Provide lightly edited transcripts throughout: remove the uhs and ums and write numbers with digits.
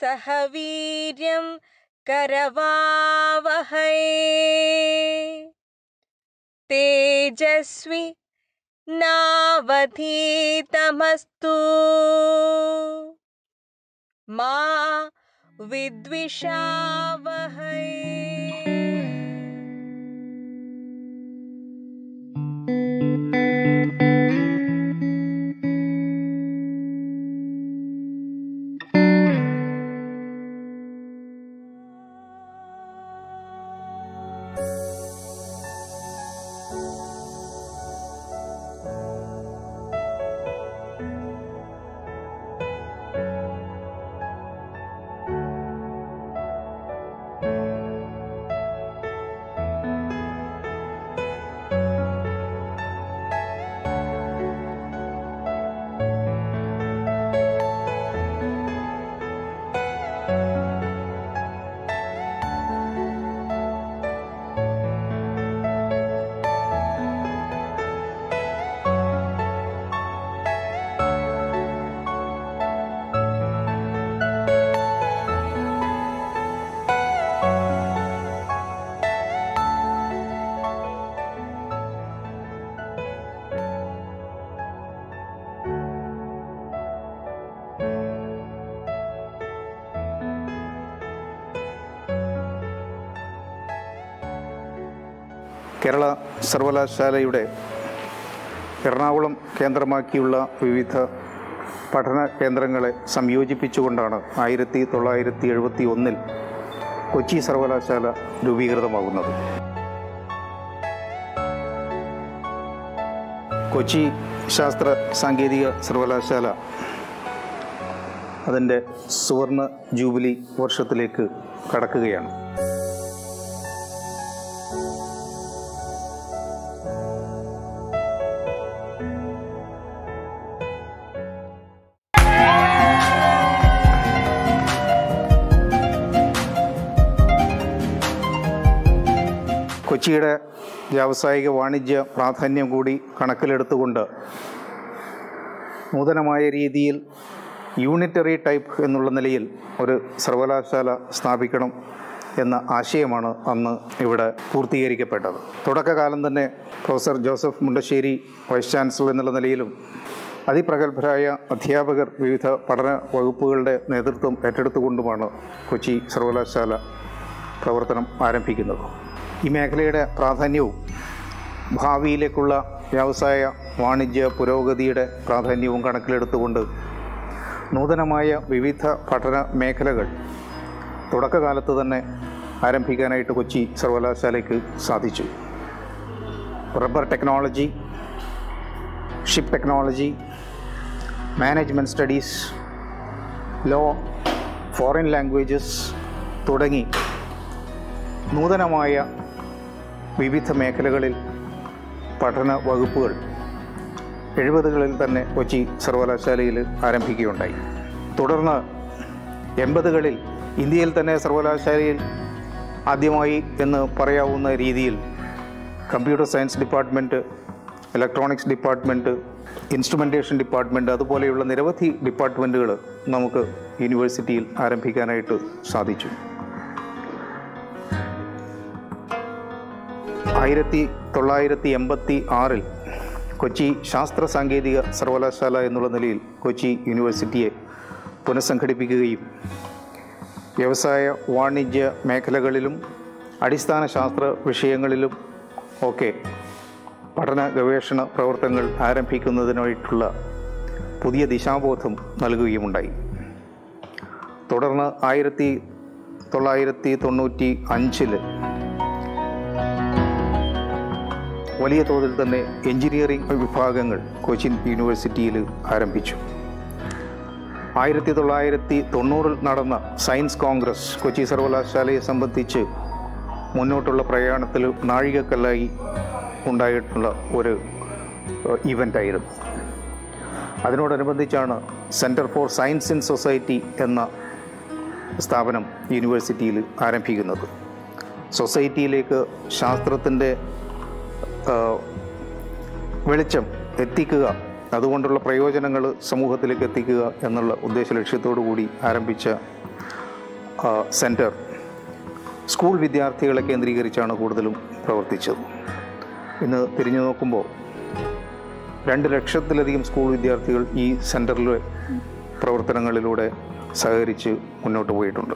सहवीर्यं करवावहै तेजस्वी नावधीतमस्तु मा विद्विषावहै। കേരള സർവകലാശാലയുടെ എറണാകുളം കേന്ദ്രമാക്കിയുള്ള വിവിധ പഠന കേന്ദ്രങ്ങളെ സംയോജിപ്പിച്ചുകൊണ്ടാണ് 1971 കൊച്ചി സർവകലാശാല രൂപീകൃതമാകുന്നത്. കൊച്ചി ശാസ്ത്ര സാങ്കേതിക സർവകലാശാല അതിൻ്റെ സുവർണ ജൂബിലി വർഷത്തിലേക്ക് കടക്കുകയാണ്. കൊച്ചിയുടെ വ്യാവസായിക വാണിജ്യ പ്രാധാന്യം കൂടി കണക്കിലെടുത്തുകൊണ്ട് നൂതനമായ രീതിയിൽ യൂണിറ്ററി ടൈപ്പ് എന്നുള്ള നിലയിൽ ഒരു സർവകലാശാല സ്ഥാപിക്കണം എന്ന ആശയമാണ് അന്ന് ഇവിടെ പൂർത്തീകരിക്കപ്പെട്ടത്. തുടക്കകാലം തന്നെ professor Joseph Mundassery vice chancellor എന്നുള്ള നിലയിലും അതിപ്രഗത്ഭരായ അധ്യാപകർ വിവിധ പഠന വകുപ്പുകളുടെ നേതൃത്വം ഏറ്റെടുത്തുകൊണ്ടുമാണ് കൊച്ചി സർവകലാശാല പ്രവർത്തനം ആരംഭിക്കുന്നത്. ഈ മേഖലയുടെ പ്രാധാന്യവും ഭാവിയിലേക്കുള്ള വ്യവസായ വാണിജ്യ പുരോഗതിയുടെ പ്രാധാന്യവും കണക്കിലെടുത്തുകൊണ്ട് നൂതനമായ വിവിധ പഠന മേഖലകൾ തുടക്കകാലത്ത് തന്നെ ആരംഭിക്കാനായിട്ട് കൊച്ചി സർവകലാശാലയ്ക്ക് സാധിച്ചു. Rubber technology, ship technology, management studies, law, foreign languages തുടങ്ങി നൂതനമായ വിവിധ മേഖലകളിൽ പഠന വകുപ്പുകൾ 70കളിൽ തന്നെ കൊച്ചി സർവകലാശാലയിൽ ആരംഭിക്കുകയുണ്ടായി. തുടർന്ന് 80കളിൽ ഇന്ത്യയിൽ തന്നെ സർവകലാശാലയിൽ ആദ്യമായി എന്ന് പറയാവുന്ന രീതിയിൽ computer science department, electronics department, instrumentation department അതുപോലെയുള്ള നിരവധി ഡിപ്പാർട്ട്മെൻറ്റുകൾ നമുക്ക് യൂണിവേഴ്സിറ്റിയിൽ ആരംഭിക്കാനായിട്ട് സാധിച്ചു. 1986 കൊച്ചി ശാസ്ത്ര സാങ്കേതിക സർവകലാശാല എന്നുള്ള നിലയിൽ കൊച്ചി യൂണിവേഴ്സിറ്റിയെ പുനഃസംഘടിപ്പിക്കുകയും വ്യവസായ വാണിജ്യ മേഖലകളിലും അടിസ്ഥാന ശാസ്ത്ര വിഷയങ്ങളിലും ഒക്കെ പഠന ഗവേഷണ പ്രവർത്തനങ്ങൾ ആരംഭിക്കുന്നതിനായിട്ടുള്ള പുതിയ ദിശാബോധം നൽകുകയുമുണ്ടായി. തുടർന്ന് 1995 വലിയ തോതിൽ തന്നെ എഞ്ചിനീയറിംഗ് വിഭാഗങ്ങൾ കൊച്ചിൻ യൂണിവേഴ്സിറ്റിയിൽ ആരംഭിച്ചു. 1990 നടന്ന സയൻസ് കോൺഗ്രസ് കൊച്ചി സർവകലാശാലയെ സംബന്ധിച്ച് മുന്നോട്ടുള്ള പ്രയാണത്തിൽ നാഴികക്കല്ലായി ഉണ്ടായിട്ടുള്ള ഒരു ഇവൻ്റായിരുന്നു. അതിനോടനുബന്ധിച്ചാണ് centre for science in society എന്ന സ്ഥാപനം യൂണിവേഴ്സിറ്റിയിൽ ആരംഭിക്കുന്നത്. സൊസൈറ്റിയിലേക്ക് ശാസ്ത്രത്തിൻ്റെ വെളിച്ചം എത്തിക്കുക, അതുകൊണ്ടുള്ള പ്രയോജനങ്ങൾ സമൂഹത്തിലേക്ക് എത്തിക്കുക എന്നുള്ള ഉദ്ദേശ ലക്ഷ്യത്തോടു കൂടി ആരംഭിച്ച സെൻറ്റർ സ്കൂൾ വിദ്യാർത്ഥികളെ കേന്ദ്രീകരിച്ചാണ് കൂടുതലും പ്രവർത്തിച്ചത്. ഇന്ന് തിരിഞ്ഞു നോക്കുമ്പോൾ 2 ലക്ഷത്തിലധികം സ്കൂൾ വിദ്യാർത്ഥികൾ ഈ സെൻറ്ററിലെ പ്രവർത്തനങ്ങളിലൂടെ സഹകരിച്ച് മുന്നോട്ട് പോയിട്ടുണ്ട്.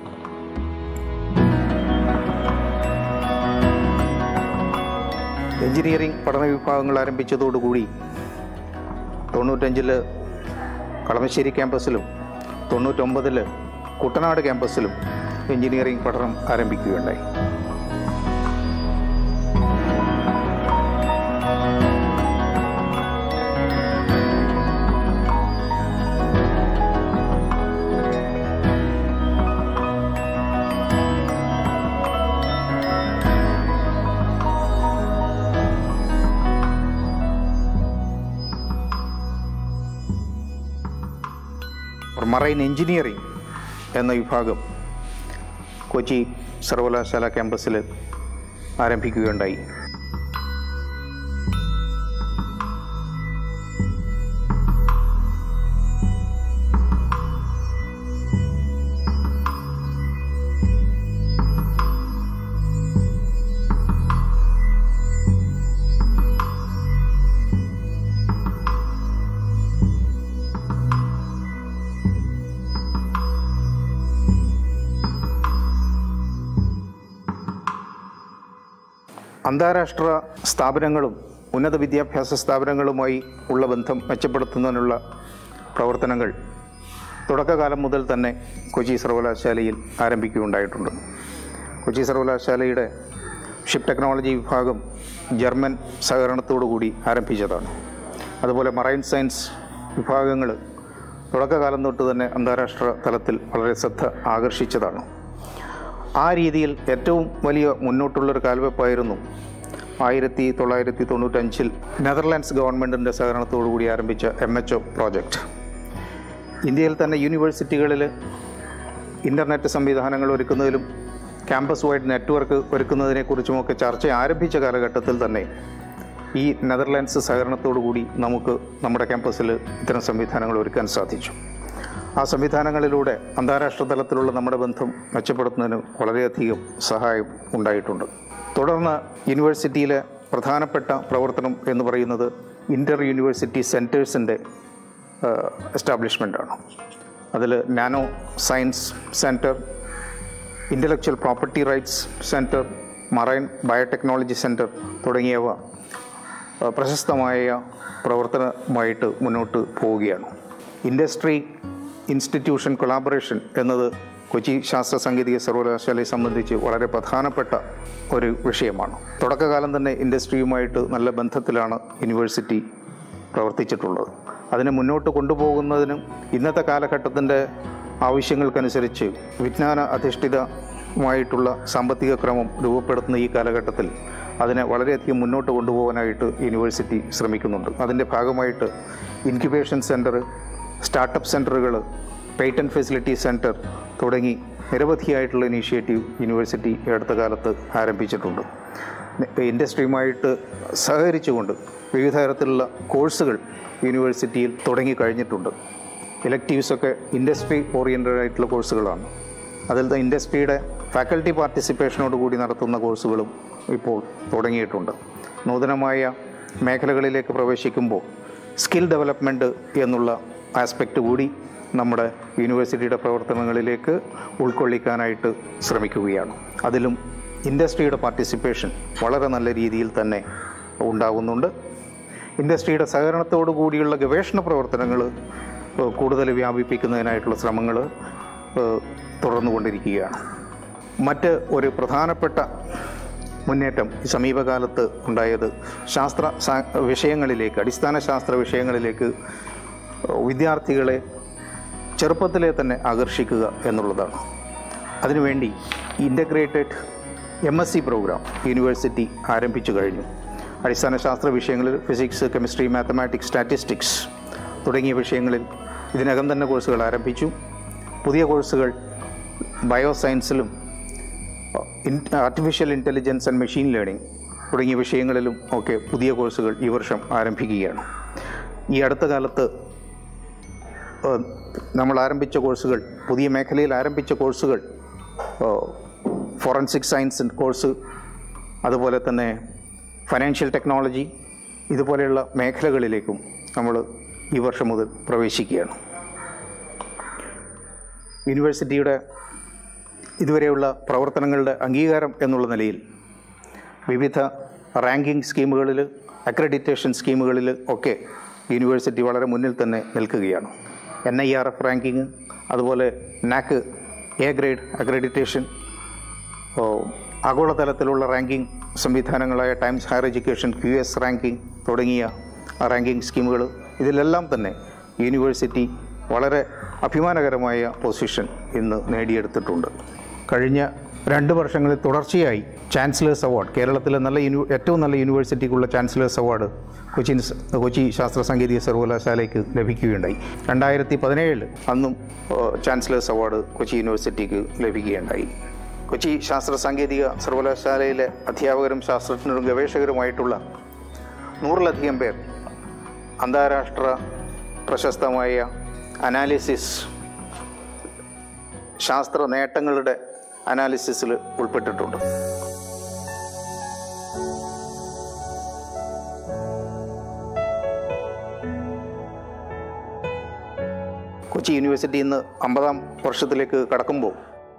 എഞ്ചിനീയറിംഗ് പഠന വിഭാഗങ്ങൾ ആരംഭിച്ചതോടുകൂടി 95 കളമശ്ശേരി ക്യാമ്പസിലും 99 കുട്ടനാട് ക്യാമ്പസിലും എഞ്ചിനീയറിംഗ് പഠനം ആരംഭിക്കുകയുണ്ടായി. മറൈൻ എഞ്ചിനീയറിംഗ് എന്ന വിഭാഗം കൊച്ചി സർവകലാശാല ക്യാമ്പസിൽ ആരംഭിക്കുകയുണ്ടായി. അന്താരാഷ്ട്ര സ്ഥാപനങ്ങളും ഉന്നത വിദ്യാഭ്യാസ സ്ഥാപനങ്ങളുമായി ഉള്ള ബന്ധം മെച്ചപ്പെടുത്തുന്നതിനുള്ള പ്രവർത്തനങ്ങൾ തുടക്കകാലം മുതൽ തന്നെ കൊച്ചി സർവകലാശാലയിൽ ആരംഭിക്കുകയുണ്ടായിട്ടുണ്ട്. കൊച്ചി സർവകലാശാലയുടെ ഷിപ്പ് ടെക്നോളജി വിഭാഗം ജർമ്മൻ സഹകരണത്തോടുകൂടി ആരംഭിച്ചതാണ്. അതുപോലെ മറൈൻ സയൻസ് വിഭാഗങ്ങൾ തുടക്കകാലം തൊട്ട് തന്നെ അന്താരാഷ്ട്ര തലത്തിൽ വളരെ ശ്രദ്ധ ആകർഷിച്ചതാണ്. ആ രീതിയിൽ ഏറ്റവും വലിയ മുന്നോട്ടുള്ളൊരു കാൽവെപ്പായിരുന്നു 1995 നെതർലാൻഡ്സ് ഗവൺമെൻറ്റിൻ്റെ സഹകരണത്തോടുകൂടി ആരംഭിച്ച MHO പ്രോജക്റ്റ്. ഇന്ത്യയിൽ തന്നെ യൂണിവേഴ്സിറ്റികളിൽ ഇൻ്റർനെറ്റ് സംവിധാനങ്ങൾ ഒരുക്കുന്നതിലും ക്യാമ്പസ് വൈഡ് നെറ്റ്വർക്ക് ഒരുക്കുന്നതിനെക്കുറിച്ചുമൊക്കെ ചർച്ച ആരംഭിച്ച കാലഘട്ടത്തിൽ തന്നെ ഈ നെതർലാൻഡ്സ് സഹകരണത്തോടുകൂടി നമുക്ക് നമ്മുടെ ക്യാമ്പസിൽ ഇത്തരം സംവിധാനങ്ങൾ ഒരുക്കാൻ സാധിച്ചു. ആ സംവിധാനങ്ങളിലൂടെ അന്താരാഷ്ട്ര തലത്തിലുള്ള നമ്മുടെ ബന്ധം മെച്ചപ്പെടുത്തുന്നതിന് വളരെയധികം സഹായം ഉണ്ടായിട്ടുണ്ട്. തുടർന്ന് യൂണിവേഴ്സിറ്റിയിലെ പ്രധാനപ്പെട്ട പ്രവർത്തനം എന്ന് പറയുന്നത് ഇൻ്റർ യൂണിവേഴ്സിറ്റി സെൻറ്റേഴ്സിൻ്റെ എസ്റ്റാബ്ലിഷ്മെൻ്റാണ്. അതിൽ nano science centre, intellectual property rights centre, marine biotechnology centre തുടങ്ങിയവ പ്രശസ്തമായ പ്രവർത്തനമായിട്ട് മുന്നോട്ട് പോവുകയാണ്. ഇൻഡസ്ട്രി ഇൻസ്റ്റിറ്റ്യൂഷൻ കൊളാബറേഷൻ എന്നത് കൊച്ചി ശാസ്ത്ര സാങ്കേതിക സർവകലാശാലയെ സംബന്ധിച്ച് വളരെ പ്രധാനപ്പെട്ട ഒരു വിഷയമാണ്. തുടക്കകാലം തന്നെ ഇൻഡസ്ട്രിയുമായിട്ട് നല്ല ബന്ധത്തിലാണ് യൂണിവേഴ്സിറ്റി പ്രവർത്തിച്ചിട്ടുള്ളത്. അതിനെ മുന്നോട്ട് കൊണ്ടുപോകുന്നതിനും ഇന്നത്തെ കാലഘട്ടത്തിൻ്റെ ആവശ്യങ്ങൾക്കനുസരിച്ച് വിജ്ഞാന അധിഷ്ഠിതമായിട്ടുള്ള സാമ്പത്തിക ക്രമം രൂപപ്പെടുത്തുന്ന ഈ കാലഘട്ടത്തിൽ അതിനെ വളരെയധികം മുന്നോട്ട് കൊണ്ടുപോകാനായിട്ട് യൂണിവേഴ്സിറ്റി ശ്രമിക്കുന്നുണ്ട്. അതിൻ്റെ ഭാഗമായിട്ട് ഇൻക്യുബേഷൻ സെൻറ്റർ, സ്റ്റാർട്ടപ്പ് സെൻറ്ററുകൾ, പേറ്റൻറ്റ് ഫെസിലിറ്റി സെൻറ്റർ തുടങ്ങി നിരവധിയായിട്ടുള്ള ഇനീഷ്യേറ്റീവ് യൂണിവേഴ്സിറ്റി അടുത്ത കാലത്ത് ആരംഭിച്ചിട്ടുണ്ട്. ഇൻഡസ്ട്രിയുമായിട്ട് സഹകരിച്ചുകൊണ്ട് വിവിധ തരത്തിലുള്ള കോഴ്സുകൾ യൂണിവേഴ്സിറ്റിയിൽ തുടങ്ങിക്കഴിഞ്ഞിട്ടുണ്ട്. ഇലക്റ്റീവ്സൊക്കെ ഇൻഡസ്ട്രി ഓറിയൻറ്റഡ് ആയിട്ടുള്ള കോഴ്സുകളാണ്. അതിൽ ഇൻഡസ്ട്രിയുടെ ഫാക്കൽറ്റി പാർട്ടിസിപ്പേഷനോടുകൂടി നടത്തുന്ന കോഴ്സുകളും ഇപ്പോൾ തുടങ്ങിയിട്ടുണ്ട്. നൂതനമായ മേഖലകളിലേക്ക് പ്രവേശിക്കുമ്പോൾ സ്കിൽ ഡെവലപ്മെൻറ്റ് എന്നുള്ള ആസ്പെക്റ്റ് കൂടി നമ്മുടെ യൂണിവേഴ്സിറ്റിയുടെ പ്രവർത്തനങ്ങളിലേക്ക് ഉൾക്കൊള്ളിക്കാനായിട്ട് ശ്രമിക്കുകയാണ്. അതിലും ഇൻഡസ്ട്രിയുടെ പാർട്ടിസിപ്പേഷൻ വളരെ നല്ല രീതിയിൽ തന്നെ ഉണ്ടാകുന്നുണ്ട്. ഇൻഡസ്ട്രിയുടെ സഹകരണത്തോടു കൂടിയുള്ള ഗവേഷണ പ്രവർത്തനങ്ങൾ കൂടുതൽ വ്യാപിപ്പിക്കുന്നതിനായിട്ടുള്ള ശ്രമങ്ങൾ തുടർന്നുകൊണ്ടിരിക്കുകയാണ്. മറ്റ് ഒരു പ്രധാനപ്പെട്ട മുന്നേറ്റം സമീപകാലത്ത് ഉണ്ടായത് വിഷയങ്ങളിലേക്ക്, അടിസ്ഥാന ശാസ്ത്ര വിഷയങ്ങളിലേക്ക് വിദ്യാർത്ഥികളെ ചെറുപ്പത്തിലെ തന്നെ ആകർഷിക്കുക എന്നുള്ളതാണ്. അതിനുവേണ്ടി ഇൻ്റഗ്രേറ്റഡ് MSc പ്രോഗ്രാം യൂണിവേഴ്സിറ്റി ആരംഭിച്ചു കഴിഞ്ഞു. അടിസ്ഥാന ശാസ്ത്ര വിഷയങ്ങളിൽ ഫിസിക്സ്, കെമിസ്ട്രി, മാത്തമാറ്റിക്സ്, സ്റ്റാറ്റിസ്റ്റിക്സ് തുടങ്ങിയ വിഷയങ്ങളിൽ ഇതിനകം തന്നെ കോഴ്സുകൾ ആരംഭിച്ചു. പുതിയ കോഴ്സുകൾ ബയോസയൻസിലും artificial intelligence and machine learning തുടങ്ങിയ വിഷയങ്ങളിലും ഒക്കെ പുതിയ കോഴ്സുകൾ ഈ വർഷം ആരംഭിക്കുകയാണ്. ഈ അടുത്ത കാലത്ത് നമ്മൾ ആരംഭിച്ച കോഴ്സുകൾ, പുതിയ മേഖലയിൽ ആരംഭിച്ച കോഴ്സുകൾ, ഫോറൻസിക് സയൻസ് കോഴ്സ്, അതുപോലെ തന്നെ ഫൈനാൻഷ്യൽ ടെക്നോളജി, ഇതുപോലെയുള്ള മേഖലകളിലേക്കും നമ്മൾ ഈ വർഷം മുതൽ പ്രവേശിക്കുകയാണ്. യൂണിവേഴ്സിറ്റിയുടെ ഇതുവരെയുള്ള പ്രവർത്തനങ്ങളുടെ അംഗീകാരം എന്നുള്ള നിലയിൽ വിവിധ റാങ്കിംഗ് സ്കീമുകളിൽ, അക്രഡിറ്റേഷൻ സ്കീമുകളിൽ ഒക്കെ യൂണിവേഴ്സിറ്റി വളരെ മുന്നിൽ തന്നെ നിൽക്കുകയാണ്. NIRF റാങ്കിങ്, അതുപോലെ NAC A ഗ്രേഡ് അക്രഡിറ്റേഷൻ, ആഗോളതലത്തിലുള്ള റാങ്കിംഗ് സംവിധാനങ്ങളായ Times Higher Education QS ranking തുടങ്ങിയ റാങ്കിംഗ് സ്കീമുകൾ, ഇതിലെല്ലാം തന്നെ യൂണിവേഴ്സിറ്റി വളരെ അഭിമാനകരമായ പൊസിഷൻ ഇന്ന് നേടിയെടുത്തിട്ടുണ്ട്. കഴിഞ്ഞ 2 വർഷങ്ങളിൽ തുടർച്ചയായി ചാൻസലേഴ്സ് അവാർഡ്, കേരളത്തിലെ ഏറ്റവും നല്ല യൂണിവേഴ്സിറ്റിക്കുള്ള ചാൻസലേഴ്സ് അവാർഡ് കൊച്ചി ശാസ്ത്ര സാങ്കേതിക സർവകലാശാലയ്ക്ക് ലഭിക്കുകയുണ്ടായി. 2017 അന്നും ചാൻസലേഴ്സ് അവാർഡ് കൊച്ചി യൂണിവേഴ്സിറ്റിക്ക് ലഭിക്കുകയുണ്ടായി. കൊച്ചി ശാസ്ത്ര സാങ്കേതിക സർവകലാശാലയിലെ അധ്യാപകരും ശാസ്ത്രജ്ഞരും ഗവേഷകരുമായിട്ടുള്ള 100-ലധികം പേർ അന്താരാഷ്ട്ര പ്രശസ്തമായ അനാലിസിസ്, ശാസ്ത്ര നേട്ടങ്ങളുടെ അനാലിസിസിൽ ഉൾപ്പെട്ടിട്ടുണ്ട്. കൊച്ചി യൂണിവേഴ്സിറ്റി ഇന്ന് 50-ാം വർഷത്തിലേക്ക് കടക്കുമ്പോൾ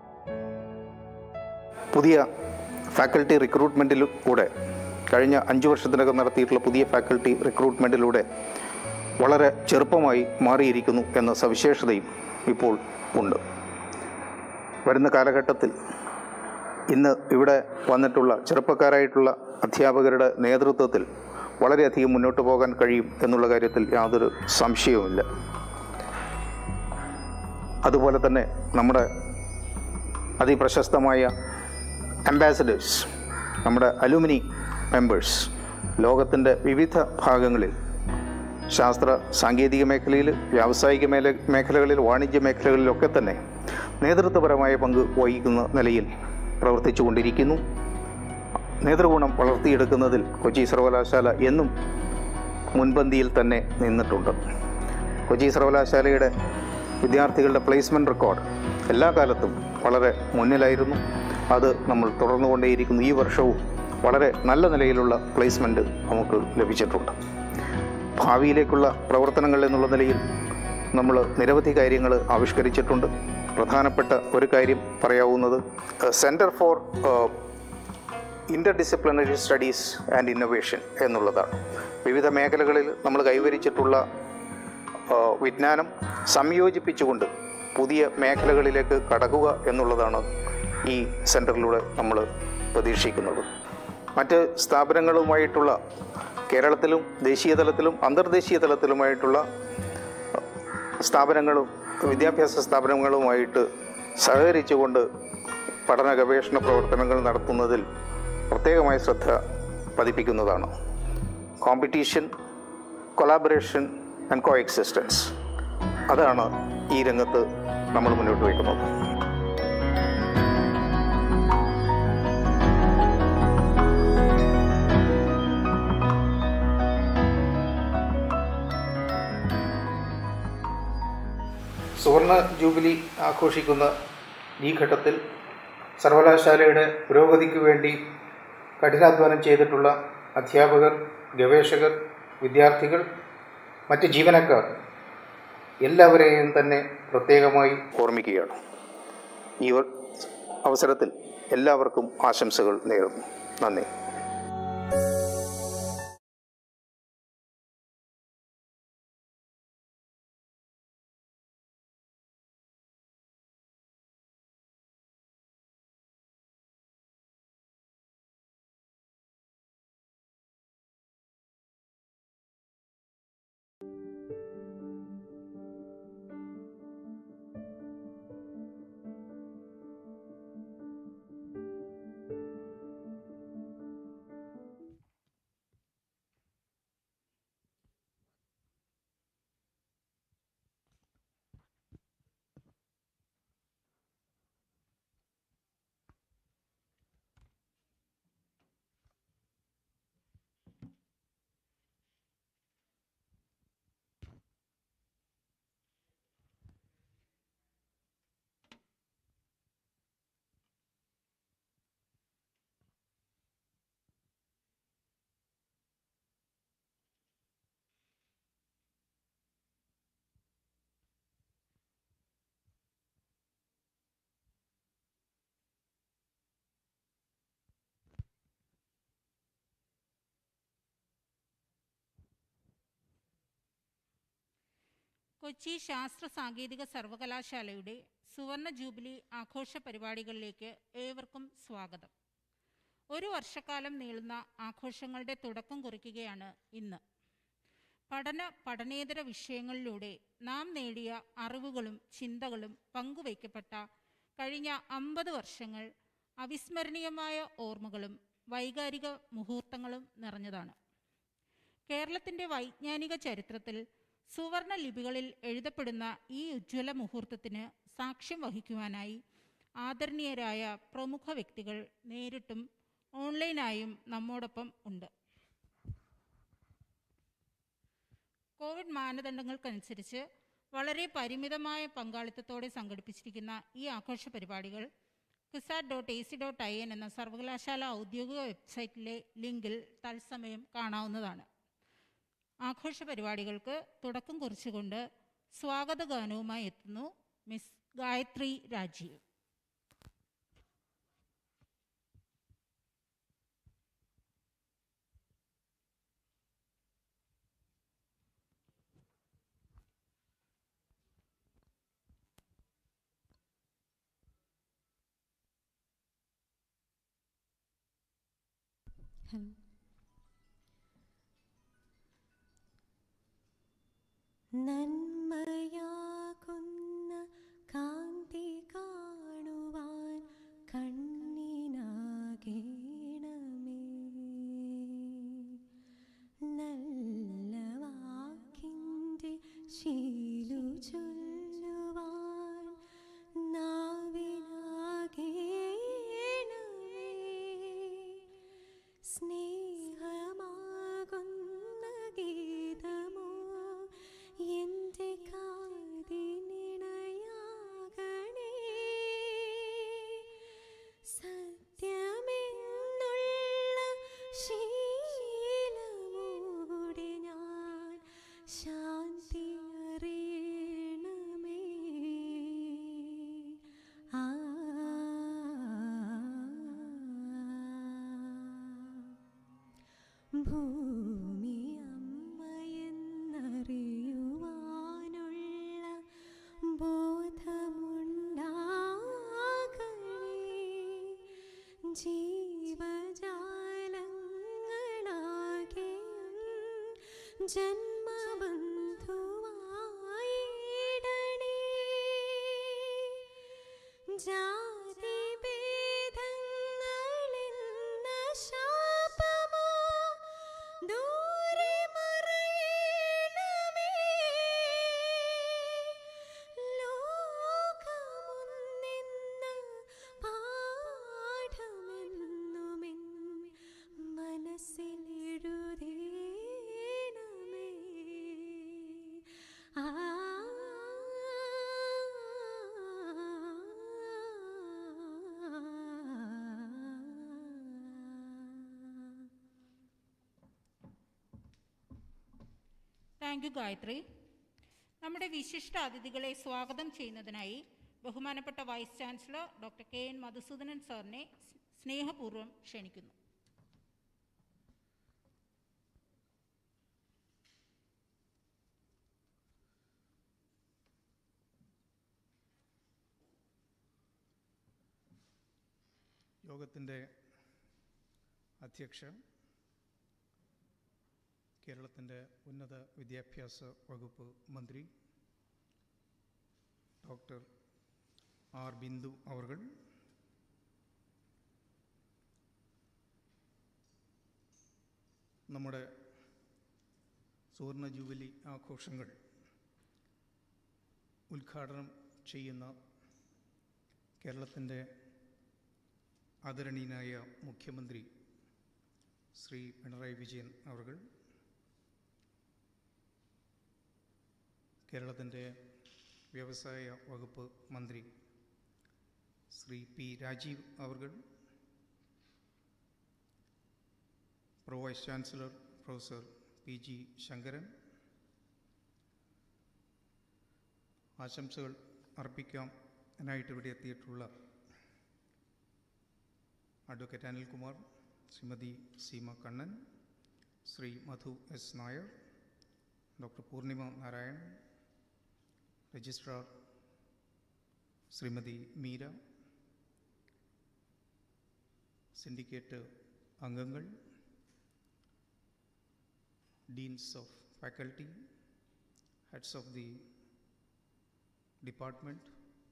പുതിയ ഫാക്കൽറ്റി റിക്രൂട്ട്മെൻറ്റിലൂടെ, കഴിഞ്ഞ 5 വർഷത്തിനകം നടത്തിയിട്ടുള്ള പുതിയ ഫാക്കൽറ്റി റിക്രൂട്ട്മെൻറ്റിലൂടെ വളരെ ചെറുപ്പമായി മാറിയിരിക്കുന്നു എന്ന സവിശേഷതയും ഇപ്പോൾ ഉണ്ട്. വരുന്ന കാലഘട്ടത്തിൽ ഇന്ന് ഇവിടെ വന്നിട്ടുള്ള ചെറുപ്പക്കാരായിട്ടുള്ള അധ്യാപകരുടെ നേതൃത്വത്തിൽ വളരെയധികം മുന്നോട്ട് പോകാൻ കഴിയും എന്നുള്ള കാര്യത്തിൽ യാതൊരു സംശയവുമില്ല. അതുപോലെ തന്നെ നമ്മുടെ അതിപ്രശസ്തമായ അംബാസഡേഴ്സ്, നമ്മുടെ അലുമിനി മെമ്പേഴ്സ്, ലോകത്തിൻ്റെ വിവിധ ഭാഗങ്ങളിൽ ശാസ്ത്ര സാങ്കേതിക മേഖലയിൽ, വ്യാവസായിക മേഖലകളിൽ, വാണിജ്യ മേഖലകളിലൊക്കെ തന്നെ നേതൃത്വപരമായ പങ്ക് വഹിക്കുന്ന നിലയിൽ പ്രവർത്തിച്ചു കൊണ്ടിരിക്കുന്നു. നേതൃഗുണം വളർത്തിയെടുക്കുന്നതിൽ കൊച്ചി സർവകലാശാല എന്നും മുൻപന്തിയിൽ തന്നെ നിന്നിട്ടുണ്ട്. കൊച്ചി സർവകലാശാലയുടെ വിദ്യാർത്ഥികളുടെ പ്ലേസ്മെൻറ്റ് റെക്കോർഡ് എല്ലാ കാലത്തും വളരെ മുന്നിലായിരുന്നു. അത് നമ്മൾ തുടർന്നുകൊണ്ടേയിരിക്കുന്നു. ഈ വർഷവും വളരെ നല്ല നിലയിലുള്ള പ്ലേസ്മെൻറ്റ് നമുക്ക് ലഭിച്ചിട്ടുണ്ട്. ഭാവിയിലേക്കുള്ള പ്രവർത്തനങ്ങൾ എന്നുള്ള നിലയിൽ നമ്മൾ നിരവധി കാര്യങ്ങൾ ആവിഷ്കരിച്ചിട്ടുണ്ട്. പ്രധാനപ്പെട്ട ഒരു കാര്യം പറയാവുന്നത് centre for interdisciplinary studies and innovation എന്നുള്ളതാണ്. വിവിധ മേഖലകളിൽ നമ്മൾ കൈവരിച്ചിട്ടുള്ള വിജ്ഞാനം സംയോജിപ്പിച്ചുകൊണ്ട് പുതിയ മേഖലകളിലേക്ക് കടക്കുക എന്നുള്ളതാണ് ഈ സെൻറ്ററിലൂടെ നമ്മൾ പ്രതീക്ഷിക്കുന്നത്. മറ്റ് സ്ഥാപനങ്ങളുമായിട്ടുള്ള, കേരളത്തിലും ദേശീയ തലത്തിലും അന്തർദേശീയ തലത്തിലുമായിട്ടുള്ള സ്ഥാപനങ്ങളും വിദ്യാഭ്യാസ സ്ഥാപനങ്ങളുമായിട്ട് സഹകരിച്ചുകൊണ്ട് പഠന ഗവേഷണ പ്രവർത്തനങ്ങൾ നടത്തുന്നതിൽ പ്രത്യേകമായ ശ്രദ്ധ പതിപ്പിക്കുന്നതാണ്. Competition, collaboration and coexistence, അതാണ് ഈ രംഗത്ത് നമ്മൾ മുന്നോട്ട് വയ്ക്കുന്നത്. സുവർണ ജൂബിലി ആഘോഷിക്കുന്ന ഈ ഘട്ടത്തിൽ സർവകലാശാലയുടെ പുരോഗതിക്ക് വേണ്ടി കഠിനാധ്വാനം ചെയ്തിട്ടുള്ള അധ്യാപകർ, ഗവേഷകർ, വിദ്യാർത്ഥികൾ, മറ്റ് ജീവനക്കാർ എല്ലാവരെയും തന്നെ പ്രത്യേകമായി ഓർമ്മിക്കുകയാണ്. ഈ അവസരത്തിൽ എല്ലാവർക്കും ആശംസകൾ നേരുന്നു. നന്ദി. കൊച്ചി ശാസ്ത്ര സാങ്കേതിക സർവകലാശാലയുടെ സുവർണ ജൂബിലി ആഘോഷ പരിപാടികളിലേക്ക് ഏവർക്കും സ്വാഗതം. ഒരു വർഷക്കാലം നീളുന്ന ആഘോഷങ്ങളുടെ തുടക്കം കുറിക്കുകയാണ് ഇന്ന്. പഠനേതര വിഷയങ്ങളിലൂടെ നാം നേടിയ അറിവുകളും ചിന്തകളും പങ്കുവയ്ക്കപ്പെട്ട കഴിഞ്ഞ 50 വർഷങ്ങൾ അവിസ്മരണീയമായ ഓർമ്മകളും വൈകാരിക മുഹൂർത്തങ്ങളും നിറഞ്ഞതാണ്. കേരളത്തിൻ്റെ വൈജ്ഞാനിക ചരിത്രത്തിൽ സുവർണ ലിപികളിൽ എഴുതപ്പെടുന്ന ഈ ഉജ്ജ്വല മുഹൂർത്തത്തിന് സാക്ഷ്യം വഹിക്കുവാനായി ആദരണീയരായ പ്രമുഖ വ്യക്തികൾ നേരിട്ടും ഓൺലൈനായും നമ്മോടൊപ്പം ഉണ്ട്. കോവിഡ് മാനദണ്ഡങ്ങൾക്കനുസരിച്ച് വളരെ പരിമിതമായ പങ്കാളിത്തത്തോടെ സംഘടിപ്പിച്ചിരിക്കുന്ന ഈ ആഘോഷ പരിപാടികൾ CUSAT.ac.in എന്ന സർവകലാശാല ഔദ്യോഗിക വെബ്സൈറ്റിലെ ലിങ്കിൽ തത്സമയം കാണാവുന്നതാണ്. ആഘോഷ പരിപാടികൾക്ക് തുടക്കം കുറിച്ചുകൊണ്ട് സ്വാഗതഗാനവുമായി എത്തുന്നു മിസ് ഗായത്രി രാജീവ്. നന്മയാകുന്ന കാന്തി കാണുവാൻ കണ്ണിനാകേണമേ, നല്ല വാക്കിൻ്റെ ശീലു ചൊല്ലുവാൻ നാവിനാകേണമേ, സ്നേഹമാകുന്ന ഗീതമോ എൻ്റെ കാതിനിണയാകണേ, സത്യമെന്നുള്ള ശീലമൂടെ ഞാൻ ശാന്തി അറിയണമേ. ഭൂമി അമ്മയെന്നറിയുവാനുള്ള ബോധമുണ്ടാകണേ, ജീവജാലങ്ങളാകെയും ജന്മബന്ധുവായിടണേ, ജാതിഭേദങ്ങളെന്ന ശാപമോ ദൂരെ മറയണമേ, ലോകമൊന്നെന്ന പാഠമെന്നുമെൻ മനസ്സിലെഴുതേണമേ. Thank you Gayathri. നമ്മുടെ വിശിഷ്ട അതിഥികളെ സ്വാഗതം ചെയ്യുന്നതിനായി ബഹുമാനപ്പെട്ട vice chancellor doctor KN Madhusoodanan സാറിനെ സ്നേഹപൂർവ്വം ക്ഷണിക്കുന്നു. യോഗത്തിൻ്റെ അധ്യക്ഷൻ, കേരളത്തിൻ്റെ ഉന്നത വിദ്യാഭ്യാസ വകുപ്പ് മന്ത്രി ഡോക്ടർ ബിന്ദു അവർകൾ, നമ്മുടെ സുവർണ ജൂബിലി ആഘോഷങ്ങൾ ഉദ്ഘാടനം ചെയ്യുന്ന കേരളത്തിൻ്റെ ആദരണീയനായ മുഖ്യമന്ത്രി ശ്രീ പിണറായി വിജയൻ അവർകൾ, കേരളത്തിൻ്റെ വ്യവസായ വകുപ്പ് മന്ത്രി ശ്രീ രാജീവ് അവർകൾ, pro vice chancellor professor PG Sankaran, ആശംസകൾ അർപ്പിക്കാനായിട്ട് ഇവിടെ എത്തിയിട്ടുള്ള advocate Anilkumar, Shrimati Seema Kannan, Shri Madhu S Nair, doctor Poornima Narayan, registrar Shrimati Meera, syndicate അംഗങ്ങൾ, deans of faculty, heads of the department,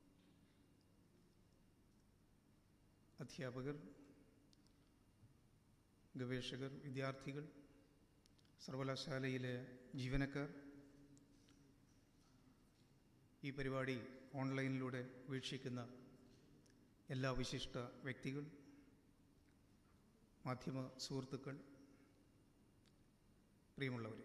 അധ്യാപകർ, ഗവേഷകർ, വിദ്യാർത്ഥികൾ, സർവകലാശാലയിലെ ജീവനക്കാർ, ഈ പരിപാടി ഓൺലൈനിലൂടെ വീക്ഷിക്കുന്ന എല്ലാ വിശിഷ്ട വ്യക്തികൾ, മാധ്യമ സുഹൃത്തുക്കൾ, പ്രിയമുള്ളവർ,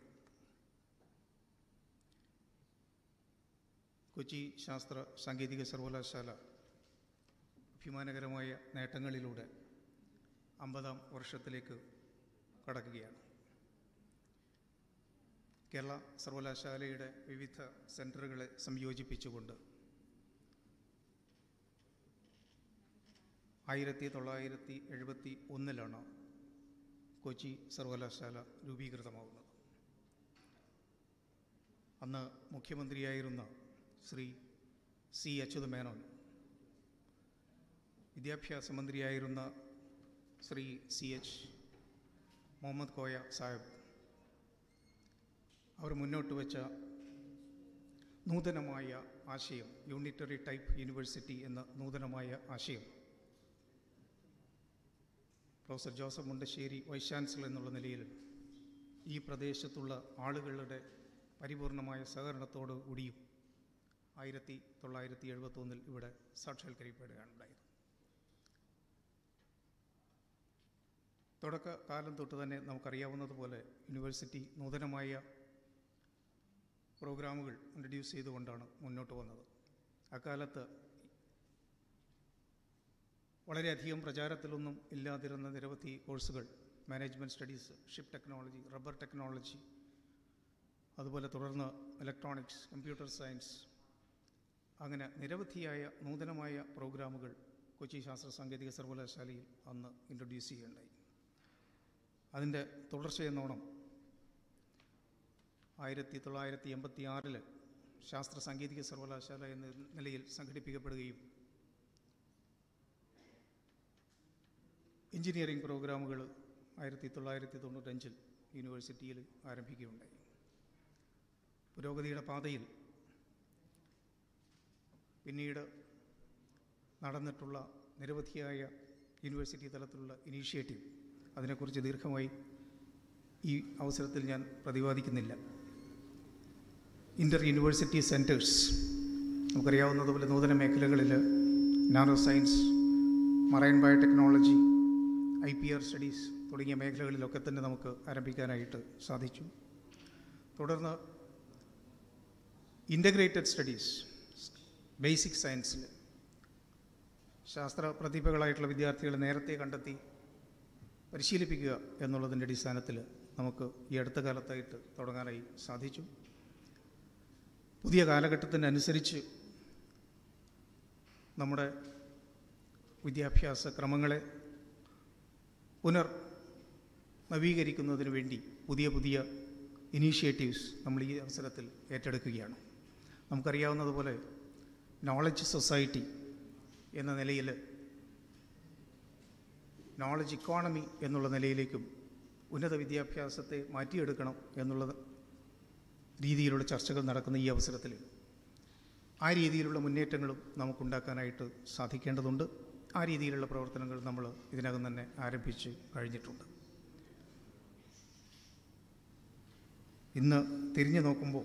കൊച്ചി ശാസ്ത്ര സാങ്കേതിക സർവകലാശാല അഭിമാനകരമായ നേട്ടങ്ങളിലൂടെ 50ാം വർഷത്തിലേക്ക് കടക്കുകയാണ്. കേരള സർവകലാശാലയുടെ വിവിധ സെൻറ്ററുകളെ സംയോജിപ്പിച്ചുകൊണ്ട് 1971 കൊച്ചി സർവകലാശാല രൂപീകൃതമാവുന്നത്. അന്ന് മുഖ്യമന്ത്രിയായിരുന്ന ശ്രീ സി അച്യുത മേനോൻ, വിദ്യാഭ്യാസ മന്ത്രിയായിരുന്ന ശ്രീ സി എച്ച് മുഹമ്മദ് കോയ സാഹിബ് അവർ മുന്നോട്ട് വച്ച നൂതനമായ ആശയം, യൂണിറ്ററി ടൈപ്പ് യൂണിവേഴ്സിറ്റി എന്ന നൂതനമായ ആശയം professor Joseph Mundassery vice chancellor എന്നുള്ള നിലയിൽ ഈ പ്രദേശത്തുള്ള ആളുകളുടെ പരിപൂർണമായ സഹകരണത്തോടു കൂടിയും 1971 ഇവിടെ സാക്ഷാത്കരിക്കപ്പെടുകയാണ് ഉണ്ടായത്. തുടക്കകാലം തൊട്ട് തന്നെ നമുക്കറിയാവുന്നതുപോലെ യൂണിവേഴ്സിറ്റി നൂതനമായ പ്രോഗ്രാമുകൾ ഇൻട്രൊഡ്യൂസ് ചെയ്തുകൊണ്ടാണ് മുന്നോട്ട് വന്നത്. അക്കാലത്ത് വളരെയധികം പ്രചാരത്തിലൊന്നും ഇല്ലാതിരുന്ന നിരവധി കോഴ്സുകൾ, management studies, ship technology, rubber technology, അതുപോലെ തുടർന്ന് ഇലക്ട്രോണിക്സ്, കമ്പ്യൂട്ടർ സയൻസ്, അങ്ങനെ നിരവധിയായ നൂതനമായ പ്രോഗ്രാമുകൾ കൊച്ചി ശാസ്ത്ര സാങ്കേതിക സർവകലാശാലയിൽ അന്ന് ഇൻട്രൊഡ്യൂസ് ചെയ്യുകയുണ്ടായി. അതിൻ്റെ തുടർച്ചയെന്നോണം 1986 ശാസ്ത്ര സാങ്കേതിക സർവകലാശാല എന്ന നിലയിൽ സംഘടിപ്പിക്കപ്പെടുകയും എഞ്ചിനീയറിംഗ് പ്രോഗ്രാമുകൾ 1995 യൂണിവേഴ്സിറ്റിയിൽ ആരംഭിക്കുകയുണ്ടായി. പുരോഗതിയുടെ പാതയിൽ പിന്നീട് നടന്നിട്ടുള്ള നിരവധിയായ യൂണിവേഴ്സിറ്റി തലത്തിലുള്ള ഇനീഷ്യേറ്റീവ്, അതിനെക്കുറിച്ച് ദീർഘമായി ഈ അവസരത്തിൽ ഞാൻ പ്രതിപാദിക്കുന്നില്ല. ഇൻ്റർ യൂണിവേഴ്സിറ്റി സെൻറ്റേഴ്സ്, നമുക്കറിയാവുന്നതുപോലെ നൂതന മേഖലകളിൽ nano science, marine biotechnology, IPR studies തുടങ്ങിയ മേഖലകളിലൊക്കെ തന്നെ നമുക്ക് ആരംഭിക്കാനായിട്ട് സാധിച്ചു. തുടർന്ന് ഇൻ്റഗ്രേറ്റഡ് സ്റ്റഡീസ്, ബേസിക് സയൻസിൽ ശാസ്ത്ര പ്രതിഭകളായിട്ടുള്ള വിദ്യാർത്ഥികളെ നേരത്തെ കണ്ടെത്തി പരിശീലിപ്പിക്കുക എന്നുള്ളതിൻ്റെ അടിസ്ഥാനത്തിൽ നമുക്ക് ഈ അടുത്ത കാലത്തായിട്ട് തുടങ്ങാനായി സാധിച്ചു. പുതിയ കാലഘട്ടത്തിനനുസരിച്ച് നമ്മുടെ വിദ്യാഭ്യാസ ക്രമങ്ങളെ നവീകരിക്കുന്നതിന് വേണ്ടി പുതിയ പുതിയ ഇനീഷ്യേറ്റീവ്സ് നമ്മൾ ഈ അവസരത്തിൽ ഏറ്റെടുക്കുകയാണ്. നമുക്കറിയാവുന്നതുപോലെ നോളജ് സൊസൈറ്റി എന്ന നിലയിൽ നോളജ് ഇക്കോണമി എന്നുള്ള നിലയിലേക്കും ഉന്നത വിദ്യാഭ്യാസത്തെ മാറ്റിയെടുക്കണം എന്നുള്ള രീതിയിലുള്ള ചർച്ചകൾ നടക്കുന്ന ഈ അവസരത്തിൽ ആ രീതിയിലുള്ള മുന്നേറ്റങ്ങളും നമുക്കുണ്ടാക്കാനായിട്ട് സാധിക്കേണ്ടതുണ്ട്. ആ രീതിയിലുള്ള പ്രവർത്തനങ്ങൾ നമ്മൾ ഇതിനകം തന്നെ ആരംഭിച്ച് കഴിഞ്ഞിട്ടുണ്ട്. ഇന്ന് തിരിഞ്ഞു നോക്കുമ്പോൾ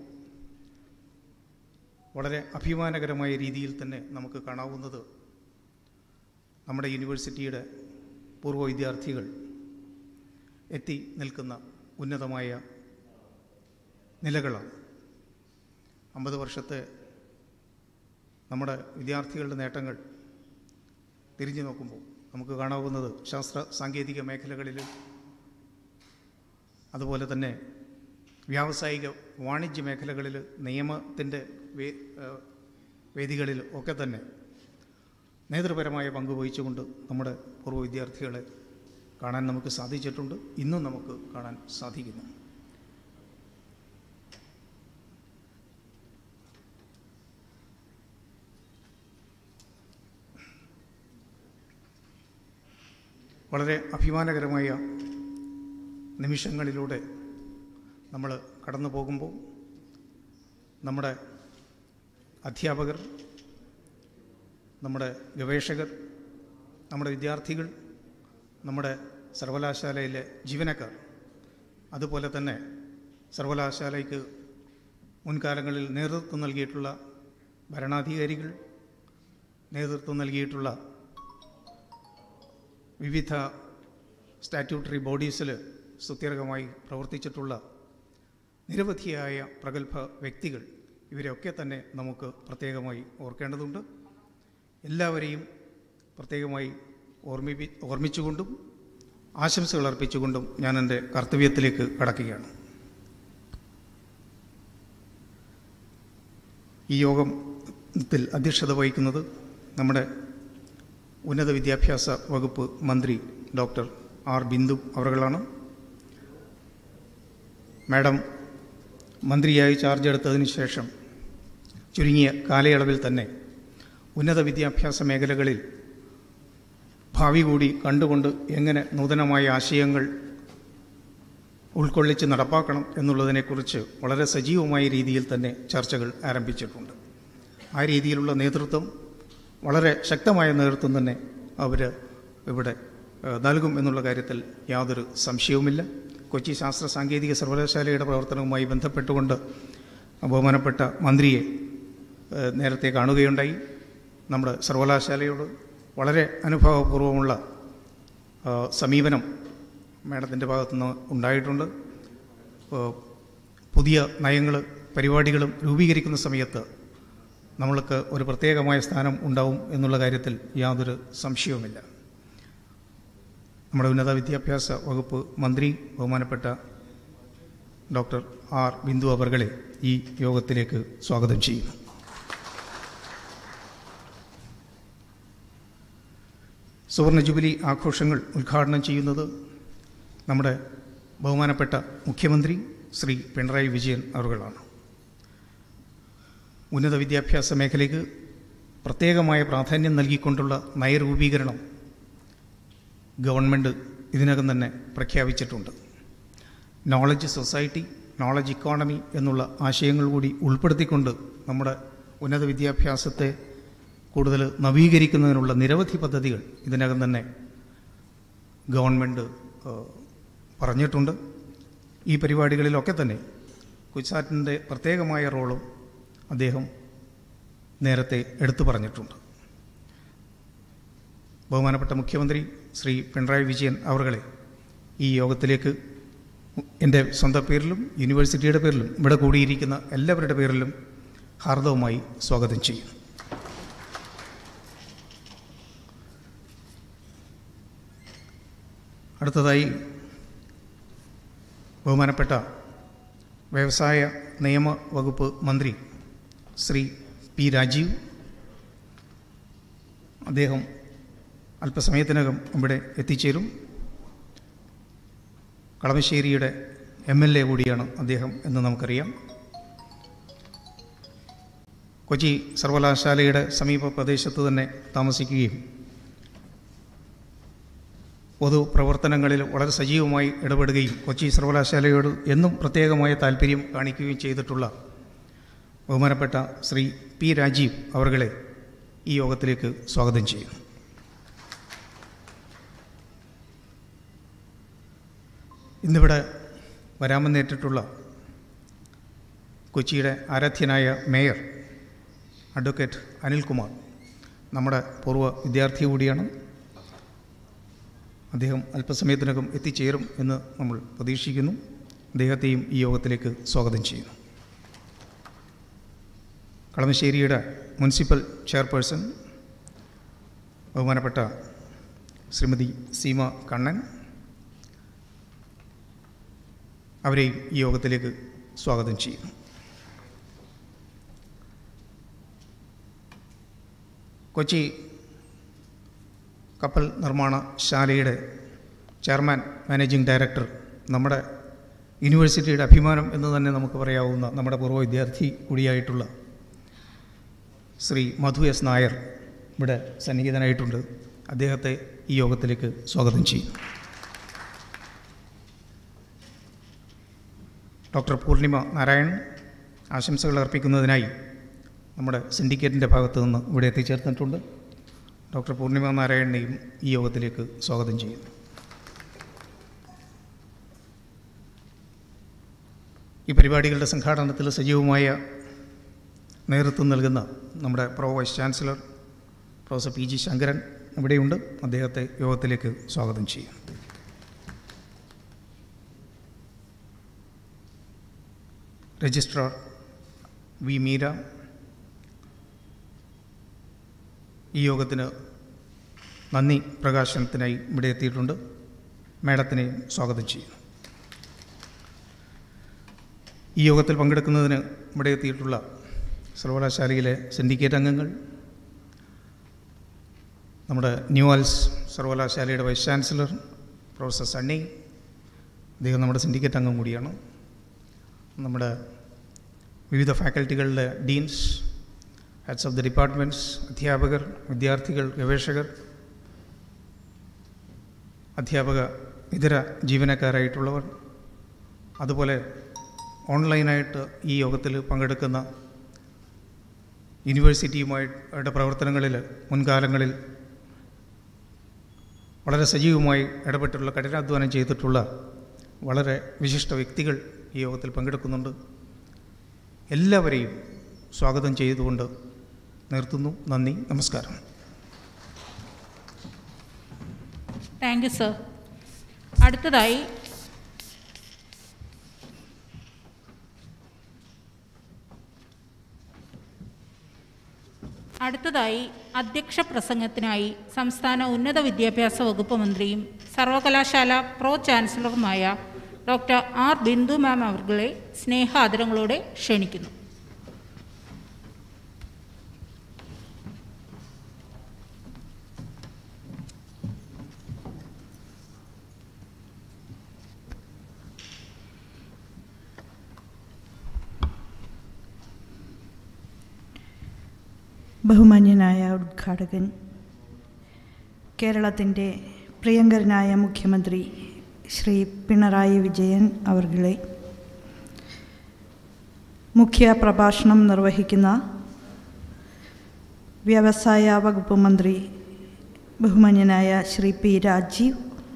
വളരെ അഭിമാനകരമായ രീതിയിൽ തന്നെ നമുക്ക് കാണാവുന്നത് നമ്മുടെ യൂണിവേഴ്സിറ്റിയുടെ പൂർവ്വ വിദ്യാർത്ഥികൾ എത്തി നിൽക്കുന്ന ഉന്നതമായ നിലകളാണ്. 50 വർഷത്തെ നമ്മുടെ വിദ്യാർത്ഥികളുടെ നേട്ടങ്ങൾ തിരിഞ്ഞു നോക്കുമ്പോൾ നമുക്ക് കാണാവുന്നത് ശാസ്ത്ര സാങ്കേതിക മേഖലകളിൽ, അതുപോലെ തന്നെ വ്യാവസായിക വാണിജ്യ മേഖലകളിൽ, നിയമത്തിൻ്റെ വേദികളിൽ ഒക്കെ തന്നെ നേതൃപരമായ പങ്ക് വഹിച്ചുകൊണ്ട് നമ്മുടെ പൂർവ്വ വിദ്യാർത്ഥികളെ കാണാൻ നമുക്ക് സാധിച്ചിട്ടുണ്ട്, ഇന്നും നമുക്ക് കാണാൻ സാധിക്കുന്നു. വളരെ അഭിമാനകരമായ നിമിഷങ്ങളിലൂടെ നമ്മൾ കടന്നു പോകുമ്പോൾ നമ്മുടെ അധ്യാപകർ, നമ്മുടെ ഗവേഷകർ, നമ്മുടെ വിദ്യാർത്ഥികൾ, നമ്മുടെ സർവകലാശാലയിലെ ജീവനക്കാർ, അതുപോലെ തന്നെ സർവകലാശാലയ്ക്ക് മുൻകാലങ്ങളിൽ നേതൃത്വം നൽകിയിട്ടുള്ള ഭരണാധികാരികൾ, നേതൃത്വം നൽകിയിട്ടുള്ള വിവിധ സ്റ്റാറ്റ്യൂട്ടറി ബോഡീസിൽ സുത്യർഹമായി പ്രവർത്തിച്ചിട്ടുള്ള നിരവധിയായ പ്രഗത്ഭ വ്യക്തികൾ, ഇവരെയൊക്കെ തന്നെ നമുക്ക് പ്രത്യേകമായി ഓർക്കേണ്ടതുണ്ട്. എല്ലാവരെയും പ്രത്യേകമായി ഓർമ്മിച്ചുകൊണ്ടും ആശംസകൾ അർപ്പിച്ചുകൊണ്ടും ഞാൻ എൻ്റെ കർത്തവ്യത്തിലേക്ക് കടക്കുകയാണ്. ഈ യോഗത്തിൽ അധ്യക്ഷത വഹിക്കുന്നത് നമ്മുടെ ഉന്നത വിദ്യാഭ്യാസ വകുപ്പ് മന്ത്രി ഡോക്ടർ ആർ ബിന്ദു അവറുകളാണ്. മാഡം മന്ത്രിയായി ചാർജ് എടുത്തതിന് ശേഷം ചുരുങ്ങിയ കാലയളവിൽ തന്നെ ഉന്നത വിദ്യാഭ്യാസ മേഖലകളിൽ ഭാവി കൂടി കണ്ടുകൊണ്ട് എങ്ങനെ നൂതനമായ ആശയങ്ങൾ ഉൾക്കൊള്ളിച്ച് നടപ്പാക്കണം എന്നുള്ളതിനെക്കുറിച്ച് വളരെ സജീവമായ രീതിയിൽ തന്നെ ചർച്ചകൾ ആരംഭിച്ചിട്ടുണ്ട്. ആ രീതിയിലുള്ള നേതൃത്വം, വളരെ ശക്തമായ നേതൃത്വം തന്നെ അവർ ഇവിടെ നൽകും എന്നുള്ള കാര്യത്തിൽ യാതൊരു സംശയവുമില്ല. കൊച്ചി ശാസ്ത്ര സാങ്കേതിക സർവകലാശാലയുടെ പ്രവർത്തനവുമായി ബന്ധപ്പെട്ടുകൊണ്ട് ബഹുമാനപ്പെട്ട മന്ത്രിയെ നേരത്തെ കാണുകയുണ്ടായി. നമ്മുടെ സർവകലാശാലയോട് വളരെ അനുഭവപൂർവമുള്ള സമീപനം മാഡത്തിൻ്റെ ഭാഗത്തുനിന്ന് ഉണ്ടായിട്ടുണ്ട്. പുതിയ നയങ്ങൾ, പരിപാടികളും രൂപീകരിക്കുന്ന സമയത്ത് നമ്മൾക്ക് ഒരു പ്രത്യേകമായ സ്ഥാനം ഉണ്ടാവും എന്നുള്ള കാര്യത്തിൽ യാതൊരു സംശയവുമില്ല. നമ്മുടെ ഉന്നത വിദ്യാഭ്യാസ വകുപ്പ് മന്ത്രി ബഹുമാനപ്പെട്ട ഡോക്ടർ ആർ ബിന്ദു അവർകളെ ഈ യോഗത്തിലേക്ക് സ്വാഗതം ചെയ്യുന്നു. സുവർണ ജൂബിലി ആഘോഷങ്ങൾ ഉദ്ഘാടനം ചെയ്യുന്നത് നമ്മുടെ ബഹുമാനപ്പെട്ട മുഖ്യമന്ത്രി ശ്രീ പിണറായി വിജയൻ അവറുകളാണ്. ഉന്നത വിദ്യാഭ്യാസ മേഖലയ്ക്ക് പ്രത്യേകമായ പ്രാധാന്യം നൽകിക്കൊണ്ടുള്ള നയരൂപീകരണം ഗവൺമെൻറ് ഇതിനകം തന്നെ പ്രഖ്യാപിച്ചിട്ടുണ്ട്. നോളജ് സൊസൈറ്റി, നോളജ് ഇക്കോണമി എന്നുള്ള ആശയങ്ങൾ കൂടി ഉൾപ്പെടുത്തിക്കൊണ്ട് നമ്മുടെ ഉന്നത വിദ്യാഭ്യാസത്തെ കൂടുതൽ നവീകരിക്കുന്നതിനുള്ള നിരവധി പദ്ധതികൾ ഇതിനകം തന്നെ ഗവൺമെൻറ് പറഞ്ഞിട്ടുണ്ട്. ഈ പരിപാടികളിലൊക്കെ തന്നെ കുസാറ്റിൻ്റെ പ്രത്യേകമായ റോളും അദ്ദേഹം നേരത്തെ എടുത്തു പറഞ്ഞിട്ടുണ്ട്. ബഹുമാനപ്പെട്ട മുഖ്യമന്ത്രി ശ്രീ പിണറായി വിജയൻ അവറുകളെ ഈ യോഗത്തിലേക്ക് എൻ്റെ സ്വന്തം പേരിലും യൂണിവേഴ്സിറ്റിയുടെ പേരിലും ഇവിടെ കൂടിയിരിക്കുന്ന എല്ലാവരുടെ പേരിലും ഹാർദവമായി സ്വാഗതം ചെയ്യും. അടുത്തതായി ബഹുമാനപ്പെട്ട വ്യവസായ നിയമ വകുപ്പ് മന്ത്രി ശ്രീ പി രാജീവ്, അദ്ദേഹം അല്പസമയത്തിനകം ഇവിടെ എത്തിച്ചേരും. കളമശ്ശേരിയുടെ MLA കൂടിയാണ് അദ്ദേഹം എന്ന് നമുക്കറിയാം. കൊച്ചി സർവകലാശാലയുടെ സമീപ പ്രദേശത്ത് തന്നെ താമസിക്കുകയും പൊതുപ്രവർത്തനങ്ങളിൽ വളരെ സജീവമായി ഇടപെടുകയും കൊച്ചി സർവകലാശാലയോട് എന്നും പ്രത്യേകമായ താല്പര്യം കാണിക്കുകയും ചെയ്തിട്ടുള്ള ബഹുമാനപ്പെട്ട ശ്രീ പി രാജീവ് അവറുകളെ ഈ യോഗത്തിലേക്ക് സ്വാഗതം ചെയ്യുന്നു. ഇന്നിവിടെ വരാമെന്നേറ്റിട്ടുള്ള കൊച്ചിയുടെ ആരാധ്യനായ മേയർ അഡ്വക്കേറ്റ് അനിൽകുമാർ നമ്മുടെ പൂർവ്വ വിദ്യാർത്ഥി കൂടിയാണ്. അദ്ദേഹം അല്പസമയത്തിനകം എത്തിച്ചേരും എന്ന് നമ്മൾ പ്രതീക്ഷിക്കുന്നു. അദ്ദേഹത്തെയും ഈ യോഗത്തിലേക്ക് സ്വാഗതം ചെയ്യുന്നു. കളമശ്ശേരിയുടെ മുനിസിപ്പൽ ചെയർപേഴ്സൺ ബഹുമാനപ്പെട്ട ശ്രീമതി സീമ കണ്ണൻ, അവരെയും ഈ യോഗത്തിലേക്ക് സ്വാഗതം ചെയ്യുന്നു. കൊച്ചി കപ്പൽ നിർമ്മാണശാലയുടെ ചെയർമാൻ, മാനേജിംഗ് ഡയറക്ടർ, നമ്മുടെ യൂണിവേഴ്സിറ്റിയുടെ അഭിമാനം എന്ന് തന്നെ നമുക്ക് പറയാവുന്ന നമ്മുടെ പൂർവ്വ വിദ്യാർത്ഥി കൂടിയായിട്ടുള്ള ശ്രീ മധു എസ് നായർ ഇവിടെ സന്നിഹിതനായിട്ടുണ്ട്. അദ്ദേഹത്തെ ഈ യോഗത്തിലേക്ക് സ്വാഗതം ചെയ്യും. ഡോക്ടർ പൂർണിമ നാരായൺ ആശംസകൾ അർപ്പിക്കുന്നതിനായി നമ്മുടെ സിൻഡിക്കേറ്റിൻ്റെ ഭാഗത്തു നിന്ന് ഇവിടെ എത്തിച്ചേർന്നിട്ടുണ്ട്. ഡോക്ടർ പൂർണിമ നാരായണനെയും ഈ യോഗത്തിലേക്ക് സ്വാഗതം ചെയ്യുന്നു. ഈ പരിപാടികളുടെ സംഘാടനത്തിൽ സജീവമായ നേതൃത്വം നൽകുന്ന നമ്മുടെ vice chancellor professor P G Sankaran ഇവിടെയുണ്ട്. അദ്ദേഹത്തെ യോഗത്തിലേക്ക് സ്വാഗതം ചെയ്യും. രജിസ്ട്രാർ വി മീര ഈ യോഗത്തിന് നന്ദി പ്രകാശനത്തിനായി ഇവിടെ എത്തിയിട്ടുണ്ട്. മാഡത്തിനെയും സ്വാഗതം ചെയ്യുന്നു. ഈ യോഗത്തിൽ പങ്കെടുക്കുന്നതിന് ഇവിടെ എത്തിയിട്ടുള്ള സർവകലാശാലയിലെ സിൻഡിക്കേറ്റ് അംഗങ്ങൾ, നമ്മുടെ ന്യൂവാൽസ് സർവകലാശാലയുടെ വൈസ് ചാൻസലർ പ്രൊഫസർ സണ്ണി, അദ്ദേഹം നമ്മുടെ സിൻഡിക്കേറ്റ് അംഗം കൂടിയാണ്. നമ്മുടെ വിവിധ ഫാക്കൽറ്റികളിലെ deans, heads of the departments, അധ്യാപകർ, വിദ്യാർത്ഥികൾ, ഗവേഷകർ, അധ്യാപക ഇതര ജീവനക്കാരായിട്ടുള്ളവർ, അതുപോലെ ഓൺലൈനായിട്ട് ഈ യോഗത്തിൽ പങ്കെടുക്കുന്ന യൂണിവേഴ്സിറ്റിയുമായിട്ട് പ്രവർത്തനങ്ങളിൽ മുൻകാലങ്ങളിൽ വളരെ സജീവമായി ഇടപെട്ടുള്ള കഠിനാധ്വാനം ചെയ്തിട്ടുള്ള വളരെ വിശിഷ്ട വ്യക്തികൾ ഈ യോഗത്തിൽ പങ്കെടുക്കുന്നുണ്ട്. എല്ലാവരെയും സ്വാഗതം ചെയ്തുകൊണ്ട് നിർത്തുന്നു. നന്ദി, നമസ്കാരം. Thank you sir. അടുത്തതായി അധ്യക്ഷ പ്രസംഗത്തിനായി സംസ്ഥാന ഉന്നത വിദ്യാഭ്യാസ വകുപ്പ് മന്ത്രിയും സർവകലാശാല പ്രോ ചാൻസലറുമായ ഡോക്ടർ ആർ ബിന്ദു മാം അവർകളെ സ്നേഹാദരങ്ങളോടെ ക്ഷണിക്കുന്നു. ബഹുമാന്യനായ ഉദ്ഘാടകൻ, കേരളത്തിൻ്റെ പ്രിയങ്കരനായ മുഖ്യമന്ത്രി ശ്രീ പിണറായി വിജയൻ അവർകളെ, മുഖ്യ പ്രഭാഷണം നിർവഹിക്കുന്ന വ്യവസായ വകുപ്പ് മന്ത്രി ബഹുമാന്യനായ ശ്രീ പി രാജീവ്,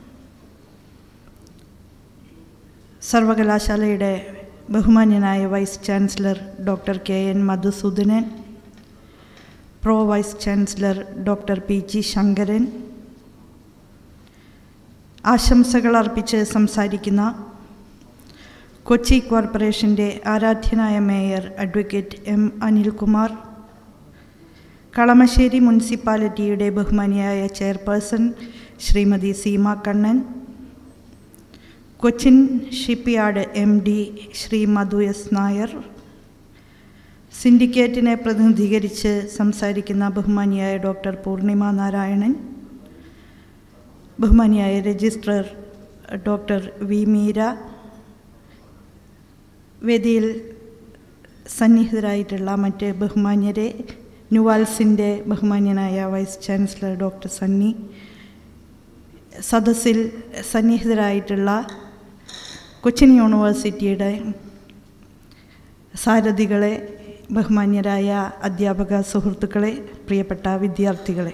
സർവകലാശാലയുടെ ബഹുമാന്യനായ vice chancellor doctor K N Madhusoodanan, pro vice chancellor doctor P G Sankaran, ആശംസകൾ അർപ്പിച്ച് സംസാരിക്കുന്ന കൊച്ചി കോർപ്പറേഷൻ്റെ ആരാധ്യനായ mayor advocate M Anilkumar, Kalamassery മുനിസിപ്പാലിറ്റിയുടെ ബഹുമാനിയായ chairperson Shrimati Seema Kannan, Cochin Shipyard M D Shri Madhu S Nair, സിൻഡിക്കേറ്റിനെ പ്രതിനിധീകരിച്ച് സംസാരിക്കുന്ന ബഹുമാനിയായ ഡോക്ടർ പൂർണിമ നാരായണൻ, ബഹുമാനിയായ രജിസ്ട്രാർ ഡോക്ടർ വി മീര, വേദിയിൽ സന്നിഹിതരായിട്ടുള്ള മറ്റ് ബഹുമാന്യരെ, ന്യൂവാൽസിൻ്റെ ബഹുമാന്യനായ വൈസ് ചാൻസലർ ഡോക്ടർ സണ്ണി, സദസ്സിൽ സന്നിഹിതരായിട്ടുള്ള കൊച്ചിൻ യൂണിവേഴ്സിറ്റിയുടെ സാരഥികളെ, ബഹുമാന്യരായ അധ്യാപക സുഹൃത്തുക്കളെ, പ്രിയപ്പെട്ട വിദ്യാർത്ഥികളെ,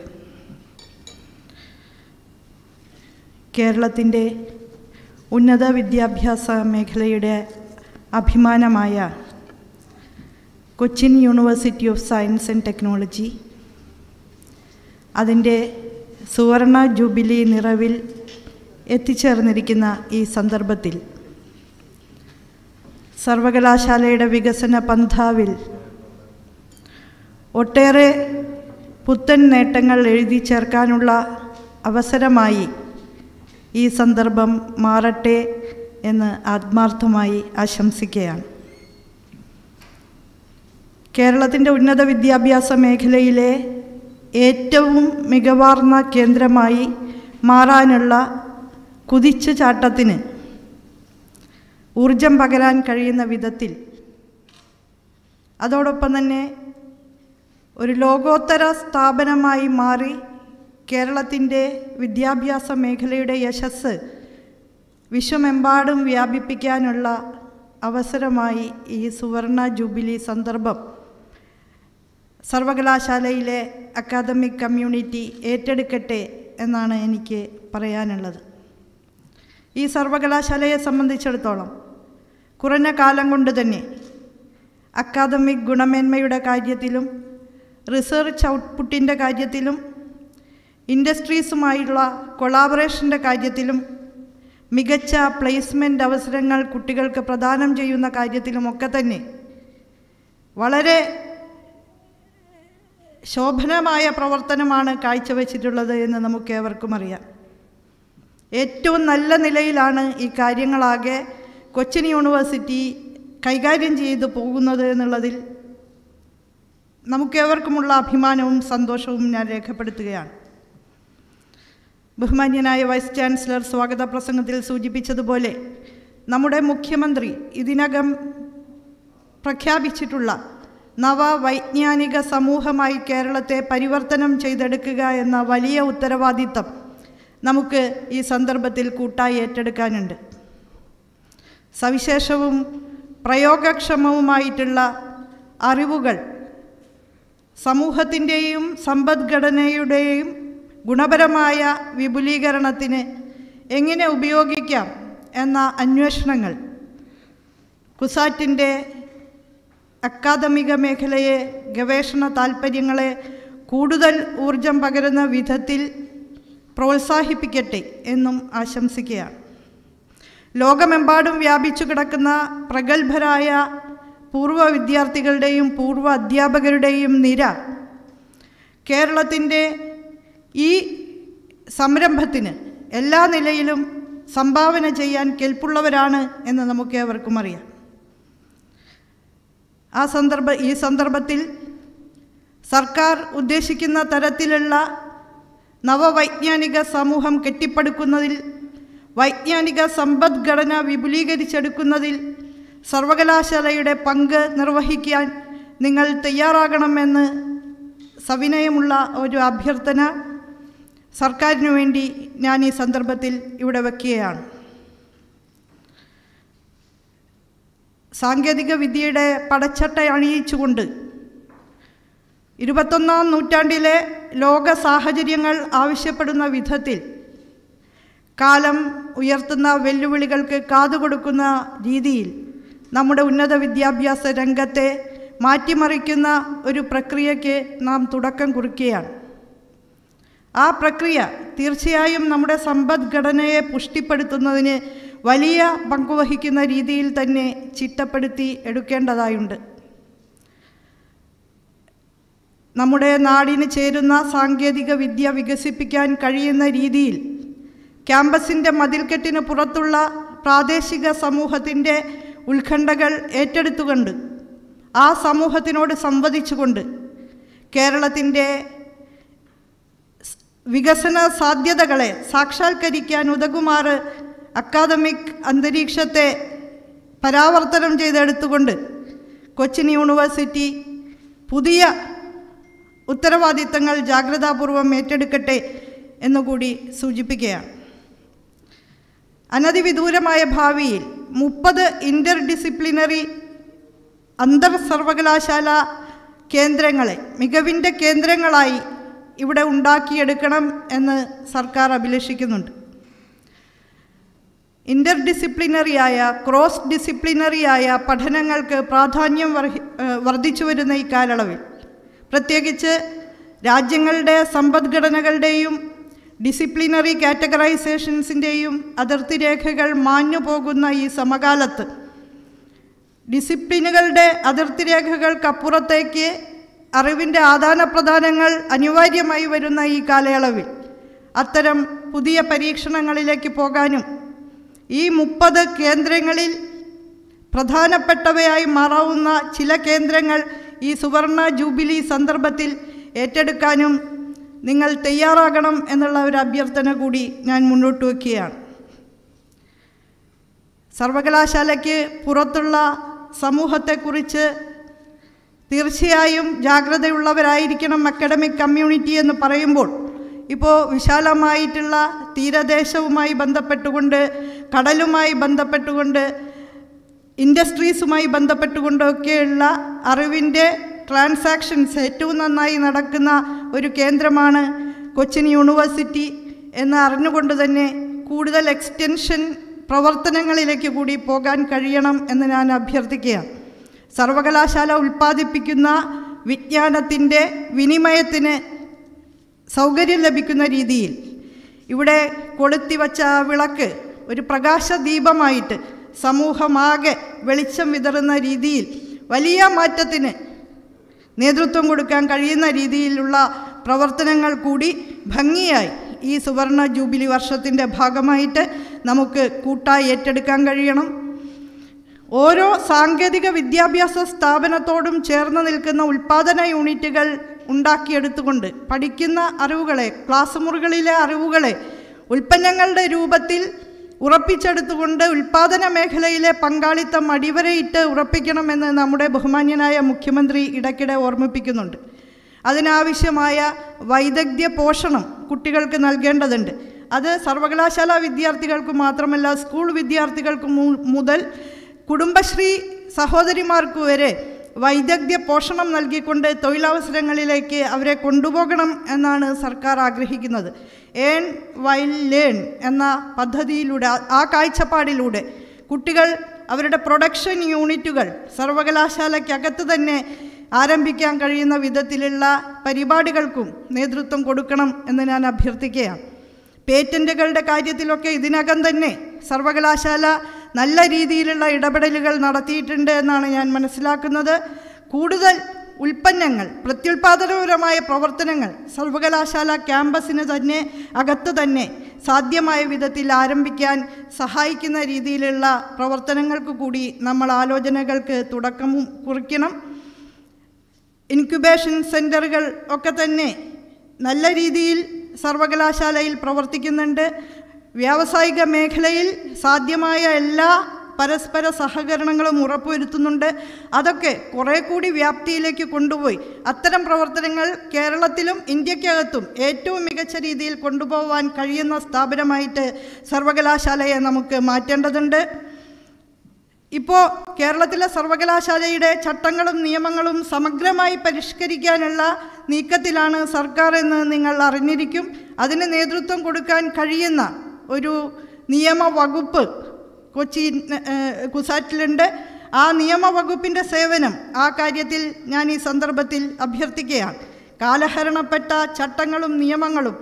കേരളത്തിൻ്റെ ഉന്നത വിദ്യാഭ്യാസ മേഖലയുടെ അഭിമാനമായ Cochin university of science and Technology അതിൻ്റെ സുവർണ ജൂബിലി നിറവിൽ എത്തിച്ചേർന്നിരിക്കുന്ന ഈ സന്ദർഭത്തിൽ സർവകലാശാലയുടെ വികസന പന്ഥാവിൽ ഒട്ടേറെ പുത്തൻ നേട്ടങ്ങൾ എഴുതി ചേർക്കാനുള്ള അവസരമായി ഈ സന്ദർഭം മാറട്ടെ എന്ന് ആത്മാർത്ഥമായി ആശംസിക്കുകയാണ്. കേരളത്തിൻ്റെ ഉന്നത വിദ്യാഭ്യാസ മേഖലയിലെ ഏറ്റവും മികവാർന്ന കേന്ദ്രമായി മാറാനുള്ള കുതിച്ചുചാട്ടത്തിന് ഊർജം പകരാൻ കഴിയുന്ന വിധത്തിൽ, അതോടൊപ്പം തന്നെ ഒരു ലോകോത്തര സ്ഥാപനമായി മാറി കേരളത്തിൻ്റെ വിദ്യാഭ്യാസ മേഖലയുടെ യശസ്സ് വിശ്വമെമ്പാടും വ്യാപിപ്പിക്കാനുള്ള അവസരമായി ഈ സുവർണ ജൂബിലി സന്ദർഭം സർവകലാശാലയിലെ അക്കാദമിക് കമ്മ്യൂണിറ്റി ഏറ്റെടുക്കട്ടെ എന്നാണ് എനിക്ക് പറയാനുള്ളത്. ഈ സർവകലാശാലയെ സംബന്ധിച്ചിടത്തോളം കുറഞ്ഞ കാലം കൊണ്ട് തന്നെ അക്കാദമിക് ഗുണമേന്മയുടെ കാര്യത്തിലും റിസർച്ച് ഔട്ട്പുട്ടിൻ്റെ കാര്യത്തിലും ഇൻഡസ്ട്രീസുമായുള്ള കൊളാബറേഷൻ്റെ കാര്യത്തിലും മികച്ച പ്ലേസ്മെൻറ്റ് അവസരങ്ങൾ കുട്ടികൾക്ക് പ്രദാനം ചെയ്യുന്ന കാര്യത്തിലുമൊക്കെ തന്നെ വളരെ ശോഭനമായ പ്രവർത്തനമാണ് കാഴ്ചവെച്ചിട്ടുള്ളത് എന്ന് നമുക്കേവർക്കും അറിയാം. ഏറ്റവും നല്ല നിലയിലാണ് ഈ കാര്യങ്ങളാകെ കൊച്ചിൻ യൂണിവേഴ്സിറ്റി കൈകാര്യം ചെയ്തു പോകുന്നത് എന്നുള്ളതിൽ നമുക്കേവർക്കുമുള്ള അഭിമാനവും സന്തോഷവും ഞാൻ രേഖപ്പെടുത്തുകയാണ്. ബഹുമാന്യനായ വൈസ് ചാൻസലർ സ്വാഗത പ്രസംഗത്തിൽ സൂചിപ്പിച്ചതുപോലെ നമ്മുടെ മുഖ്യമന്ത്രി ഇതിനകം പ്രഖ്യാപിച്ചിട്ടുള്ള നവവൈജ്ഞാനിക സമൂഹമായി കേരളത്തെ പരിവർത്തനം ചെയ്തെടുക്കുക എന്ന വലിയ ഉത്തരവാദിത്തം നമുക്ക് ഈ സന്ദർഭത്തിൽ കൂട്ടായി ഏറ്റെടുക്കാനുണ്ട്. സവിശേഷവും പ്രയോഗക്ഷമവുമായിട്ടുള്ള അറിവുകൾ സമൂഹത്തിൻ്റെയും സമ്പദ്ഘടനയുടെയും ഗുണപരമായ വിപുലീകരണത്തിന് എങ്ങനെ ഉപയോഗിക്കാം എന്ന അന്വേഷണങ്ങൾ കുസാറ്റിൻ്റെ അക്കാദമിക മേഖലയെ ഗവേഷണ താൽപ്പര്യങ്ങളെ കൂടുതൽ ഊർജം പകരുന്ന വിധത്തിൽ പ്രോത്സാഹിപ്പിക്കട്ടെ എന്നും ആശംസിക്കുകയാണ്. ലോകമെമ്പാടും വ്യാപിച്ചു കിടക്കുന്ന പ്രഗത്ഭരായ പൂർവ്വ വിദ്യാർത്ഥികളുടെയും പൂർവ്വ അധ്യാപകരുടെയും നിര കേരളത്തിൻ്റെ ഈ സംരംഭത്തിന് എല്ലാ നിലയിലും സംഭാവന ചെയ്യാൻ കെൽപ്പുള്ളവരാണ് എന്ന് നമുക്കേവർക്കും അറിയാം. ഈ സന്ദർഭത്തിൽ സർക്കാർ ഉദ്ദേശിക്കുന്ന തരത്തിലുള്ള നവവൈജ്ഞാനിക സമൂഹം കെട്ടിപ്പടുക്കുന്നതിൽ, വൈജ്ഞാനിക സമ്പദ്ഘടന വിപുലീകരിച്ചെടുക്കുന്നതിൽ സർവകലാശാലയുടെ പങ്ക് നിർവഹിക്കാൻ നിങ്ങൾ തയ്യാറാകണമെന്ന് സവിനയമുള്ള ഒരു അഭ്യർത്ഥന സർക്കാരിനു വേണ്ടി ഞാൻ ഈ സന്ദർഭത്തിൽ ഇവിടെ വയ്ക്കുകയാണ്. സാങ്കേതിക വിദ്യയുടെ പടച്ചട്ട അണിയിച്ചുകൊണ്ട് 21-ാം നൂറ്റാണ്ടിലെ ലോക സാഹചര്യങ്ങൾ ആവശ്യപ്പെടുന്ന വിധത്തിൽ കാലം ഉയർത്തുന്ന വെല്ലുവിളികൾക്ക് കാതുകൊടുക്കുന്ന രീതിയിൽ നമ്മുടെ ഉന്നത വിദ്യാഭ്യാസ രംഗത്തെ മാറ്റിമറിക്കുന്ന ഒരു പ്രക്രിയയ്ക്ക് നാം തുടക്കം കുറിക്കുകയാണ്. ആ പ്രക്രിയ തീർച്ചയായും നമ്മുടെ സമ്പദ്ഘടനയെ പുഷ്ടിപ്പെടുത്തുന്നതിന് വലിയ പങ്കുവഹിക്കുന്ന രീതിയിൽ തന്നെ ചിട്ടപ്പെടുത്തി എടുക്കേണ്ടതായുണ്ട്. നമ്മുടെ നാടിന് ചേരുന്ന സാങ്കേതിക വിദ്യ വികസിപ്പിക്കാൻ കഴിയുന്ന രീതിയിൽ ക്യാമ്പസിൻ്റെ മതിൽക്കെട്ടിന് പുറത്തുള്ള പ്രാദേശിക സമൂഹത്തിൻ്റെ ഉത്കണ്ഠകൾ ഏറ്റെടുത്തുകൊണ്ട് ആ സമൂഹത്തിനോട് സംവദിച്ചുകൊണ്ട് കേരളത്തിൻ്റെ വികസന സാധ്യതകളെ സാക്ഷാത്കരിക്കാൻ ഉതകുമാറ് അക്കാദമിക് അന്തരീക്ഷത്തെ പരാവർത്തനം ചെയ്തെടുത്തുകൊണ്ട് കൊച്ചിൻ യൂണിവേഴ്സിറ്റി പുതിയ ഉത്തരവാദിത്തങ്ങൾ ജാഗ്രതാപൂർവം ഏറ്റെടുക്കട്ടെ എന്നുകൂടി സൂചിപ്പിക്കുകയാണ്. അനധിവിദൂരമായ ഭാവിയിൽ 30 ഇൻ്റർ ഡിസിപ്ലിനറി അന്തർ സർവകലാശാല കേന്ദ്രങ്ങളെ മികവിൻ്റെ കേന്ദ്രങ്ങളായി ഇവിടെ ഉണ്ടാക്കിയെടുക്കണം എന്ന് സർക്കാർ അഭിലഷിക്കുന്നുണ്ട്. ഇൻ്റർ ഡിസിപ്ലിനറിയായ ക്രോസ് ഡിസിപ്ലിനറിയായ പഠനങ്ങൾക്ക് പ്രാധാന്യം വർദ്ധിച്ചു വരുന്ന ഈ കാലയളവിൽ പ്രത്യേകിച്ച് രാജ്യങ്ങളുടെ സമ്പദ്ഘടനകളുടെയും ഡിസിപ്ലിനറി കാറ്റഗറൈസേഷൻസിൻ്റെയും അതിർത്തി രേഖകൾ മാഞ്ഞു പോകുന്ന ഈ സമകാലത്ത് ഡിസിപ്ലിനുകളുടെ അതിർത്തി രേഖകൾക്കപ്പുറത്തേക്ക് അറിവിൻ്റെ ആദാനപ്രദാനങ്ങൾ അനിവാര്യമായി വരുന്ന ഈ കാലയളവിൽ അത്തരം പുതിയ പരീക്ഷണങ്ങളിലേക്ക് പോകാനും ഈ 30 കേന്ദ്രങ്ങളിൽ പ്രധാനപ്പെട്ടവയായി മാറാവുന്ന ചില കേന്ദ്രങ്ങൾ ഈ സുവർണ ജൂബിലി സന്ദർഭത്തിൽ ഏറ്റെടുക്കാനും നിങ്ങൾ തയ്യാറാകണം എന്നുള്ള ഒരു അഭ്യർത്ഥന കൂടി ഞാൻ മുന്നോട്ട് വയ്ക്കുകയാണ്. സർവകലാശാലയ്ക്ക് പുറത്തുള്ള സമൂഹത്തെക്കുറിച്ച് തീർച്ചയായും ജാഗ്രതയുള്ളവരായിരിക്കണം അക്കാഡമിക് കമ്മ്യൂണിറ്റി എന്ന് പറയുമ്പോൾ ഇപ്പോൾ വിശാലമായിട്ടുള്ള തീരദേശവുമായി ബന്ധപ്പെട്ടുകൊണ്ട്, കടലുമായി ബന്ധപ്പെട്ടുകൊണ്ട്, ഇൻഡസ്ട്രീസുമായി ബന്ധപ്പെട്ടുകൊണ്ടൊക്കെയുള്ള അറിവിൻ്റെ ട്രാൻസാക്ഷൻസ് ഏറ്റവും നന്നായി നടക്കുന്ന ഒരു കേന്ദ്രമാണ് കൊച്ചിൻ യൂണിവേഴ്സിറ്റി എന്ന് അറിഞ്ഞുകൊണ്ട് തന്നെ കൂടുതൽ എക്സ്റ്റൻഷൻ പ്രവർത്തനങ്ങളിലേക്ക് കൂടി പോകാൻ കഴിയണം എന്ന് ഞാൻ അഭ്യർത്ഥിക്കുകയാണ്. സർവകലാശാല ഉൽപ്പാദിപ്പിക്കുന്ന വിജ്ഞാനത്തിൻ്റെ വിനിമയത്തിന് സൗകര്യം ലഭിക്കുന്ന രീതിയിൽ ഇവിടെ കൊളുത്തിവച്ച വിളക്ക് ഒരു പ്രകാശദീപമായിട്ട് സമൂഹമാകെ വെളിച്ചം വിതറുന്ന രീതിയിൽ വലിയ മാറ്റത്തിന് നേതൃത്വം കൊടുക്കാൻ കഴിയുന്ന രീതിയിലുള്ള പ്രവർത്തനങ്ങൾ കൂടി ഭംഗിയായി ഈ സുവർണ ജൂബിലി വർഷത്തിൻ്റെ ഭാഗമായിട്ട് നമുക്ക് കൂട്ടായി ഏറ്റെടുക്കാൻ കഴിയണം. ഓരോ സാങ്കേതിക വിദ്യാഭ്യാസ സ്ഥാപനത്തോടും ചേർന്ന് നിൽക്കുന്ന ഉൽപ്പാദന യൂണിറ്റുകൾ ഉണ്ടാക്കിയെടുത്തുകൊണ്ട് പഠിക്കുന്ന അറിവുകളെ, ക്ലാസ് മുറികളിലെ അറിവുകളെ ഉൽപ്പന്നങ്ങളുടെ രൂപത്തിൽ ഉറപ്പിച്ചെടുത്തുകൊണ്ട് ഉൽപ്പാദന മേഖലയിലെ പങ്കാളിത്തം അടിവരയിട്ട് ഉറപ്പിക്കണമെന്ന് നമ്മുടെ ബഹുമാന്യനായ മുഖ്യമന്ത്രി ഇടയ്ക്കിടെ ഓർമ്മിപ്പിക്കുന്നുണ്ട്. അതിനാവശ്യമായ വൈദഗ്ധ്യ പോഷണം കുട്ടികൾക്ക് നൽകേണ്ടതുണ്ട്. അത് സർവകലാശാല വിദ്യാർത്ഥികൾക്ക് മാത്രമല്ല, സ്കൂൾ വിദ്യാർത്ഥികൾക്ക് മുതൽ കുടുംബശ്രീ സഹോദരിമാർക്ക് വരെ വൈദഗ്ധ്യ പോഷണം നൽകിക്കൊണ്ട് തൊഴിലവസരങ്ങളിലേക്ക് അവരെ കൊണ്ടുപോകണം എന്നാണ് സർക്കാർ ആഗ്രഹിക്കുന്നത്. ഏൺ വൈൽ ലേൺ എന്ന പദ്ധതിയിലൂടെ, ആ കാഴ്ചപ്പാടിലൂടെ കുട്ടികൾ അവരുടെ പ്രൊഡക്ഷൻ യൂണിറ്റുകൾ സർവകലാശാലയ്ക്കകത്ത് തന്നെ ആരംഭിക്കാൻ കഴിയുന്ന വിധത്തിലുള്ള പരിപാടികൾക്കും നേതൃത്വം കൊടുക്കണം എന്ന് ഞാൻ അഭ്യർത്ഥിക്കുകയാണ്. പേറ്റൻറ്റുകളുടെ കാര്യത്തിലൊക്കെ ഇതിനകം തന്നെ സർവകലാശാല നല്ല രീതിയിലുള്ള ഇടപെടലുകൾ നടത്തിയിട്ടുണ്ട് എന്നാണ് ഞാൻ മനസ്സിലാക്കുന്നത്. കൂടുതൽ ഉൽപ്പന്നങ്ങൾ, പ്രത്യുൽപാദനപരമായ പ്രവർത്തനങ്ങൾ സർവകലാശാല ക്യാമ്പസിന് തന്നെ അകത്ത് തന്നെ സാധ്യമായ വിധത്തിൽ ആരംഭിക്കാൻ സഹായിക്കുന്ന രീതിയിലുള്ള പ്രവർത്തനങ്ങൾക്ക് കൂടി നമ്മൾ ആലോചനകൾക്ക് തുടക്കം കുറിക്കണം. ഇൻക്യുബേഷൻ സെൻ്ററുകൾ ഒക്കെ തന്നെ നല്ല രീതിയിൽ സർവകലാശാലയിൽ പ്രവർത്തിക്കുന്നുണ്ട്. വ്യാവസായിക മേഖലയിൽ സാധ്യമായ എല്ലാ പരസ്പര സഹകരണങ്ങളും ഉറപ്പുവരുത്തുന്നുണ്ട്. അതൊക്കെ കുറേ കൂടി വ്യാപ്തിയിലേക്ക് കൊണ്ടുപോയി അത്തരം പ്രവർത്തനങ്ങൾ കേരളത്തിലും ഇന്ത്യക്കകത്തും ഏറ്റവും മികച്ച രീതിയിൽ കൊണ്ടുപോകാൻ കഴിയുന്ന സ്ഥാപനമായിട്ട് സർവകലാശാലയെ നമുക്ക് മാറ്റേണ്ടതുണ്ട്. ഇപ്പോൾ കേരളത്തിലെ സർവകലാശാലയുടെ ചട്ടങ്ങളും നിയമങ്ങളും സമഗ്രമായി പരിഷ്കരിക്കാനുള്ള നീക്കത്തിലാണ് സർക്കാർ എന്ന് നിങ്ങൾ അറിഞ്ഞിരിക്കും. അതിന് നേതൃത്വം കൊടുക്കാൻ കഴിയുന്ന ഒരു നിയമവകുപ്പ് കൊച്ചിൻ കുസാറ്റിലുണ്ട്. ആ നിയമവകുപ്പിൻ്റെ സേവനം ആ കാര്യത്തിൽ ഞാൻ ഈ സന്ദർഭത്തിൽ അഭ്യർത്ഥിക്കുകയാണ്. കാലഹരണപ്പെട്ട ചട്ടങ്ങളും നിയമങ്ങളും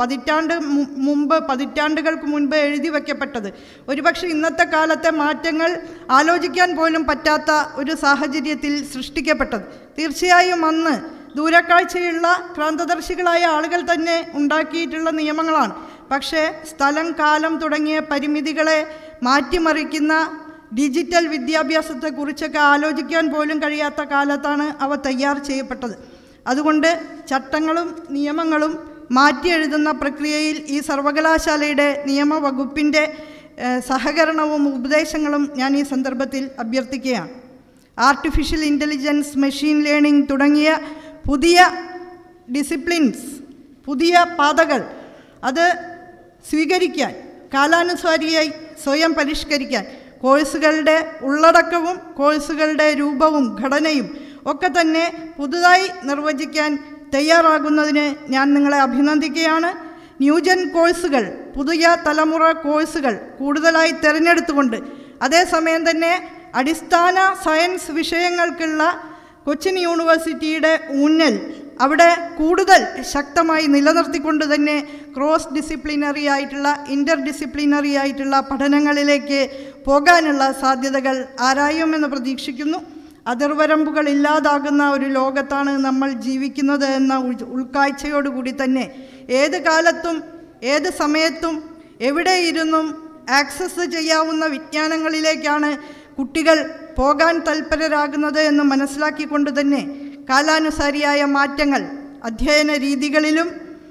പതിറ്റാണ്ടുകൾക്ക് മുൻപ് എഴുതി വയ്ക്കപ്പെട്ടത് ഒരുപക്ഷെ ഇന്നത്തെ കാലത്തെ മാറ്റങ്ങൾ ആലോചിക്കാൻ പോലും പറ്റാത്ത ഒരു സാഹചര്യത്തിൽ സൃഷ്ടിക്കപ്പെട്ടത്. തീർച്ചയായും അന്ന് ദൂരക്കാഴ്ചയുള്ള ക്രാന്തദർശികളായ ആളുകൾ തന്നെ ഉണ്ടാക്കിയിട്ടുള്ള നിയമങ്ങളാണ്. പക്ഷേ സ്ഥലം, കാലം തുടങ്ങിയ പരിമിതികളെ മാറ്റിമറിക്കുന്ന ഡിജിറ്റൽ വിദ്യാഭ്യാസത്തെക്കുറിച്ചൊക്കെ ആലോചിക്കാൻ പോലും കഴിയാത്ത കാലത്താണ് അവ തയ്യാർ ചെയ്യപ്പെട്ടത്. അതുകൊണ്ട് ചട്ടങ്ങളും നിയമങ്ങളും മാറ്റിയെഴുതുന്ന പ്രക്രിയയിൽ ഈ സർവകലാശാലയുടെ നിയമവകുപ്പിൻ്റെ സഹകരണവും ഉപദേശങ്ങളും ഞാൻ ഈ സന്ദർഭത്തിൽ അഭ്യർത്ഥിക്കുകയാണ്. ആർട്ടിഫിഷ്യൽ ഇൻ്റലിജൻസ്, മെഷീൻ ലേണിംഗ് തുടങ്ങിയ പുതിയ ഡിസിപ്ലിൻസ്, പുതിയ പാതകൾ അത് സ്വീകരിക്കാൻ, കാലാനുസാരിയായി സ്വയം പരിഷ്കരിക്കാൻ കോഴ്സുകളുടെ ഉള്ളടക്കവും കോഴ്സുകളുടെ രൂപവും ഘടനയും ഒക്കെ തന്നെ പുതുതായി നിർവചിക്കാൻ തയ്യാറാകുന്നതിന് ഞാൻ നിങ്ങളെ അഭിനന്ദിക്കുകയാണ്. ന്യൂജൻ കോഴ്സുകൾ, പുതിയ തലമുറ കോഴ്സുകൾ കൂടുതലായി തിരഞ്ഞെടുത്തുകൊണ്ട് അതേസമയം തന്നെ അടിസ്ഥാന സയൻസ് വിഷയങ്ങൾക്കുള്ള കൊച്ചിൻ യൂണിവേഴ്സിറ്റിയുടെ ഊന്നൽ അവിടെ കൂടുതൽ ശക്തമായി നിലനിർത്തിക്കൊണ്ട് തന്നെ ക്രോസ് ഡിസിപ്ലിനറി ആയിട്ടുള്ള, ഇൻ്റർ ഡിസിപ്ലിനറി ആയിട്ടുള്ള പഠനങ്ങളിലേക്ക് പോകാനുള്ള സാധ്യതകൾ ആരായുമെന്ന് പ്രതീക്ഷിക്കുന്നു. അതിർവരമ്പുകൾ ഇല്ലാതാകുന്ന ഒരു ലോകത്താണ് നമ്മൾ ജീവിക്കുന്നത് എന്ന ഉൾക്കാഴ്ചയോടുകൂടി തന്നെ ഏത് കാലത്തും ഏത് സമയത്തും എവിടെയിരുന്നും ആക്സസ് ചെയ്യാവുന്ന വിജ്ഞാനങ്ങളിലേക്കാണ് കുട്ടികൾ പോകാൻ തൽപരരാകുന്നത് എന്ന് മനസ്സിലാക്കിക്കൊണ്ട് തന്നെ കാലാനുസാരിയായ മാറ്റങ്ങൾ അധ്യയന രീതികളിലും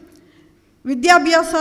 വിദ്യാഭ്യാസ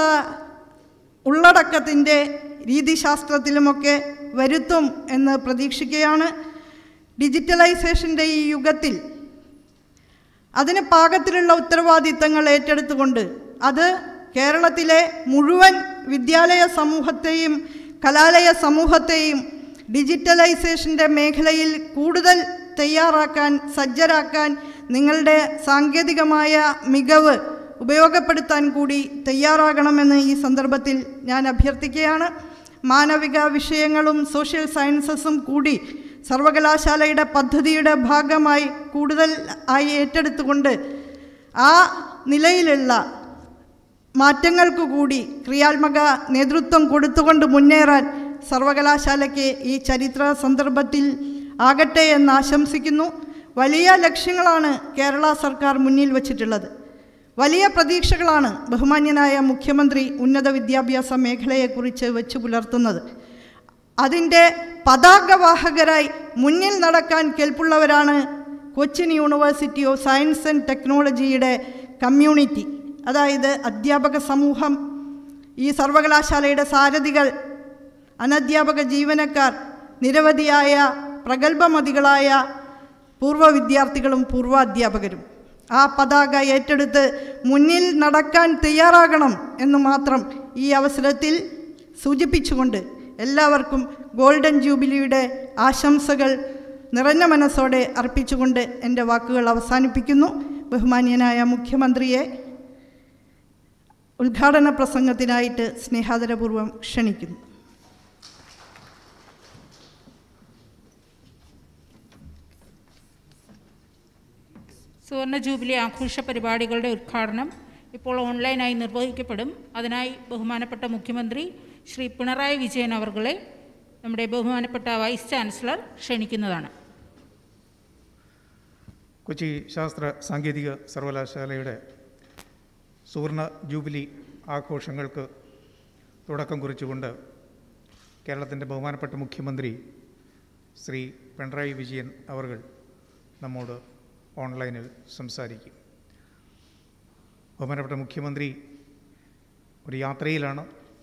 ഉള്ളടക്കത്തിൻ്റെ രീതിശാസ്ത്രത്തിലുമൊക്കെ വരുത്തും എന്ന് പ്രതീക്ഷിക്കുകയാണ്. ഡിജിറ്റലൈസേഷൻ്റെ ഈ യുഗത്തിൽ അതിന് പാകത്തിലുള്ള ഉത്തരവാദിത്തങ്ങൾ ഏറ്റെടുത്തുകൊണ്ട് അത് കേരളത്തിലെ മുഴുവൻ വിദ്യാലയ സമൂഹത്തെയും കലാലയ സമൂഹത്തെയും ഡിജിറ്റലൈസേഷൻ്റെ മേഖലയിൽ കൂടുതൽ തയ്യാറാക്കാൻ, സജ്ജരാക്കാൻ നിങ്ങളുടെ സാങ്കേതികമായ മികവ് ഉപയോഗപ്പെടുത്താൻ കൂടി തയ്യാറാകണമെന്ന് ഈ സന്ദർഭത്തിൽ ഞാൻ അഭ്യർത്ഥിക്കുകയാണ്. മാനവിക വിഷയങ്ങളും സോഷ്യൽ സയൻസസും കൂടി സർവകലാശാലയുടെ പദ്ധതിയുടെ ഭാഗമായി കൂടുതൽ ആയി ഏറ്റെടുത്തുകൊണ്ട് ആ നിലയിലുള്ള മാറ്റങ്ങൾക്ക് കൂടി ക്രിയാത്മക നേതൃത്വം കൊടുത്തുകൊണ്ട് മുന്നേറാൻ സർവകലാശാലയ്ക്ക് ഈ ചരിത്ര സന്ദർഭത്തിൽ ആകട്ടെ എന്ന് ആശംസിക്കുന്നു. വലിയ ലക്ഷ്യങ്ങളാണ് കേരള സർക്കാർ മുന്നിൽ വച്ചിട്ടുള്ളത്. വലിയ പ്രതീക്ഷകളാണ് ബഹുമാന്യനായ മുഖ്യമന്ത്രി ഉന്നത വിദ്യാഭ്യാസ മേഖലയെക്കുറിച്ച് വെച്ച് പുലർത്തുന്നത്. അതിൻ്റെ പതാകവാഹകരായി മുന്നിൽ നടക്കാൻ കെൽപ്പുള്ളവരാണ് Cochin university of science and ടെക്നോളജിയുടെ കമ്മ്യൂണിറ്റി, അതായത് അധ്യാപക സമൂഹം, ഈ സർവകലാശാലയുടെ സാരഥികൾ, അനധ്യാപക ജീവനക്കാർ, നിരവധിയായ പ്രഗത്ഭമതികളായ പൂർവ്വ വിദ്യാർത്ഥികളും പൂർവാധ്യാപകരും. ആ പതാക ഏറ്റെടുത്ത് മുന്നിൽ നടക്കാൻ തയ്യാറാകണം എന്ന് മാത്രം ഈ അവസരത്തിൽ സൂചിപ്പിച്ചുകൊണ്ട് എല്ലാവർക്കും ഗോൾഡൻ ജൂബിലിയുടെ ആശംസകൾ നിറഞ്ഞ മനസ്സോടെ അർപ്പിച്ചുകൊണ്ട് എൻ്റെ വാക്കുകൾ അവസാനിപ്പിക്കുന്നു. ബഹുമാന്യനായ മുഖ്യമന്ത്രിയെ ഉദ്ഘാടന പ്രസംഗത്തിനായിട്ട് സ്നേഹാദരപൂർവ്വം ക്ഷണിക്കുന്നു. സുവർണ ജൂബിലി ആഘോഷ പരിപാടികളുടെ ഉദ്ഘാടനം ഇപ്പോൾ ഓൺലൈനായി നിർവഹിക്കപ്പെടും. അതിനായി ബഹുമാനപ്പെട്ട മുഖ്യമന്ത്രി ശ്രീ പിണറായി വിജയൻ അവർകളെ നമ്മുടെ ബഹുമാനപ്പെട്ട വൈസ് ചാൻസലർ ക്ഷണിക്കുന്നതാണ്. കൊച്ചി ശാസ്ത്ര സാങ്കേതിക സർവകലാശാലയുടെ സുവർണ ജൂബിലി ആഘോഷങ്ങൾക്ക് തുടക്കം കുറിച്ചുകൊണ്ട് കേരളത്തിൻ്റെ ബഹുമാനപ്പെട്ട മുഖ്യമന്ത്രി ശ്രീ പിണറായി വിജയൻ അവർകൾ നമ്മോട് ഓൺലൈനിൽ സംസാരിക്കും. ബഹുമാനപ്പെട്ട മുഖ്യമന്ത്രി ഒരു യാത്രയിലാണ്.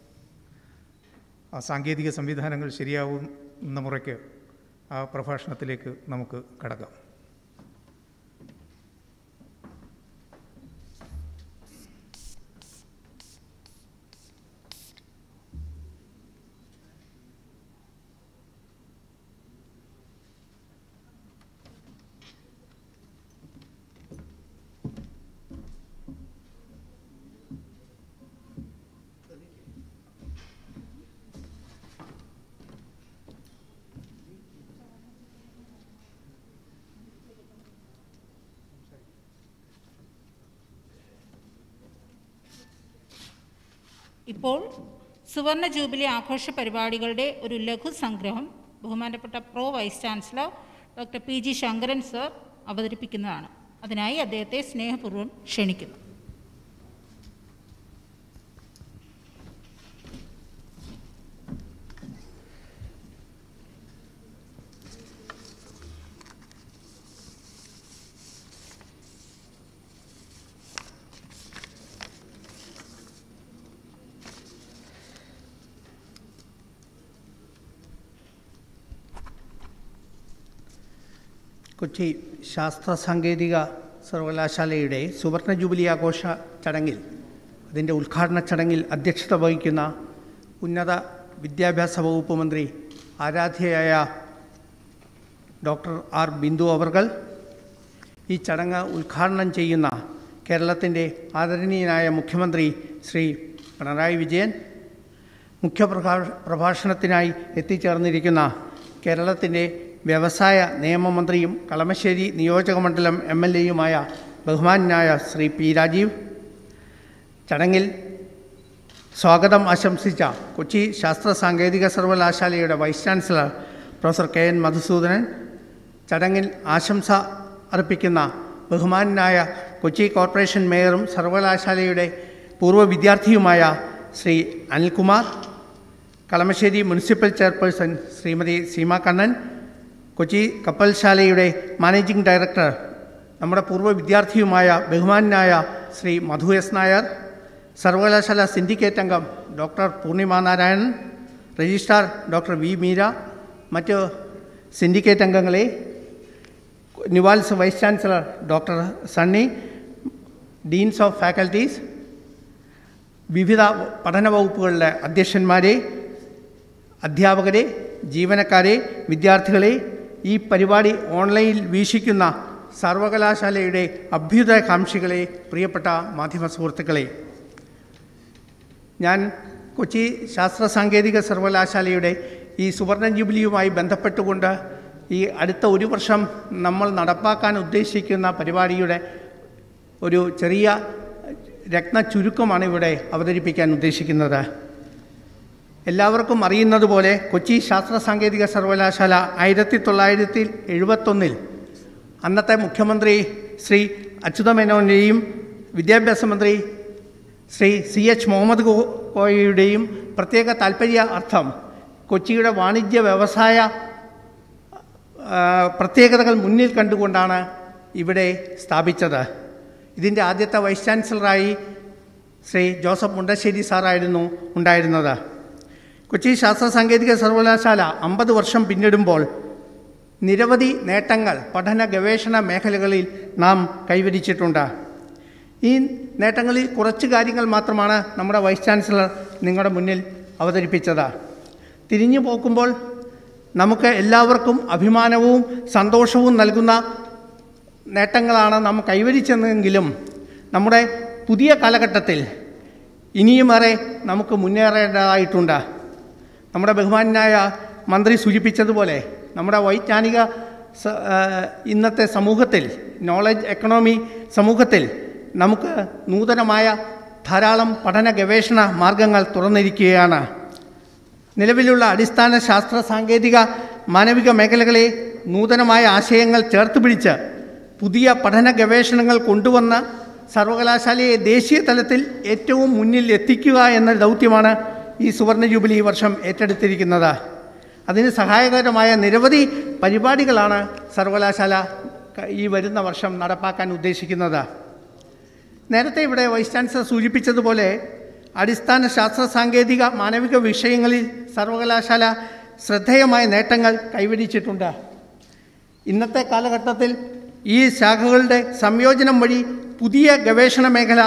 ആ സാങ്കേതിക സംവിധാനങ്ങൾ ശരിയാവുന്ന മുറയ്ക്ക് ആ പ്രഭാഷണത്തിലേക്ക് നമുക്ക് കടക്കാം. ഇപ്പോൾ സുവർണ ജൂബിലി ആഘോഷ പരിപാടികളുടെ ഒരു ലഘു സംഗ്രഹം ബഹുമാനപ്പെട്ട pro vice chancellor doctor PG Sankaran sir അവതരിപ്പിക്കുന്നതാണ്. അതിനായി അദ്ദേഹത്തെ സ്നേഹപൂർവ്വം ക്ഷണിക്കുന്നു. കൊച്ചി ശാസ്ത്ര സാങ്കേതിക സർവകലാശാലയുടെ സുവർണ ജൂബിലി ആഘോഷ ചടങ്ങിൽ, അതിൻ്റെ ഉദ്ഘാടന ചടങ്ങിൽ അധ്യക്ഷത വഹിക്കുന്ന ഉന്നത വിദ്യാഭ്യാസ വകുപ്പ് മന്ത്രി ആരാധ്യയായ ഡോക്ടർ R. ബിന്ദു അവർകൾ, ഈ ചടങ്ങ് ഉദ്ഘാടനം ചെയ്യുന്ന കേരളത്തിൻ്റെ ആദരണീയനായ മുഖ്യമന്ത്രി ശ്രീ പിണറായി വിജയൻ, പ്രഭാഷണത്തിനായി എത്തിച്ചേർന്നിരിക്കുന്ന കേരളത്തിൻ്റെ വ്യവസായ നിയമമന്ത്രിയും കളമശ്ശേരി നിയോജകമണ്ഡലം MLA-യുമായ ബഹുമാന്യനായ ശ്രീ P. രാജീവ്, ചടങ്ങിൽ സ്വാഗതം ആശംസിച്ച കൊച്ചി ശാസ്ത്ര സാങ്കേതിക സർവകലാശാലയുടെ vice chancellor professor KN Madhusoodanan, ചടങ്ങിൽ ആശംസ അർപ്പിക്കുന്ന ബഹുമാന്യനായ കൊച്ചി കോർപ്പറേഷൻ മേയറും സർവകലാശാലയുടെ പൂർവ്വ വിദ്യാർത്ഥിയുമായ ശ്രീ അനിൽകുമാർ, കളമശ്ശേരി മുനിസിപ്പൽ ചെയർപേഴ്സൺ ശ്രീമതി സീമ കണ്ണൻ, കൊച്ചി കപ്പൽശാലയുടെ മാനേജിംഗ് ഡയറക്ടർ നമ്മുടെ പൂർവ്വ വിദ്യാർത്ഥിയുമായ ബഹുമാന്യനായ ശ്രീ മധു S. നായർ, സർവകലാശാല സിൻഡിക്കേറ്റ് അംഗം doctor Purnima Narayanan, registrar doctor V. Meera, മറ്റ് സിൻഡിക്കേറ്റ് അംഗങ്ങളെ, NUALS vice chancellor doctor Sunny, deans of faculties, വിവിധ പഠന വകുപ്പുകളിലെ അധ്യക്ഷന്മാരെ, അധ്യാപകരെ, ജീവനക്കാരെ, വിദ്യാർത്ഥികളെ, ഈ പരിപാടി ഓൺലൈനിൽ വീക്ഷിക്കുന്ന സർവകലാശാലയുടെ അഭ്യുദയകാംക്ഷികളെ, പ്രിയപ്പെട്ട മാധ്യമ സുഹൃത്തുക്കളെ, ഞാൻ കൊച്ചി ശാസ്ത്ര സാങ്കേതിക സർവകലാശാലയുടെ ഈ സുവർണ ജൂബിലിയുമായി ബന്ധപ്പെട്ടുകൊണ്ട് ഈ അടുത്ത ഒരു വർഷം നമ്മൾ നടപ്പാക്കാൻ ഉദ്ദേശിക്കുന്ന പരിപാടിയുടെ ഒരു ചെറിയ രത്ന ചുരുക്കമാണ് ഇവിടെ അവതരിപ്പിക്കാൻ ഉദ്ദേശിക്കുന്നത്. എല്ലാവർക്കും അറിയുന്നത് പോലെ കൊച്ചി ശാസ്ത്ര സാങ്കേതിക സർവകലാശാല 1971 അന്നത്തെ മുഖ്യമന്ത്രി ശ്രീ അച്യുതമേനോൻ്റെയും വിദ്യാഭ്യാസ മന്ത്രി ശ്രീ CH മുഹമ്മദ് കോയയുടെയും പ്രത്യേക താൽപ്പര്യ അർത്ഥം കൊച്ചിയുടെ വാണിജ്യ വ്യവസായ പ്രത്യേകതകൾ മുന്നിൽ കണ്ടുകൊണ്ടാണ് ഇവിടെ സ്ഥാപിച്ചത്. ഇതിൻ്റെ ആദ്യത്തെ വൈസ് ചാൻസലറായി ശ്രീ ജോസഫ് മുണ്ടശ്ശേരി സാറായിരുന്നു ഉണ്ടായിരുന്നത്. കൊച്ചി ശാസ്ത്ര സാങ്കേതിക സർവകലാശാല 50 വർഷം പിന്നിടുമ്പോൾ നിരവധി നേട്ടങ്ങൾ പഠന ഗവേഷണ മേഖലകളിൽ നാം കൈവരിച്ചിട്ടുണ്ട്. ഈ നേട്ടങ്ങളിൽ കുറച്ച് കാര്യങ്ങൾ മാത്രമാണ് നമ്മുടെ വൈസ് ചാൻസലർ നിങ്ങളുടെ മുന്നിൽ അവതരിപ്പിച്ചത്. തിരിഞ്ഞു പോക്കുമ്പോൾ നമുക്ക് എല്ലാവർക്കും അഭിമാനവും സന്തോഷവും നൽകുന്ന നേട്ടങ്ങളാണ് നാം കൈവരിച്ചതെങ്കിലും നമ്മുടെ പുതിയ കാലഘട്ടത്തിൽ ഇനിയുമേറെ നമുക്ക് മുന്നേറേണ്ടതായിട്ടുണ്ട്. നമ്മുടെ ബഹുമാനായ മന്ത്രി സൂചിപ്പിച്ചതുപോലെ നമ്മുടെ വൈജ്ഞാനിക ഇന്നത്തെ സമൂഹത്തിൽ, നോളജ് എക്കണോമി സമൂഹത്തിൽ നമുക്ക് നൂതനമായ ധാരാളം പഠന ഗവേഷണ മാർഗങ്ങൾ തുറന്നിരിക്കുകയാണ്. നിലവിലുള്ള അടിസ്ഥാന ശാസ്ത്ര സാങ്കേതിക മാനവിക മേഖലകളെ നൂതനമായ ആശയങ്ങൾ ചേർത്ത് പിടിച്ച് പുതിയ പഠന ഗവേഷണങ്ങൾ കൊണ്ടുവന്ന സർവകലാശാലയെ ദേശീയ തലത്തിൽ ഏറ്റവും മുന്നിൽ എത്തിക്കുക എന്ന ദൗത്യമാണ് ഈ സുവർണ ജൂബിലി വർഷം ഏറ്റെടുത്തിരിക്കുന്നത്. അതിന് സഹായകരമായ നിരവധി പരിപാടികളാണ് സർവകലാശാല ഈ വരുന്ന വർഷം നടപ്പാക്കാൻ ഉദ്ദേശിക്കുന്നത്. നേരത്തെ ഇവിടെ വൈസ് ചാൻസലർ സൂചിപ്പിച്ചതുപോലെ അടിസ്ഥാന ശാസ്ത്ര സാങ്കേതിക മാനവിക വിഷയങ്ങളിൽ സർവകലാശാല ശ്രദ്ധേയമായ നേട്ടങ്ങൾ കൈവരിച്ചിട്ടുണ്ട്. ഇന്നത്തെ കാലഘട്ടത്തിൽ ഈ ശാഖകളുടെ സംയോജനം വഴി പുതിയ ഗവേഷണ മേഖല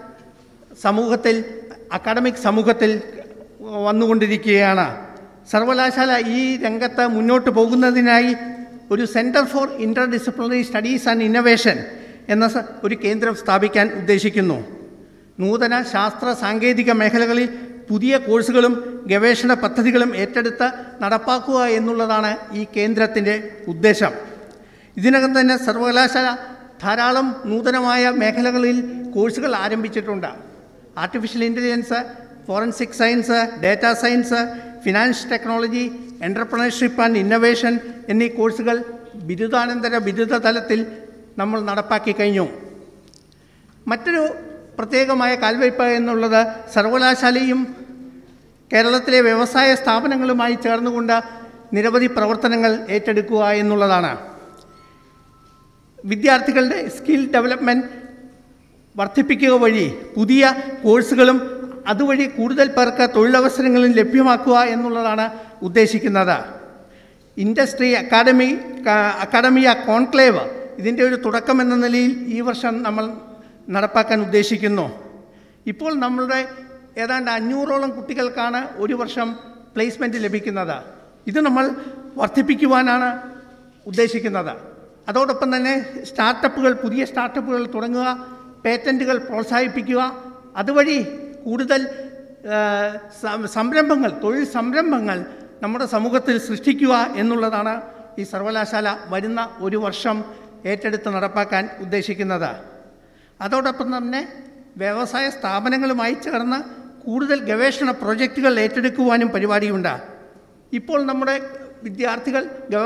സമൂഹത്തിൽ, അക്കാഡമിക് സമൂഹത്തിൽ വന്നുകൊണ്ടിരിക്കുകയാണ്. സർവകലാശാല ഈ രംഗത്ത് മുന്നോട്ട് പോകുന്നതിനായി ഒരു centre for interdisciplinary studies and innovation എന്ന ഒരു കേന്ദ്രം സ്ഥാപിക്കാൻ ഉദ്ദേശിക്കുന്നു. നൂതന ശാസ്ത്ര സാങ്കേതിക മേഖലകളിൽ പുതിയ കോഴ്സുകളും ഗവേഷണ പദ്ധതികളും ഏറ്റെടുത്ത് നടപ്പാക്കുക എന്നുള്ളതാണ് ഈ കേന്ദ്രത്തിൻ്റെ ഉദ്ദേശം. ഇതിനകം തന്നെ സർവകലാശാല ധാരാളം നൂതനമായ മേഖലകളിൽ കോഴ്സുകൾ ആരംഭിച്ചിട്ടുണ്ട്. Artificial intelligence, forensic science, data science, finance technology, entrepreneurship and innovation എന്നീ കോഴ്സുകൾ ബിരുദാനന്തര ബിരുദ തലത്തിൽ നമ്മൾ നടപ്പാക്കി കഴിഞ്ഞു. മറ്റൊരു പ്രത്യേകമായ കാൽവയ്പ് എന്നുള്ളത് സർവകലാശാലയും കേരളത്തിലെ വ്യവസായ സ്ഥാപനങ്ങളുമായി ചേർന്നുകൊണ്ട് നിരവധി പ്രവർത്തനങ്ങൾ ഏറ്റെടുക്കുക എന്നുള്ളതാണ്. വിദ്യാർത്ഥികളുടെ സ്കിൽ ഡെവലപ്മെൻറ്റ് വർദ്ധിപ്പിക്കുക വഴി പുതിയ കോഴ്സുകളും അതുവഴി കൂടുതൽ പേർക്ക് തൊഴിലവസരങ്ങളും ലഭ്യമാക്കുക എന്നുള്ളതാണ് ഉദ്ദേശിക്കുന്നത്. ഇൻഡസ്ട്രി അക്കാഡമിയ കോൺക്ലേവ് ഇതിൻ്റെ ഒരു തുടക്കം എന്ന നിലയിൽ ഈ വർഷം നമ്മൾ നടപ്പാക്കാൻ ഉദ്ദേശിക്കുന്നു. ഇപ്പോൾ നമ്മളുടെ ഏതാണ്ട് 500ഓളം കുട്ടികൾക്കാണ് ഒരു വർഷം പ്ലേസ്മെൻറ്റ് ലഭിക്കുന്നത്. ഇത് നമ്മൾ വർദ്ധിപ്പിക്കുവാനാണ് ഉദ്ദേശിക്കുന്നത്. അതോടൊപ്പം തന്നെ പുതിയ സ്റ്റാർട്ടപ്പുകൾ തുടങ്ങുക, പേറ്റൻറ്റുകൾ പ്രോത്സാഹിപ്പിക്കുക, അതുവഴി കൂടുതൽ സംരംഭങ്ങൾ, തൊഴിൽ സംരംഭങ്ങൾ നമ്മുടെ സമൂഹത്തിൽ സൃഷ്ടിക്കുക എന്നുള്ളതാണ് ഈ സർവകലാശാല വരുന്ന ഒരു വർഷം ഏറ്റെടുത്ത് നടപ്പാക്കാൻ ഉദ്ദേശിക്കുന്നത്. അതോടൊപ്പം തന്നെ വ്യവസായ സ്ഥാപനങ്ങളുമായി ചേർന്ന് കൂടുതൽ ഗവേഷണ പ്രൊജക്റ്റുകൾ ഏറ്റെടുക്കുവാനും പരിപാടിയുണ്ട്. ഇപ്പോൾ നമ്മുടെ വിദ്യാർത്ഥികൾ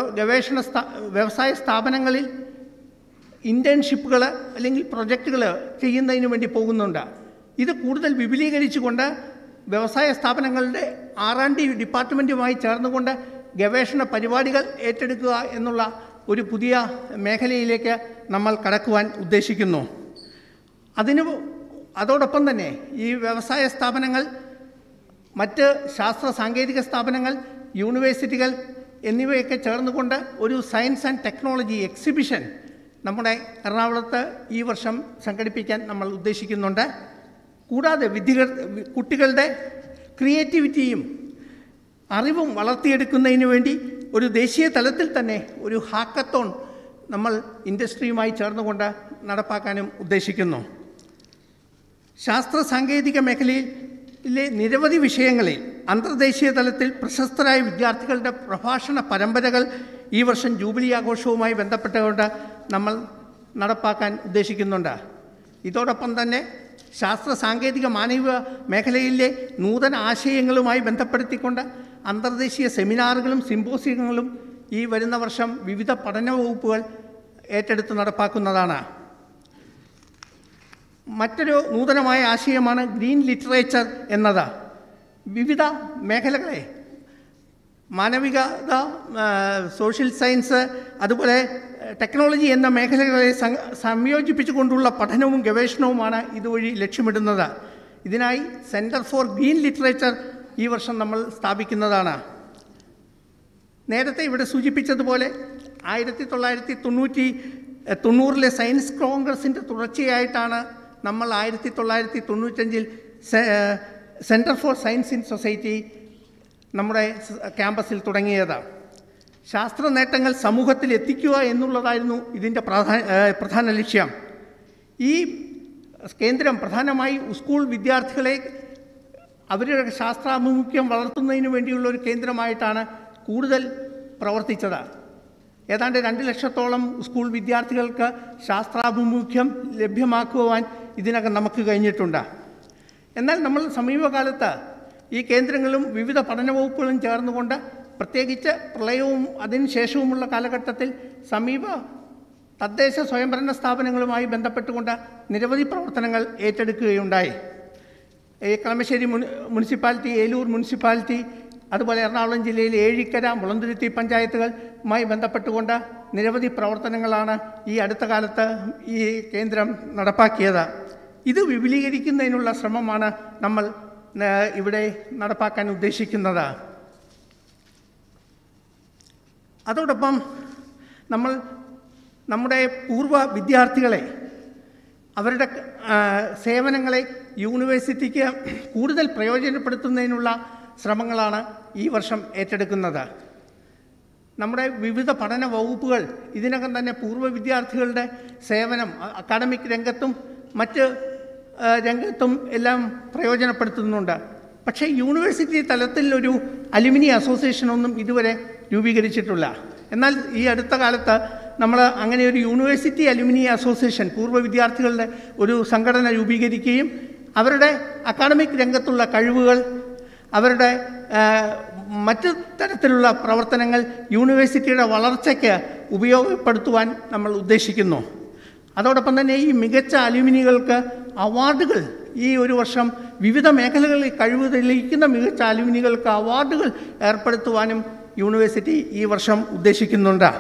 വ്യവസായ സ്ഥാപനങ്ങളിൽ ഇൻറ്റേൺഷിപ്പുകൾ അല്ലെങ്കിൽ പ്രൊജക്റ്റുകൾ ചെയ്യുന്നതിന് വേണ്ടി പോകുന്നുണ്ട്. ഇത് കൂടുതൽ വിപുലീകരിച്ചുകൊണ്ട് വ്യവസായ സ്ഥാപനങ്ങളുടെ R&D ഡിപ്പാർട്ട്മെൻറ്റുമായി ചേർന്നുകൊണ്ട് ഗവേഷണ പരിപാടികൾ ഏറ്റെടുക്കുക എന്നുള്ള ഒരു പുതിയ മേഖലയിലേക്ക് നമ്മൾ കടക്കുവാൻ ഉദ്ദേശിക്കുന്നു. അതോടൊപ്പം തന്നെ ഈ വ്യവസായ സ്ഥാപനങ്ങൾ, മറ്റ് ശാസ്ത്ര സാങ്കേതിക സ്ഥാപനങ്ങൾ, യൂണിവേഴ്സിറ്റികൾ എന്നിവയൊക്കെ ചേർന്നുകൊണ്ട് ഒരു സയൻസ് ആൻഡ് ടെക്നോളജി എക്സിബിഷൻ നമ്മുടെ എറണാകുളത്ത് ഈ വർഷം സംഘടിപ്പിക്കാൻ നമ്മൾ ഉദ്ദേശിക്കുന്നുണ്ട്. കൂടാതെ കുട്ടികളുടെ ക്രിയേറ്റിവിറ്റിയും അറിവും വളർത്തിയെടുക്കുന്നതിന് വേണ്ടി ഒരു ദേശീയ തലത്തിൽ തന്നെ ഒരു ഹാക്കത്തോൺ നമ്മൾ ഇൻഡസ്ട്രിയുമായി ചേർന്നുകൊണ്ട് നടപ്പാക്കാനും ഉദ്ദേശിക്കുന്നു. ശാസ്ത്ര സാങ്കേതിക മേഖലയിലെ നിരവധി വിഷയങ്ങളിൽ അന്തർദേശീയ തലത്തിൽ പ്രശസ്തരായ വിദ്യാർത്ഥികളുടെ പ്രഭാഷണ പരമ്പരകൾ ഈ വർഷം ജൂബിലി ആഘോഷവുമായി ബന്ധപ്പെട്ടുകൊണ്ട് നമ്മൾ നടപ്പാക്കാൻ ഉദ്ദേശിക്കുന്നുണ്ട്. ഇതോടൊപ്പം തന്നെ ശാസ്ത്ര സാങ്കേതിക മാനവിക മേഖലയിലെ നൂതന ആശയങ്ങളുമായി ബന്ധപ്പെടുത്തിക്കൊണ്ട് അന്തർദേശീയ സെമിനാറുകളും സിമ്പോസിയങ്ങളും ഈ വരുന്ന വർഷം വിവിധ പഠന വകുപ്പുകൾ ഏറ്റെടുത്ത് നടപ്പാക്കുന്നതാണ്. മറ്റൊരു നൂതനമായ ആശയമാണ് ഗ്രീൻ ലിറ്ററേച്ചർ എന്നത്. വിവിധ മേഖലകളെ മാനവികത, സോഷ്യൽ സയൻസ്, അതുപോലെ ടെക്നോളജി എന്ന മേഖലകളെ സംയോജിപ്പിച്ചുകൊണ്ടുള്ള പഠനവും ഗവേഷണവുമാണ് ഇതുവഴി ലക്ഷ്യമിടുന്നത്. ഇതിനായി സെൻറ്റർ ഫോർ ഗ്രീൻ ലിറ്ററേച്ചർ ഈ വർഷം നമ്മൾ സ്ഥാപിക്കുന്നതാണ്. നേരത്തെ ഇവിടെ സൂചിപ്പിച്ചതുപോലെ 1990 സയൻസ് കോൺഗ്രസിൻ്റെ തുടർച്ചയായിട്ടാണ് നമ്മൾ 1995 centre for science in society നമ്മുടെ ക്യാമ്പസിൽ തുടങ്ങിയത്. ശാസ്ത്ര നേട്ടങ്ങൾ സമൂഹത്തിൽ എത്തിക്കുക എന്നുള്ളതായിരുന്നു ഇതിൻ്റെ പ്രധാന ലക്ഷ്യം. ഈ കേന്ദ്രം പ്രധാനമായി സ്കൂൾ വിദ്യാർത്ഥികളെ അവരുടെ ശാസ്ത്രാഭിമുഖ്യം വളർത്തുന്നതിന് വേണ്ടിയുള്ള ഒരു കേന്ദ്രമായിട്ടാണ് കൂടുതൽ പ്രവർത്തിച്ചത്. ഏതാണ്ട് 2 ലക്ഷത്തോളം സ്കൂൾ വിദ്യാർത്ഥികൾക്ക് ശാസ്ത്രാഭിമുഖ്യം ലഭ്യമാക്കുവാൻ ഇതിനകം നമുക്ക് കഴിഞ്ഞിട്ടുണ്ട്. എന്നാൽ നമ്മൾ സമീപകാലത്ത് ഈ കേന്ദ്രങ്ങളും വിവിധ പഠന വകുപ്പുകളും ചേർന്നുകൊണ്ട് പ്രത്യേകിച്ച് പ്രളയവും അതിനുശേഷവുമുള്ള കാലഘട്ടത്തിൽ സമീപ തദ്ദേശ സ്വയംഭരണ സ്ഥാപനങ്ങളുമായി ബന്ധപ്പെട്ടുകൊണ്ട് നിരവധി പ്രവർത്തനങ്ങൾ ഏറ്റെടുക്കുകയുണ്ടായി. കളമശ്ശേരി മുനിസിപ്പാലിറ്റി, ഏലൂർ മുനിസിപ്പാലിറ്റി, അതുപോലെ എറണാകുളം ജില്ലയിലെ ഏഴിക്കര, മുളന്തുരുത്തി പഞ്ചായത്തുകളുമായി ബന്ധപ്പെട്ടുകൊണ്ട് നിരവധി പ്രവർത്തനങ്ങളാണ് ഈ അടുത്ത കാലത്ത് ഈ കേന്ദ്രം നടപ്പാക്കിയത്. ഇത് വിപുലീകരിക്കുന്നതിനുള്ള ശ്രമമാണ് നമ്മൾ ഇവിടെ നടപ്പാക്കാൻ ഉദ്ദേശിക്കുന്നത്. അതോടൊപ്പം നമ്മൾ നമ്മുടെ പൂർവ്വ വിദ്യാർത്ഥികളെ, അവരുടെ സേവനങ്ങളെ യൂണിവേഴ്സിറ്റിക്ക് കൂടുതൽ പ്രയോജനപ്പെടുത്തുന്നതിനുള്ള ശ്രമങ്ങളാണ് ഈ വർഷം ഏറ്റെടുക്കുന്നത്. നമ്മുടെ വിവിധ പഠന വകുപ്പുകൾ ഇതിനകം തന്നെ പൂർവ്വ വിദ്യാർത്ഥികളുടെ സേവനം അക്കാഡമിക് രംഗത്തും മറ്റ് രംഗത്തും എല്ലാം പ്രയോജനപ്പെടുത്തുന്നുണ്ട്. പക്ഷേ യൂണിവേഴ്സിറ്റി തലത്തിൽ ഒരു അലുമിനി അസോസിയേഷനൊന്നും ഇതുവരെ രൂപീകരിച്ചിട്ടില്ല. എന്നാൽ ഈ അടുത്ത കാലത്ത് നമ്മൾ അങ്ങനെ ഒരു യൂണിവേഴ്സിറ്റി അലുമിനി അസോസിയേഷൻ, പൂർവ്വ വിദ്യാർത്ഥികളുടെ ഒരു സംഘടന രൂപീകരിക്കുകയും അവരുടെ അക്കാഡമിക് രംഗത്തുള്ള കഴിവുകൾ, അവരുടെ മറ്റു തരത്തിലുള്ള പ്രവർത്തനങ്ങൾ യൂണിവേഴ്സിറ്റിയുടെ വളർച്ചയ്ക്ക് ഉപയോഗപ്പെടുത്തുവാൻ നമ്മൾ ഉദ്ദേശിക്കുന്നു. അതോടൊപ്പം തന്നെ ഈ മികച്ച അലുമിനികൾക്ക് അവാർഡുകൾ ഈ ഒരു വർഷം വിവിധ മേഖലകളിൽ കഴിവ് തെളിയിക്കുന്ന മികച്ച അലുമിനികൾക്ക് അവാർഡുകൾ ഏർപ്പെടുത്തുവാനും യൂണിവേഴ്സിറ്റി ഈ വർഷം ഉദ്ദേശിക്കുന്നുണ്ട്.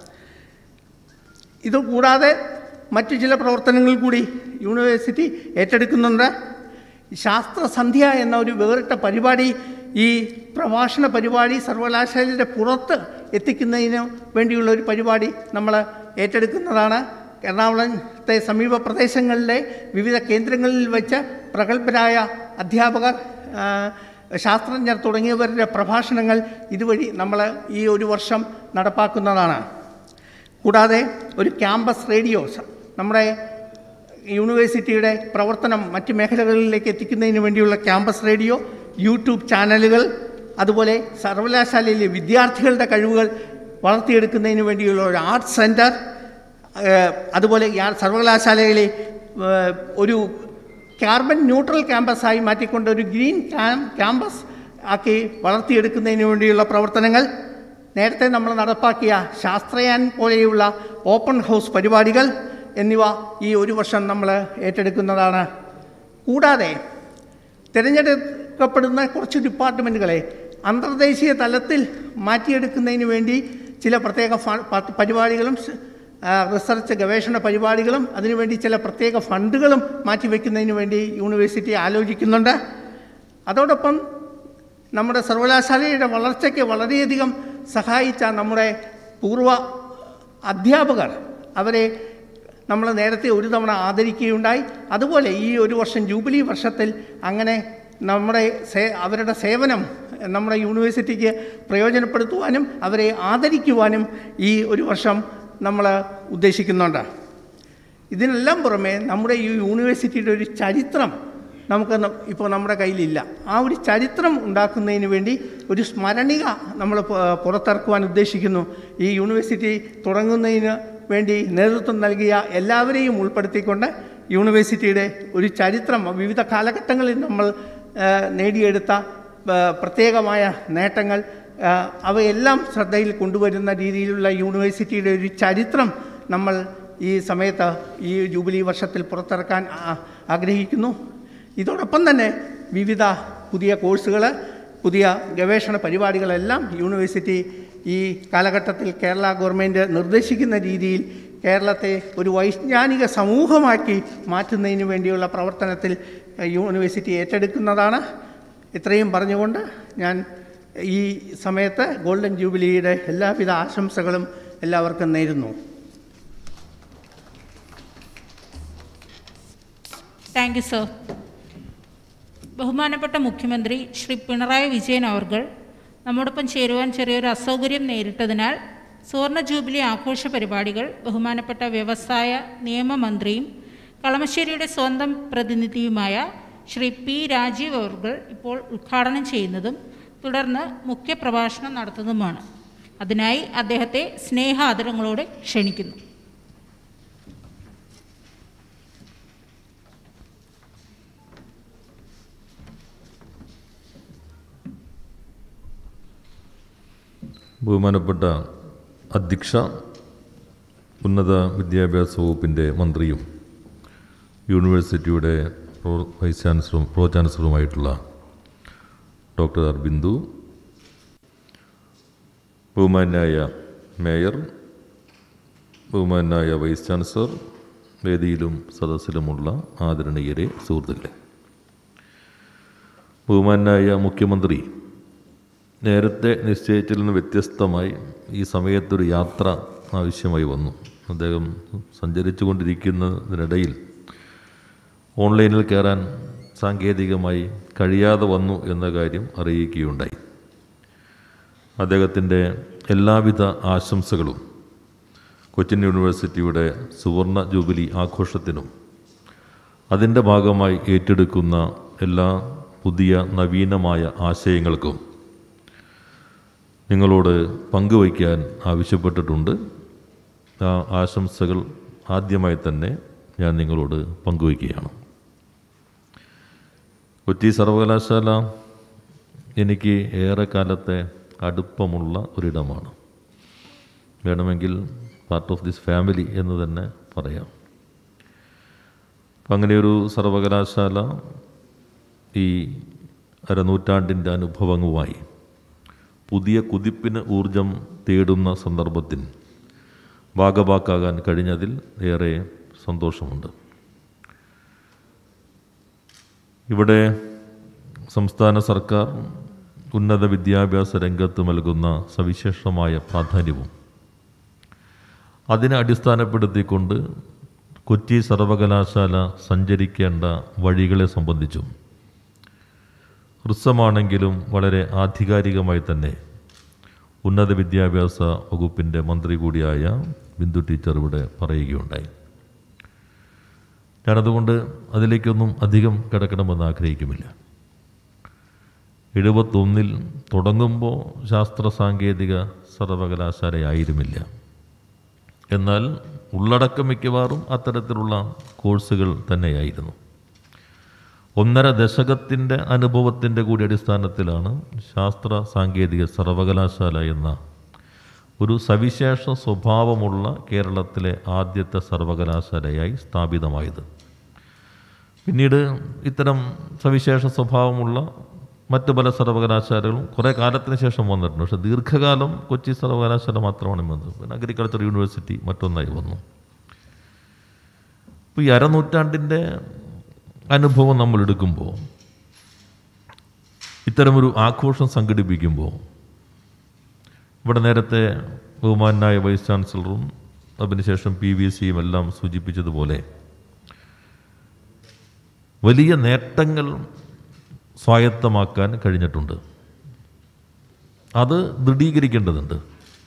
ഇതുകൂടാതെ മറ്റു ചില പ്രവർത്തനങ്ങൾ കൂടി യൂണിവേഴ്സിറ്റി ഏറ്റെടുക്കുന്നുണ്ട്. ശാസ്ത്രസന്ധ്യ എന്ന ഒരു വേറിട്ട പരിപാടി, ഈ പ്രഭാഷണ പരിപാടി സർവകലാശാലയുടെ പുറത്ത് എത്തിക്കുന്നതിന് വേണ്ടിയുള്ള ഒരു പരിപാടി നമ്മൾ ഏറ്റെടുക്കുന്നതാണ്. എറണാകുളത്തെ സമീപ പ്രദേശങ്ങളിലെ വിവിധ കേന്ദ്രങ്ങളിൽ വെച്ച് പ്രഗത്ഭരായ അധ്യാപകർ, ശാസ്ത്രജ്ഞർ തുടങ്ങിയവരുടെ പ്രഭാഷണങ്ങൾ ഇതുവഴി നമ്മൾ ഈ ഒരു വർഷം നടപ്പാക്കുന്നതാണ്. കൂടാതെ ഒരു ക്യാമ്പസ് റേഡിയോ, നമ്മുടെ യൂണിവേഴ്സിറ്റിയുടെ പ്രവർത്തനം മറ്റ് മേഖലകളിലേക്ക് എത്തിക്കുന്നതിന് വേണ്ടിയുള്ള ക്യാമ്പസ് റേഡിയോ, യൂട്യൂബ് ചാനലുകൾ, അതുപോലെ സർവകലാശാലയിലെ വിദ്യാർത്ഥികളുടെ കഴിവുകൾ വളർത്തിയെടുക്കുന്നതിന് വേണ്ടിയുള്ള ഒരു ആർട്സ് സെൻറ്റർ, അതുപോലെ സർവകലാശാലയിലെ ഒരു കാർബൺ ന്യൂട്രൽ ക്യാമ്പസായി മാറ്റിക്കൊണ്ട് ഒരു ഗ്രീൻ ക്യാമ്പസ് ആക്കി വളർത്തിയെടുക്കുന്നതിന് വേണ്ടിയുള്ള പ്രവർത്തനങ്ങൾ, നേരത്തെ നമ്മൾ നടപ്പാക്കിയ ശാസ്ത്രയാൻ പോലെയുള്ള ഓപ്പൺ ഹൗസ് പരിപാടികൾ എന്നിവ ഈ ഒരു വർഷം നമ്മൾ ഏറ്റെടുക്കുന്നതാണ്. കൂടാതെ തിരഞ്ഞെടുക്കപ്പെടുന്ന കുറച്ച് ഡിപ്പാർട്ട്മെൻറ്റുകളെ അന്തർദേശീയ തലത്തിൽ മാറ്റിയെടുക്കുന്നതിന് വേണ്ടി ചില പ്രത്യേക പരിപാടികളും റിസർച്ച് ഗവേഷണ പരിപാടികളും അതിനുവേണ്ടി ചില പ്രത്യേക ഫണ്ടുകളും മാറ്റിവെക്കുന്നതിന് വേണ്ടി യൂണിവേഴ്സിറ്റി ആലോചിക്കുന്നുണ്ട്. അതോടൊപ്പം നമ്മുടെ സർവകലാശാലയുടെ വളർച്ചയ്ക്ക് വളരെയധികം സഹായിച്ച നമ്മുടെ പൂർവ്വ അധ്യാപകർ, അവരെ നമ്മൾ നേരത്തെ ഒരു തവണ ആദരിക്കുകയുണ്ടായി. അതുപോലെ ഈ ഒരു വർഷം ജൂബിലി വർഷത്തിൽ അങ്ങനെ അവരുടെ സേവനം നമ്മുടെ യൂണിവേഴ്സിറ്റിക്ക് പ്രയോജനപ്പെടുത്തുവാനും അവരെ ആദരിക്കുവാനും ഈ ഒരു വർഷം നമ്മൾ ഉദ്ദേശിക്കുന്നുണ്ട്. ഇതിനെല്ലാം പുറമെ നമ്മുടെ ഈ യൂണിവേഴ്സിറ്റിയുടെ ഒരു ചരിത്രം നമുക്ക് ഇപ്പോൾ നമ്മുടെ കയ്യിലില്ല. ആ ഒരു ചരിത്രം ഉണ്ടാക്കുന്നതിന് വേണ്ടി ഒരു സ്മരണിക നമ്മൾ പുറത്തിറക്കുവാൻ ഉദ്ദേശിക്കുന്നു. ഈ യൂണിവേഴ്സിറ്റി തുടങ്ങുന്നതിന് വേണ്ടി നേതൃത്വം നൽകിയ എല്ലാവരെയും ഉൾപ്പെടുത്തിക്കൊണ്ട് യൂണിവേഴ്സിറ്റിയുടെ ഒരു ചരിത്രം, വിവിധ കാലഘട്ടങ്ങളിൽ നമ്മൾ നേടിയെടുത്ത പ്രത്യേകമായ നേട്ടങ്ങൾ, അവയെല്ലാം ശ്രദ്ധയിൽ കൊണ്ടുവരുന്ന രീതിയിലുള്ള യൂണിവേഴ്സിറ്റിയുടെ ഒരു ചരിത്രം നമ്മൾ ഈ സമയത്ത് ഈ ജൂബിലി വർഷത്തിൽ പുറത്തിറക്കാൻ ആഗ്രഹിക്കുന്നു. ഇതോടൊപ്പം തന്നെ വിവിധ പുതിയ കോഴ്സുകൾ, പുതിയ ഗവേഷണ പരിപാടികളെല്ലാം യൂണിവേഴ്സിറ്റി ഈ കാലഘട്ടത്തിൽ കേരള ഗവൺമെൻറ് നിർദ്ദേശിക്കുന്ന രീതിയിൽ കേരളത്തെ ഒരു വൈജ്ഞാനിക സമൂഹമാക്കി മാറ്റുന്നതിന് വേണ്ടിയുള്ള പ്രവർത്തനത്തിൽ യൂണിവേഴ്സിറ്റി ഏറ്റെടുക്കുന്നതാണ്. ഇത്രയും പറഞ്ഞുകൊണ്ട് ഞാൻ ഈ സമയത്ത് ഗോൾഡൻ ജൂബിലിയുടെ എല്ലാവിധ ആശംസകളും എല്ലാവർക്കും നേരുന്നു. Thank you sir. ബഹുമാനപ്പെട്ട മുഖ്യമന്ത്രി ശ്രീ പിണറായി വിജയൻ അവർകൾ നമ്മോടൊപ്പം ചേരുവാൻ ചെറിയൊരു അസൗകര്യം നേരിട്ടതിനാൽ സുവർണ ജൂബിലി ആഘോഷ പരിപാടികൾ ബഹുമാനപ്പെട്ട വ്യവസായ നിയമമന്ത്രിയും കളമശ്ശേരിയുടെ സ്വന്തം പ്രതിനിധിയുമായ ശ്രീ പി രാജീവ് അവർകൾ ഇപ്പോൾ ഉദ്ഘാടനം ചെയ്യുന്നതും തുടർന്ന് മുഖ്യപ്രഭാഷണം നടത്തുന്നതുമാണ്. അതിനായി അദ്ദേഹത്തെ സ്നേഹാദരങ്ങളോടെ ക്ഷണിക്കുന്നു. ബഹുമാനപ്പെട്ട അധ്യക്ഷ, ഉന്നത വിദ്യാഭ്യാസ വകുപ്പിൻ്റെ മന്ത്രിയും യൂണിവേഴ്സിറ്റിയുടെ വൈസ് ചാൻസലറും പ്രോ-ചാൻസലറുമായിട്ടുള്ള ഡോക്ടർ ആർ ബിന്ദു, ബഹുമാനായ മേയർ, ബഹുമാനായ വൈസ് ചാൻസലർ, വേദിയിലും സദസ്സിലുമുള്ള ആദരണീയരെ, സുഹൃത്തുക്കളെ, ബഹുമാനായ മുഖ്യമന്ത്രി നേരത്തെ നിശ്ചയിച്ചതിൽ നിന്ന് വ്യത്യസ്തമായി ഈ സമയത്തൊരു യാത്ര ആവശ്യമായി വന്നു. അദ്ദേഹം സഞ്ചരിച്ചു കൊണ്ടിരിക്കുന്നതിനിടയിൽ ഓൺലൈനിൽ കയറാൻ സാങ്കേതികമായി കഴിയാതെ വന്നു എന്ന കാര്യം അറിയിക്കുകയുണ്ടായി. അദ്ദേഹത്തിൻ്റെ എല്ലാവിധ ആശംസകളും കൊച്ചിൻ യൂണിവേഴ്സിറ്റിയുടെ സുവർണ ജൂബിലി ആഘോഷത്തിനും അതിൻ്റെ ഭാഗമായി ഏറ്റെടുക്കുന്ന എല്ലാ പുതിയ നവീനമായ ആശയങ്ങൾക്കും നിങ്ങളോട് പങ്കുവയ്ക്കാൻ ആവശ്യപ്പെട്ടിട്ടുണ്ട്. ആ ആശംസകൾ ആദ്യമായി തന്നെ ഞാൻ നിങ്ങളോട് പങ്കുവയ്ക്കുകയാണ്. കൊച്ചി സർവകലാശാല എനിക്ക് ഏറെക്കാലത്തെ അടുപ്പമുള്ള ഒരിടമാണ്. വേണമെങ്കിൽ പാർട്ട് ഓഫ് ദിസ് ഫാമിലി എന്ന് തന്നെ പറയാം. അപ്പം അങ്ങനെയൊരു സർവകലാശാല ഈ അരനൂറ്റാണ്ടിൻ്റെ അനുഭവങ്ങളുമായി പുതിയ കുതിപ്പിന് ഊർജം തേടുന്ന സന്ദർഭത്തിൽ ഭാഗഭാക്കാകാൻ കഴിഞ്ഞതിൽ ഏറെ സന്തോഷമുണ്ട്. ഇവിടെ സംസ്ഥാന സർക്കാർ ഉന്നത വിദ്യാഭ്യാസ രംഗത്ത് നൽകുന്ന സവിശേഷമായ പ്രാധാന്യവും അതിനെ അടിസ്ഥാനപ്പെടുത്തിക്കൊണ്ട് കൊച്ചി സർവകലാശാല സഞ്ചരിക്കേണ്ട വഴികളെ സംബന്ധിച്ചും ഹ്രസ്വമാണെങ്കിലും വളരെ ആധികാരികമായി തന്നെ ഉന്നത വിദ്യാഭ്യാസ വകുപ്പിൻ്റെ മന്ത്രി കൂടിയായ ബിന്ദു ടീച്ചർ ഇവിടെ പറയുകയുണ്ടായി. ഞാനതുകൊണ്ട് അതിലേക്കൊന്നും അധികം കിടക്കണമെന്ന് ആഗ്രഹിക്കുമില്ല. 71 തുടങ്ങുമ്പോൾ ശാസ്ത്ര സാങ്കേതിക സർവകലാശാലയായിരുന്നില്ല. എന്നാൽ ഉള്ളടക്കം മിക്കവാറും അത്തരത്തിലുള്ള കോഴ്സുകൾ തന്നെയായിരുന്നു. 1.5 ദശകത്തിൻ്റെ അനുഭവത്തിൻ്റെ കൂടി അടിസ്ഥാനത്തിലാണ് ശാസ്ത്ര സാങ്കേതിക സർവകലാശാല എന്ന ഒരു സവിശേഷ സ്വഭാവമുള്ള കേരളത്തിലെ ആദ്യത്തെ സർവകലാശാലയായി സ്ഥാപിതമായത്. പിന്നീട് ഇത്തരം സവിശേഷ സ്വഭാവമുള്ള മറ്റ് പല സർവകലാശാലകളും കുറേ കാലത്തിന് ശേഷം വന്നിട്ടുണ്ട്. പക്ഷേ ദീർഘകാലം കൊച്ചി സർവകലാശാല മാത്രമാണ് വന്നത്. പിന്നെ അഗ്രികൾച്ചർ യൂണിവേഴ്സിറ്റി മറ്റൊന്നായി വന്നു. ഇപ്പോൾ ഈ അരനൂറ്റാണ്ടിൻ്റെ അനുഭവം നമ്മൾ എടുക്കുമ്പോൾ, ഇത്തരമൊരു ആഘോഷം സംഘടിപ്പിക്കുമ്പോൾ, ഇവിടെ നേരത്തെ ബഹുമാനായ വൈസ് ചാൻസലറും അതിനുശേഷം PVCയും എല്ലാം സൂചിപ്പിച്ചതുപോലെ വലിയ നേട്ടങ്ങൾ സ്വായത്തമാക്കാൻ കഴിഞ്ഞിട്ടുണ്ട്. അത് ദൃഢീകരിക്കേണ്ടതുണ്ട്.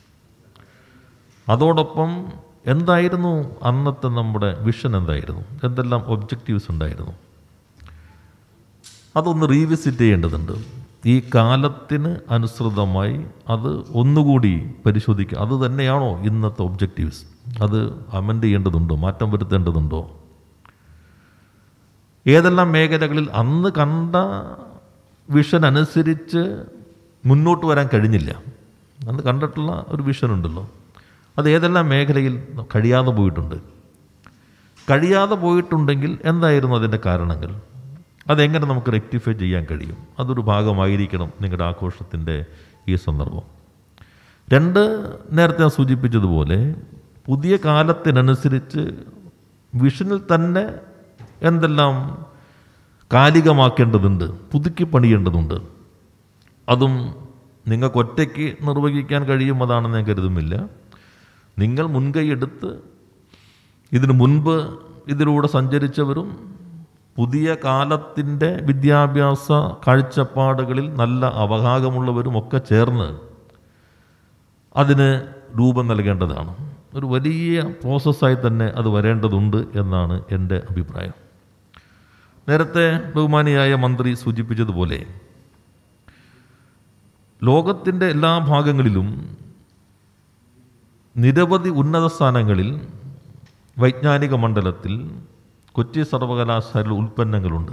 അതോടൊപ്പം എന്തായിരുന്നു അന്നത്തെ നമ്മുടെ വിഷൻ, എന്തായിരുന്നു, എന്തെല്ലാം ഒബ്ജക്റ്റീവ്സ് ഉണ്ടായിരുന്നു, അതൊന്ന് റീവിസിറ്റ് ചെയ്യേണ്ടതുണ്ട്. ഈ കാലത്തിന് അനുസൃതമായി അത് ഒന്നുകൂടി പരിശോധിക്കുക. അത് തന്നെയാണോ ഇന്നത്തെ ഒബ്ജക്റ്റീവ്സ്? അത് അമെൻഡ് ചെയ്യേണ്ടതുണ്ടോ, മാറ്റം വരുത്തേണ്ടതുണ്ടോ? ഏതെല്ലാം മേഖലകളിൽ അന്ന് കണ്ട വിഷൻ അനുസരിച്ച് മുന്നോട്ട് വരാൻ കഴിഞ്ഞില്ല? അന്ന് കണ്ടിട്ടുള്ള ഒരു വിഷൻ ഉണ്ടല്ലോ, അത് ഏതെല്ലാം മേഖലയിൽ കഴിയാതെ പോയിട്ടുണ്ട്? കഴിയാതെ പോയിട്ടുണ്ടെങ്കിൽ എന്തായിരുന്നു അതിൻ്റെ കാരണങ്ങൾ? അതെങ്ങനെ നമുക്ക് റെക്ടിഫൈ ചെയ്യാൻ കഴിയും? അതൊരു ഭാഗമായിരിക്കണം നിങ്ങളുടെ ആഘോഷത്തിൻ്റെ ഈ സന്ദർഭം. 2, നേരത്തെ ഞാൻ സൂചിപ്പിച്ചതുപോലെ പുതിയ കാലത്തിനനുസരിച്ച് വിഷനിൽ തന്നെ എന്തെല്ലാം കാലികമാക്കേണ്ടതുണ്ട്, പുതുക്കി പണിയേണ്ടതുണ്ട്. അതും നിങ്ങൾക്ക് ഒറ്റയ്ക്ക് നിർവഹിക്കാൻ കഴിയുന്നതാണെന്ന് ഞാൻ കരുതുന്നില്ല. നിങ്ങൾ മുൻകൈയെടുത്ത് ഇതിനു മുൻപ് ഇതിലൂടെ സഞ്ചരിച്ചവരും പുതിയ കാലത്തിൻ്റെ വിദ്യാഭ്യാസ കാഴ്ചപ്പാടുകളിൽ നല്ല അവഗാഹമുള്ളവരും ഒക്കെ ചേർന്ന് അതിന് രൂപം നൽകേണ്ടതാണ്. ഒരു വലിയ പ്രോസസ്സായി തന്നെ അത് വരേണ്ടതുണ്ട് എന്നാണ് എൻ്റെ അഭിപ്രായം. നേരത്തെ ബഹുമാനിയായ മന്ത്രി സൂചിപ്പിച്ചതുപോലെ ലോകത്തിൻ്റെ എല്ലാ ഭാഗങ്ങളിലും നിരവധി ഉന്നത സ്ഥാനങ്ങളിൽ വൈജ്ഞാനിക മണ്ഡലത്തിൽ കൊച്ചി സർവകലാശാലയിൽ ഉൽപ്പന്നങ്ങളുണ്ട്.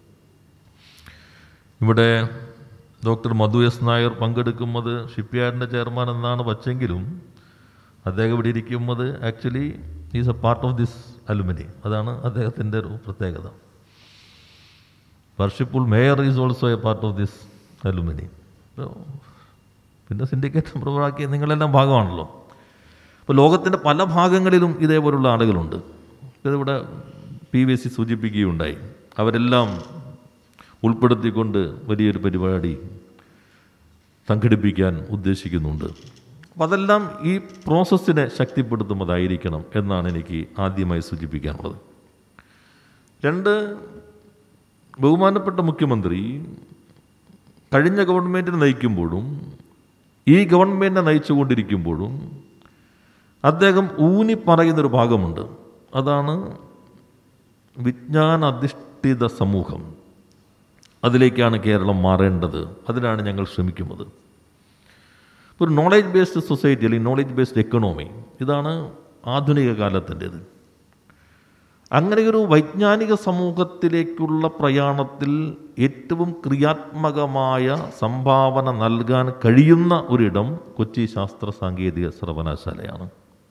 ഇവിടെ ഡോക്ടർ മധു എസ് നായർ പങ്കെടുക്കുന്നത് ഷിപ്പ്യാർഡിൻ്റെ ചെയർമാൻ എന്നാണ് വച്ചെങ്കിലും അദ്ദേഹം ഇവിടെ ഇരിക്കുന്നത് actually is a part of this alumni. അതാണ് അദ്ദേഹത്തിൻ്റെ ഒരു പ്രത്യേകത. Worshipful mayor is also a part of this alumni. പിന്നെ സിൻഡിക്കേറ്റ് മെമ്പറാക്കിയ നിങ്ങളെല്ലാം ഭാഗമാണല്ലോ. അപ്പോൾ ലോകത്തിൻ്റെ പല ഭാഗങ്ങളിലും ഇതേപോലുള്ള ആളുകളുണ്ട്. ഇതിവിടെ PVC സൂചിപ്പിക്കുകയുണ്ടായി. അവരെല്ലാം ഉൾപ്പെടുത്തിക്കൊണ്ട് വലിയൊരു പരിപാടി സംഘടിപ്പിക്കാൻ ഉദ്ദേശിക്കുന്നുണ്ട്. അപ്പോൾ അതെല്ലാം ഈ പ്രോസസ്സിനെ ശക്തിപ്പെടുത്തുന്നതായിരിക്കണം എന്നാണ് എനിക്ക് ആദ്യമായി സൂചിപ്പിക്കാനുള്ളത്. 2, ബഹുമാനപ്പെട്ട മുഖ്യമന്ത്രി കഴിഞ്ഞ ഗവൺമെൻറ്റിനെ നയിക്കുമ്പോഴും ഈ ഗവൺമെൻറ്റിനെ നയിച്ചുകൊണ്ടിരിക്കുമ്പോഴും അദ്ദേഹം ഊന്നി പറയുന്നൊരു ഭാഗമുണ്ട്. അതാണ് വിജ്ഞാനാധിഷ്ഠിത സമൂഹം. അതിലേക്കാണ് കേരളം മാറേണ്ടത്. അതിനാണ് ഞങ്ങൾ ശ്രമിക്കുന്നത്. ഒരു നോളജ് ബേസ്ഡ് സൊസൈറ്റി അല്ലെങ്കിൽ നോളജ് ബേസ്ഡ് എക്കണോമി, ഇതാണ് ആധുനിക കാലത്തിൻ്റേത്. അങ്ങനെയൊരു വൈജ്ഞാനിക സമൂഹത്തിലേക്കുള്ള പ്രയാണത്തിൽ ഏറ്റവും ക്രിയാത്മകമായ സംഭാവന നൽകാൻ കഴിയുന്ന ഒരിടം കൊച്ചി ശാസ്ത്ര സാങ്കേതിക സർവകലാശാലയാണ്.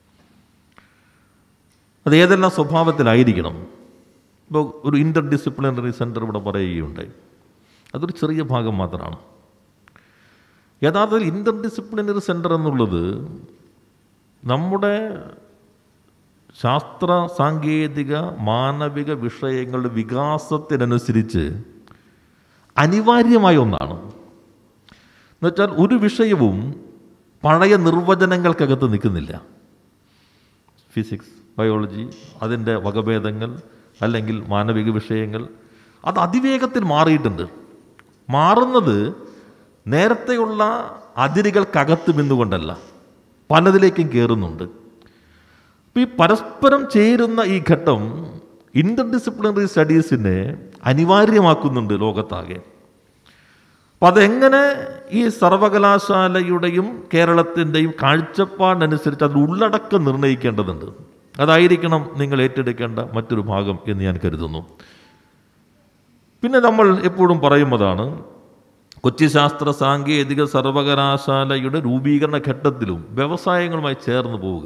അത് ഏതെല്ലാം സ്വഭാവത്തിലായിരിക്കണം? ഇപ്പോൾ ഒരു ഇൻ്റർ ഡിസിപ്ലിനറി സെൻറ്റർ ഇവിടെ പറയുകയുണ്ടായി. അതൊരു ചെറിയ ഭാഗം മാത്രമാണ്. യഥാർത്ഥത്തിൽ ഇൻ്റർ ഡിസിപ്ലിനറി സെൻറ്റർ എന്നുള്ളത് നമ്മുടെ ശാസ്ത്ര സാങ്കേതിക മാനവിക വിഷയങ്ങളുടെ വികാസത്തിനനുസരിച്ച് അനിവാര്യമായ ഒന്നാണ്. എന്നുവെച്ചാൽ ഒരു വിഷയവും പഴയ നിർവചനങ്ങൾക്കകത്ത് നിൽക്കുന്നില്ല. ഫിസിക്സ്, ബയോളജി, അതിൻ്റെ വകഭേദങ്ങൾ അല്ലെങ്കിൽ മാനവിക വിഷയങ്ങൾ അത് അതിവേഗത്തിൽ മാറിയിട്ടുണ്ട്. മാറുന്നത് നേരത്തെയുള്ള അതിരുകൾക്കകത്ത് നിന്നുകൊണ്ടല്ല, പലതിലേക്കും കയറുന്നുണ്ട്. അപ്പോൾ ഈ പരസ്പരം ചേരുന്ന ഈ ഘട്ടം ഇൻ്റർ ഡിസിപ്ലിനറി സ്റ്റഡീസിനെ അനിവാര്യമാക്കുന്നുണ്ട് ലോകത്താകെ. അപ്പം അതെങ്ങനെ ഈ സർവകലാശാലയുടെയും കേരളത്തിൻ്റെയും കാഴ്ചപ്പാടിനനുസരിച്ച് അതിൽ ഉള്ളടക്കം നിർണ്ണയിക്കേണ്ടതുണ്ട്. അതായിരിക്കണം നിങ്ങൾ ഏറ്റെടുക്കേണ്ട മറ്റൊരു ഭാഗം എന്ന് ഞാൻ കരുതുന്നു. പിന്നെ നമ്മൾ എപ്പോഴും പറയുന്നതാണ് കൊച്ചി ശാസ്ത്ര സാങ്കേതിക സർവകലാശാലയുടെ രൂപീകരണ ഘട്ടത്തിലും വ്യവസായങ്ങളുമായി ചേർന്ന് പോവുക.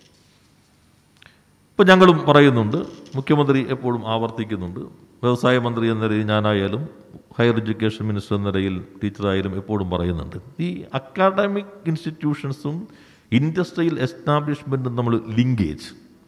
ഇപ്പം ഞങ്ങളും പറയുന്നുണ്ട്, മുഖ്യമന്ത്രി എപ്പോഴും ആവർത്തിക്കുന്നുണ്ട്, വ്യവസായ മന്ത്രി എന്ന നിലയിൽ ഞാനായാലും ഹയർ എഡ്യൂക്കേഷൻ മിനിസ്റ്റർ എന്ന നിലയിൽ ടീച്ചറായാലും എപ്പോഴും പറയുന്നുണ്ട്, ഈ അക്കാഡമിക് ഇൻസ്റ്റിറ്റ്യൂഷൻസും ഇൻഡസ്ട്രിയൽ എസ്റ്റാബ്ലിഷ്മെൻറ്റും നമ്മൾ ലിങ്കേജ്,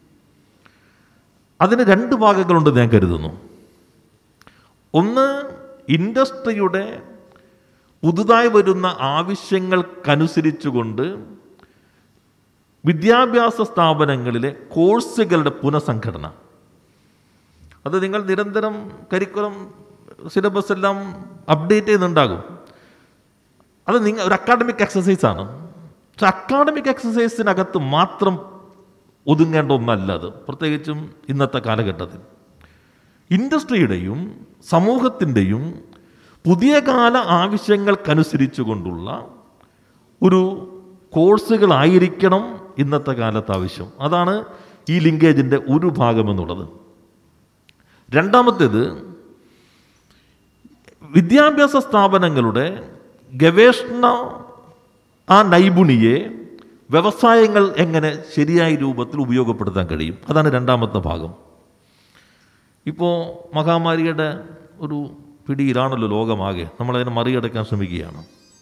അതിന് 2 ഭാഗങ്ങളുണ്ടെന്ന് ഞാൻ കരുതുന്നു. ഒന്ന്, ഇൻഡസ്ട്രിയുടെ പുതുതായി വരുന്ന ആവശ്യങ്ങൾക്കനുസരിച്ചുകൊണ്ട് വിദ്യാഭ്യാസ സ്ഥാപനങ്ങളിലെ കോഴ്സുകളുടെ പുനഃസംഘടന. അത് നിങ്ങൾ നിരന്തരം കരിക്കുലം സിലബസ് എല്ലാം അപ്ഡേറ്റ് ചെയ്യുന്നുണ്ടാകും. അത് ഒരു അക്കാഡമിക് എക്സസൈസാണ്. പക്ഷെ അക്കാഡമിക് എക്സസൈസിനകത്ത് മാത്രം ഒതുങ്ങേണ്ട ഒന്നല്ല അത്, പ്രത്യേകിച്ചും ഇന്നത്തെ കാലഘട്ടത്തിൽ. ഇൻഡസ്ട്രിയുടെയും സമൂഹത്തിൻ്റെയും പുതിയ കാല ആവശ്യങ്ങൾക്കനുസരിച്ചു കൊണ്ടുള്ള ഒരു കോഴ്സുകളായിരിക്കണം ഇന്നത്തെ കാലത്ത് ആവശ്യം. അതാണ് ഈ ലിങ്കേജിൻ്റെ ഒരു ഭാഗമെന്നുള്ളത്. രണ്ടാമത്തേത്, വിദ്യാഭ്യാസ സ്ഥാപനങ്ങളുടെ ഗവേഷണ ആ നൈപുണിയെ വ്യവസായങ്ങൾ എങ്ങനെ ശരിയായ രൂപത്തിൽ ഉപയോഗപ്പെടുത്താൻ കഴിയും, അതാണ് രണ്ടാമത്തെ ഭാഗം. ഇപ്പോൾ മഹാമാരിയുടെ ഒരു പിടിയിലാണല്ലോ ലോകമാകെ, നമ്മളതിനെ മറികടക്കാൻ ശ്രമിക്കുകയാണ്.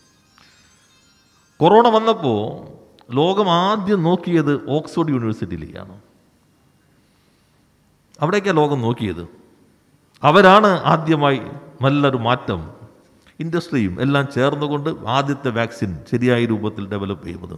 കൊറോണ വന്നപ്പോൾ ലോകം ആദ്യം നോക്കിയത് ഓക്സ്ഫോർഡ് യൂണിവേഴ്സിറ്റിയിലേക്കാണ്. അവിടേക്കാണ് ലോകം നോക്കിയത്. അവരാണ് ആദ്യമായി നല്ലൊരു മാറ്റം ഇൻഡസ്ട്രിയും എല്ലാം ചേർന്നുകൊണ്ട് ആദ്യത്തെ വാക്സിൻ ശരിയായ രൂപത്തിൽ ഡെവലപ്പ് ചെയ്യുന്നത്.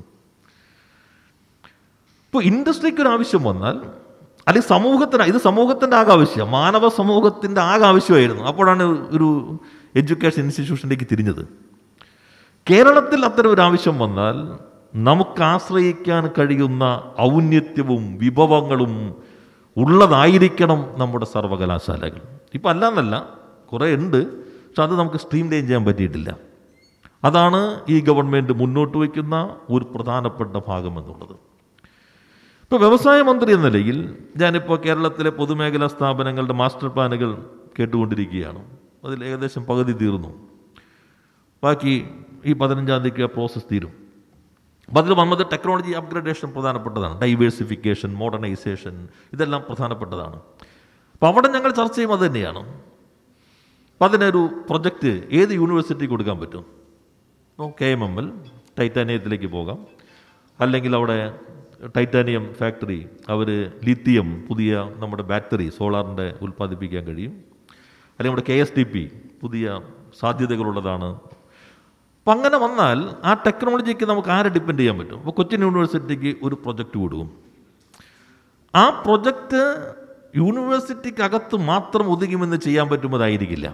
ഇപ്പോൾ ഇൻഡസ്ട്രിക്കൊരു ആവശ്യം വന്നാൽ, അല്ലെങ്കിൽ സമൂഹത്തിന്, ഇത് സമൂഹത്തിൻ്റെ ആകെ ആവശ്യം, മാനവ സമൂഹത്തിൻ്റെ ആകെ ആവശ്യമായിരുന്നു. അപ്പോഴാണ് ഒരു എഡ്യൂക്കേഷൻ ഇൻസ്റ്റിറ്റ്യൂഷനിലേക്ക് തിരിഞ്ഞത്. കേരളത്തിൽ അത്തരം ഒരു ആവശ്യം വന്നാൽ നമുക്ക് ആശ്രയിക്കാൻ കഴിയുന്ന ഔന്നത്യവും വിഭവങ്ങളും ഉള്ളതായിരിക്കണം നമ്മുടെ സർവകലാശാലകൾ. ഇപ്പം അല്ലാന്നല്ല, കുറേ ഉണ്ട്, പക്ഷെ അത് നമുക്ക് സ്ട്രീം ലൈൻ ചെയ്യാൻ പറ്റിയിട്ടില്ല. അതാണ് ഈ ഗവൺമെൻറ് മുന്നോട്ട് വയ്ക്കുന്ന ഒരു പ്രധാനപ്പെട്ട ഭാഗം എന്നുള്ളത്. ഇപ്പോൾ വ്യവസായ മന്ത്രി എന്ന നിലയിൽ ഞാനിപ്പോൾ കേരളത്തിലെ പൊതുമേഖലാ സ്ഥാപനങ്ങളുടെ മാസ്റ്റർ പ്ലാനുകൾ കേട്ടുകൊണ്ടിരിക്കുകയാണ്. അതിൽ ഏകദേശം പകുതി തീർന്നു. ബാക്കി ഈ 15-ാം തീയതിക്ക് പ്രോസസ്സ് തീരും. അപ്പം അതിൽ വന്നത് ടെക്നോളജി അപ്ഗ്രഡേഷൻ പ്രധാനപ്പെട്ടതാണ്, ഡൈവേഴ്സിഫിക്കേഷൻ, മോഡേണൈസേഷൻ, ഇതെല്ലാം പ്രധാനപ്പെട്ടതാണ്. അപ്പോൾ അവിടെ ഞങ്ങൾ ചർച്ച ചെയ്യുമ്പോൾ അത് തന്നെയാണ്. അപ്പം അതിനൊരു പ്രൊജക്റ്റ് ഏത് യൂണിവേഴ്സിറ്റിക്ക് കൊടുക്കാൻ പറ്റും? ഇപ്പോൾ KMML ടൈറ്റാനിയത്തിലേക്ക് പോകാം, അല്ലെങ്കിൽ അവിടെ ടൈറ്റാനിയം ഫാക്ടറി, അവർ ലിത്തിയം പുതിയ നമ്മുടെ ബാറ്ററി സോളാറിൻ്റെ ഉൽപ്പാദിപ്പിക്കാൻ കഴിയും, അല്ലെങ്കിൽ നമ്മുടെ KSTP പുതിയ സാധ്യതകളുള്ളതാണ്. അപ്പം അങ്ങനെ വന്നാൽ ആ ടെക്നോളജിക്ക് നമുക്ക് ആരെ ഡിപ്പെൻഡ് ചെയ്യാൻ പറ്റും? അപ്പോൾ കൊച്ചിൻ യൂണിവേഴ്സിറ്റിക്ക് ഒരു പ്രൊജക്റ്റ് കൊടുക്കും. ആ പ്രൊജക്റ്റ് യൂണിവേഴ്സിറ്റിക്കകത്ത് മാത്രം ഒതുങ്ങുമെന്ന് ചെയ്യാൻ പറ്റുന്നതായിരിക്കില്ല.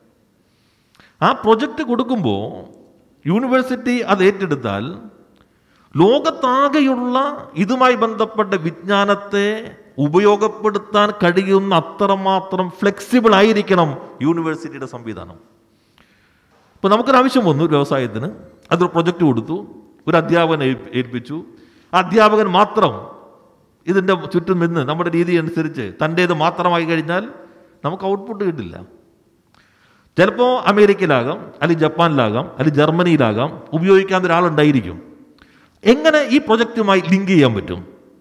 ആ പ്രൊജക്റ്റ് കൊടുക്കുമ്പോൾ യൂണിവേഴ്സിറ്റി അത് ഏറ്റെടുത്താൽ ലോകത്താകെയുള്ള ഇതുമായി ബന്ധപ്പെട്ട വിജ്ഞാനത്തെ ഉപയോഗപ്പെടുത്താൻ കഴിയുന്ന അത്രമാത്രം ഫ്ലെക്സിബിൾ ആയിരിക്കണം യൂണിവേഴ്സിറ്റിയുടെ സംവിധാനം. ഇപ്പോൾ നമുക്കൊരാവശ്യം വന്നു വ്യവസായത്തിന്, അതൊരു പ്രൊജക്റ്റ് കൊടുത്തു, ഒരു അധ്യാപകനെ ഏൽപ്പിച്ചു. ആ അധ്യാപകൻ മാത്രം ഇതിൻ്റെ ചുറ്റും നിന്ന് നമ്മുടെ രീതി അനുസരിച്ച് തൻ്റേത് മാത്രമായി കഴിഞ്ഞാൽ നമുക്ക് ഔട്ട്പുട്ട് കിട്ടില്ല. ചിലപ്പോൾ അമേരിക്കയിലാകാം, അല്ലെങ്കിൽ ജപ്പാനിലാകാം, അല്ലെങ്കിൽ ജർമ്മനിയിലാകാം, ഉപയോഗിക്കാൻ ഒരാളുണ്ടായിരിക്കും. എങ്ങനെ ഈ പ്രൊജക്റ്റുമായി ലിങ്ക് ചെയ്യാൻ പറ്റും?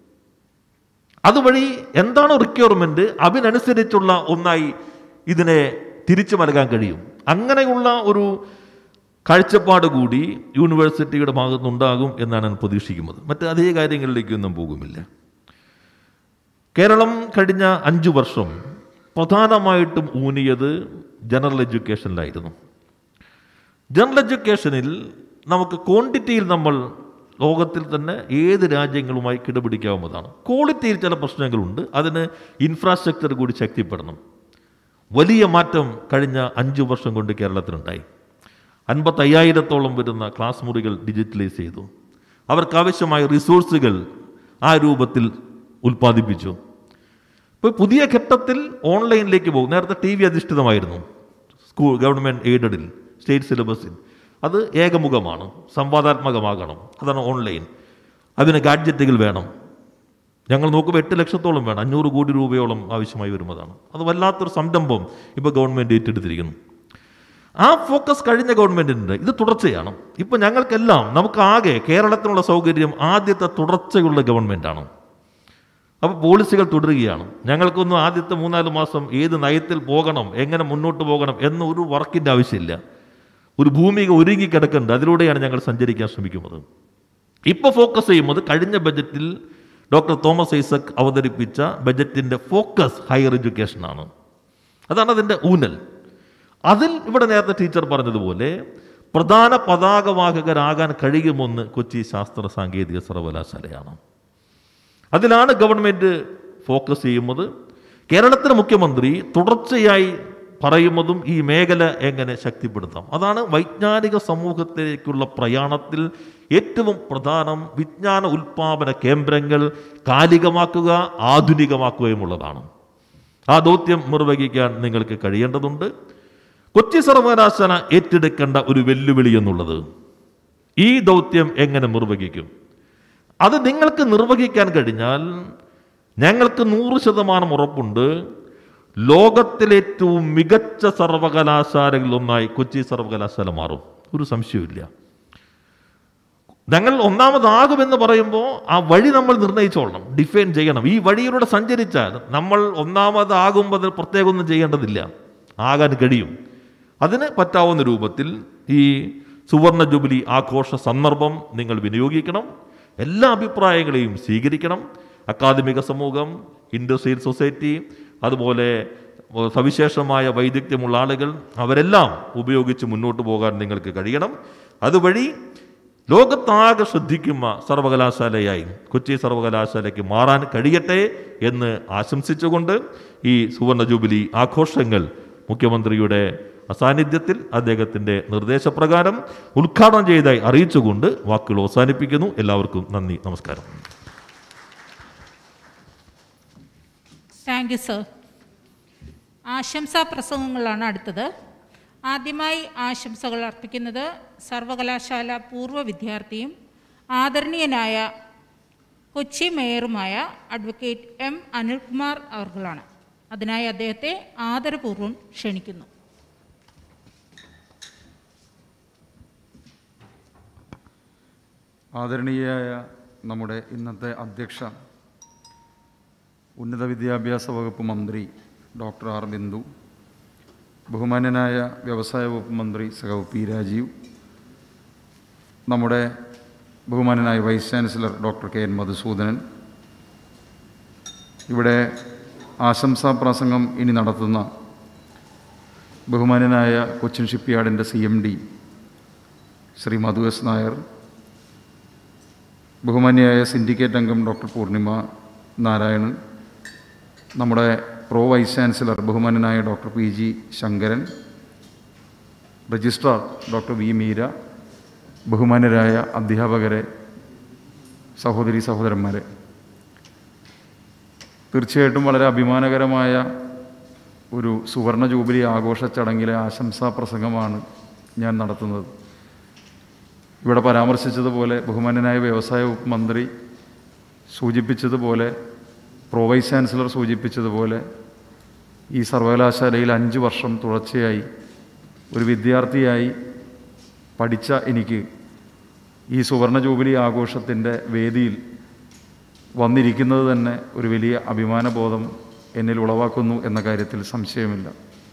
അതുവഴി എന്താണോ റിക്വയർമെൻറ്റ് അതിനനുസരിച്ചുള്ള ഒന്നായി ഇതിനെ തിരിച്ചു നൽകാൻ കഴിയും. അങ്ങനെയുള്ള ഒരു കാഴ്ചപ്പാട് കൂടി യൂണിവേഴ്സിറ്റിയുടെ ഭാഗത്തുനിന്നുണ്ടാകും എന്നാണ് ഞാൻ പ്രതീക്ഷിക്കുന്നത്. മറ്റ് അതേ കാര്യങ്ങളിലേക്കൊന്നും പോകുമില്ല. കേരളം കഴിഞ്ഞ 5 വർഷം പ്രധാനമായിട്ടും ഊന്നിയത് ജനറൽ എഡ്യൂക്കേഷനിലായിരുന്നു. ജനറൽ എഡ്യൂക്കേഷനിൽ നമുക്ക് ക്വാണ്ടിറ്റിയിൽ നമ്മൾ ലോകത്തിൽ തന്നെ ഏത് രാജ്യങ്ങളുമായി കിടപിടിക്കാവുന്നതാണ്. ക്വാളിറ്റിയിൽ ചില പ്രശ്നങ്ങളുണ്ട്, അതിന് ഇൻഫ്രാസ്ട്രക്ചർ കൂടി ശക്തിപ്പെടണം. വലിയ മാറ്റം കഴിഞ്ഞ 5 വർഷം കൊണ്ട് കേരളത്തിലുണ്ടായി. 55,000-ഓളം വരുന്ന ക്ലാസ് മുറികൾ ഡിജിറ്റലൈസ് ചെയ്തു. അവർക്കാവശ്യമായ റിസോഴ്സുകൾ ആ രൂപത്തിൽ ഉൽപ്പാദിപ്പിച്ചു. ഇപ്പോൾ പുതിയ ഘട്ടത്തിൽ ഓൺലൈനിലേക്ക് പോകും. നേരത്തെ TV അധിഷ്ഠിതമായിരുന്നു സ്കൂൾ ഗവൺമെൻറ് എയ്ഡഡിൽ, സ്റ്റേറ്റ് സിലബസിൽ. അത് ഏകമുഖമാണ്, സംവാദാത്മകമാകണം. അതാണ് ഓൺലൈൻ. അതിന് ഗാഡ്ജറ്റുകൾ വേണം. ഞങ്ങൾ നോക്കുമ്പോൾ 8 ലക്ഷത്തോളം വേണം, 500 കോടി രൂപയോളം ആവശ്യമായി വരുന്നതാണ്. അത് വല്ലാത്തൊരു സംരംഭം ഇപ്പോൾ ഗവൺമെൻറ് ഏറ്റെടുത്തിരിക്കുന്നു. ആ ഫോക്കസ് കഴിഞ്ഞ ഗവൺമെൻറ്റിൻ്റെ ഇത് തുടർച്ചയാണ്. ഇപ്പോൾ ഞങ്ങൾക്കെല്ലാം നമുക്കാകെ കേരളത്തിനുള്ള സൗകര്യം ആദ്യത്തെ തുടർച്ചയുള്ള ഗവൺമെൻറ്റാണ്. അപ്പോൾ പോളിസികൾ തുടരുകയാണ്. ഞങ്ങൾക്കൊന്നും ആദ്യത്തെ 3-4 മാസം ഏത് നയത്തിൽ പോകണം, എങ്ങനെ മുന്നോട്ട് പോകണം എന്നൊരു വർക്കിൻ്റെ ആവശ്യമില്ല. ഒരു ഭൂമിക ഒരുങ്ങിക്കിടക്കുന്നുണ്ട്, അതിലൂടെയാണ് ഞങ്ങൾ സഞ്ചരിക്കാൻ ശ്രമിക്കുന്നത്. ഇപ്പോൾ ഫോക്കസ് ചെയ്യുന്നത് കഴിഞ്ഞ ബജറ്റിൽ ഡോക്ടർ തോമസ് ഐസക് അവതരിപ്പിച്ച ബജറ്റിൻ്റെ ഫോക്കസ് ഹയർ എഡ്യൂക്കേഷനാണ്. അതാണ് അതിൻ്റെ ഊന്നൽ. അതിൽ ഇവിടെ നേരത്തെ ടീച്ചർ പറഞ്ഞതുപോലെ പ്രധാന പതാകവാഹകരാകാൻ കഴിയുമെന്ന് കൊച്ചി ശാസ്ത്ര സാങ്കേതിക സർവകലാശാലയാണ്. അതിലാണ് ഗവൺമെൻറ് ഫോക്കസ് ചെയ്യുന്നത്. കേരളത്തിലെ മുഖ്യമന്ത്രി തുടർച്ചയായി പറയുന്നതും ഈ മേഖല എങ്ങനെ ശക്തിപ്പെടുത്താം. അതാണ് വൈജ്ഞാനിക സമൂഹത്തിലേക്കുള്ള പ്രയാണത്തിൽ ഏറ്റവും പ്രധാനം. വിജ്ഞാന ഉൽപാദന കേന്ദ്രങ്ങൾ കാലികമാക്കുക, ആധുനികമാക്കുകയുമുള്ളതാണ്. ആ ദൗത്യം നിർവഹിക്കാൻ നിങ്ങൾക്ക് കഴിയേണ്ടതുണ്ട്. കൊച്ചി സർവകലാശാല ഏറ്റെടുക്കേണ്ട ഒരു വെല്ലുവിളി എന്നുള്ളത് ഈ ദൗത്യം എങ്ങനെ നിർവഹിക്കും. അത് നിങ്ങൾക്ക് നിർവഹിക്കാൻ കഴിഞ്ഞാൽ ഞങ്ങൾക്ക് 100% ഉറപ്പുണ്ട്, ലോകത്തിലേറ്റവും മികച്ച സർവകലാശാലകളിലൊന്നായി കൊച്ചി സർവകലാശാല മാറും. ഒരു സംശയമില്ല. ഞങ്ങൾ ഒന്നാമതാകുമെന്ന് പറയുമ്പോൾ ആ വഴി നമ്മൾ നിർണ്ണയിച്ചോളണം, ഡിഫൈൻ ചെയ്യണം. ഈ വഴിയിലൂടെ സഞ്ചരിച്ചാൽ നമ്മൾ ഒന്നാമതാകുമ്പോൾ അത് പ്രത്യേകം ഒന്നും ചെയ്യേണ്ടതില്ല, ആകാൻ കഴിയും. അതിന് പറ്റാവുന്ന രൂപത്തിൽ ഈ സുവർണ ജൂബിലി ആഘോഷ സന്ദർഭം നിങ്ങൾ വിനിയോഗിക്കണം. എല്ലാ അഭിപ്രായങ്ങളെയും സ്വീകരിക്കണം. അക്കാദമിക സമൂഹം, ഇൻഡസ്ട്രിയൽ സൊസൈറ്റി, അതുപോലെ സവിശേഷമായ വൈദഗ്ധ്യമുള്ള ആളുകൾ, അവരെല്ലാം ഉപയോഗിച്ച് മുന്നോട്ട് പോകാൻ നിങ്ങൾക്ക് കഴിയണം. അതുവഴി ലോകത്താകെ ശ്രദ്ധിക്കുന്ന സർവകലാശാലയായി കൊച്ചി സർവകലാശാലയ്ക്ക് മാറാൻ കഴിയട്ടെ എന്ന് ആശംസിച്ചുകൊണ്ട് ഈ സുവർണ ജൂബിലി ആഘോഷങ്ങൾ മുഖ്യമന്ത്രിയുടെ അസാന്നിധ്യത്തിൽ അദ്ദേഹത്തിൻ്റെ നിർദ്ദേശപ്രകാരം ഉദ്ഘാടനം ചെയ്തതായി അറിയിച്ചുകൊണ്ട് വാക്കുകൾ അവസാനിപ്പിക്കുന്നു. എല്ലാവർക്കും നന്ദി, നമസ്കാരം. Thank you sir. ആശംസാ പ്രസംഗങ്ങളാണ് അടുത്തത്. ആദ്യമായി ആശംസകൾ അർപ്പിക്കുന്നത് സർവകലാശാല പൂർവ്വ വിദ്യാർത്ഥിയും ആദരണീയനായ കൊച്ചി മേയറുമായ അഡ്വക്കേറ്റ് എം അനിൽകുമാർ അവർകളാണ്. അതിനായി അദ്ദേഹത്തെ ആദരപൂർവ്വം ക്ഷണിക്കുന്നു. ആദരണീയയായ നമ്മുടെ ഇന്നത്തെ അധ്യക്ഷ, ഉന്നത വിദ്യാഭ്യാസ വകുപ്പ് മന്ത്രി ഡോക്ടർ ആർ ബിന്ദു, ബഹുമാന്യനായ വ്യവസായ വകുപ്പ് മന്ത്രി സഖാവ് പി രാജീവ്, നമ്മുടെ ബഹുമാന്യനായ vice chancellor doctor K N Madhusoodanan, ഇവിടെ ആശംസാ പ്രസംഗം ഇനി നടത്തുന്ന ബഹുമാന്യനായ കൊച്ചിൻ ഷിപ്പ്യാർഡിൻ്റെ CMD ശ്രീ മധു എസ് നായർ, ബഹുമാന്യയായ സിൻഡിക്കേറ്റ് അംഗം ഡോക്ടർ പൂർണിമ നാരായണൻ, നമ്മുടെ പ്രോ വൈസ് ചാൻസലർ ബഹുമാന്യനായ doctor PG Sankaran, registrar doctor V Meera, ബഹുമാന്യരായ അധ്യാപകരെ, സഹോദരി സഹോദരന്മാരെ, തീർച്ചയായിട്ടും വളരെ അഭിമാനകരമായ ഒരു സുവർണ ജൂബിലി ആഘോഷ ചടങ്ങിലെ ആശംസാ പ്രസംഗമാണ് ഞാൻ നടത്തുന്നത്. ഇവിടെ പരാമർശിച്ചതുപോലെ ബഹുമാന്യനായ വ്യവസായ വകുപ്പ് മന്ത്രി സൂചിപ്പിച്ചതുപോലെ, പ്രോ വൈസ് ചാൻസലർ സൂചിപ്പിച്ചതുപോലെ, ഈ സർവകലാശാലയിൽ 5 വർഷം തുടർച്ചയായി ഒരു വിദ്യാർത്ഥിയായി പഠിച്ച എനിക്ക് ഈ സുവർണ ജൂബിലി ആഘോഷത്തിൻ്റെ വേദിയിൽ വന്നിരിക്കുന്നത് തന്നെ ഒരു വലിയ അഭിമാനബോധം എന്നിൽ ഉളവാക്കുന്നു എന്ന കാര്യത്തിൽ സംശയമില്ല.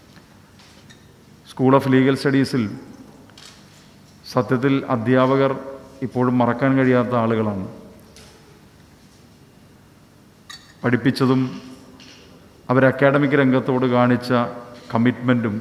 സ്കൂൾ ഓഫ് ലീഗൽ സ്റ്റഡീസിൽ സത്യത്തിൽ അധ്യാപകർ ഇപ്പോഴും മറക്കാൻ കഴിയാത്ത ആളുകളാണ്. പഠിപ്പിച്ചതും അവർ അക്കാഡമിക് രംഗത്തോട് കാണിച്ച കമ്മിറ്റ്മെൻറ്റും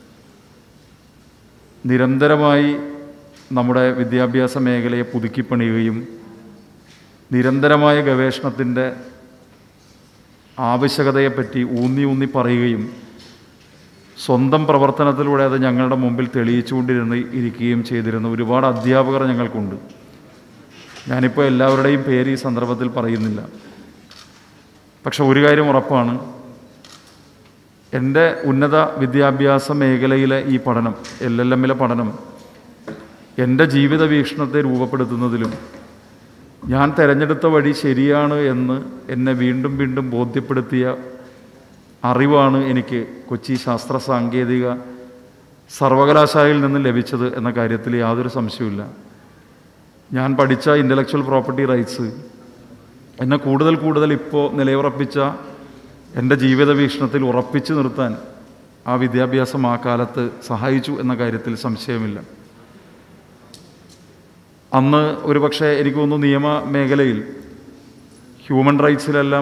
നിരന്തരമായി നമ്മുടെ വിദ്യാഭ്യാസ മേഖലയെ പുതുക്കിപ്പണിയുകയും നിരന്തരമായ ഗവേഷണത്തിൻ്റെ ആവശ്യകതയെപ്പറ്റി ഊന്നി പറയുകയും സ്വന്തം പ്രവർത്തനത്തിലൂടെ അത് ഞങ്ങളുടെ മുമ്പിൽ ഇരിക്കുകയും ചെയ്തിരുന്ന ഒരുപാട് അധ്യാപകർ ഞങ്ങൾക്കുണ്ട്. ഞാനിപ്പോൾ എല്ലാവരുടെയും പേര് ഈ സന്ദർഭത്തിൽ പറയുന്നില്ല. പക്ഷെ ഒരു കാര്യം ഉറപ്പാണ്, എൻ്റെ ഉന്നത വിദ്യാഭ്യാസ മേഖലയിലെ ഈ പഠനം, LLM-ലെ പഠനം എൻ്റെ ജീവിത വീക്ഷണത്തെ രൂപപ്പെടുത്തുന്നതിലും ഞാൻ തിരഞ്ഞെടുത്ത വഴി ശരിയാണ് എന്ന് എന്നെ വീണ്ടും വീണ്ടും ബോധ്യപ്പെടുത്തിയ അറിവാണ് എനിക്ക് കൊച്ചി ശാസ്ത്ര സാങ്കേതിക സർവകലാശാലയിൽ നിന്ന് ലഭിച്ചത് എന്ന കാര്യത്തിൽ യാതൊരു സംശയവുമില്ല. ഞാൻ പഠിച്ച ഇൻ്റലക്ച്വൽ പ്രോപ്പർട്ടി റൈറ്റ്സ് എന്നെ കൂടുതൽ ഇപ്പോൾ നിലയുറപ്പിച്ച എൻ്റെ ജീവിത വീക്ഷണത്തിൽ ഉറപ്പിച്ചു നിർത്താൻ ആ വിദ്യാഭ്യാസം ആ കാലത്ത് സഹായിച്ചു എന്ന കാര്യത്തിൽ സംശയമില്ല. അന്ന് ഒരു പക്ഷേ എനിക്ക് തോന്നുന്നു നിയമ മേഖലയിൽ ഹ്യൂമൻ റൈറ്റ്സിലെല്ലാം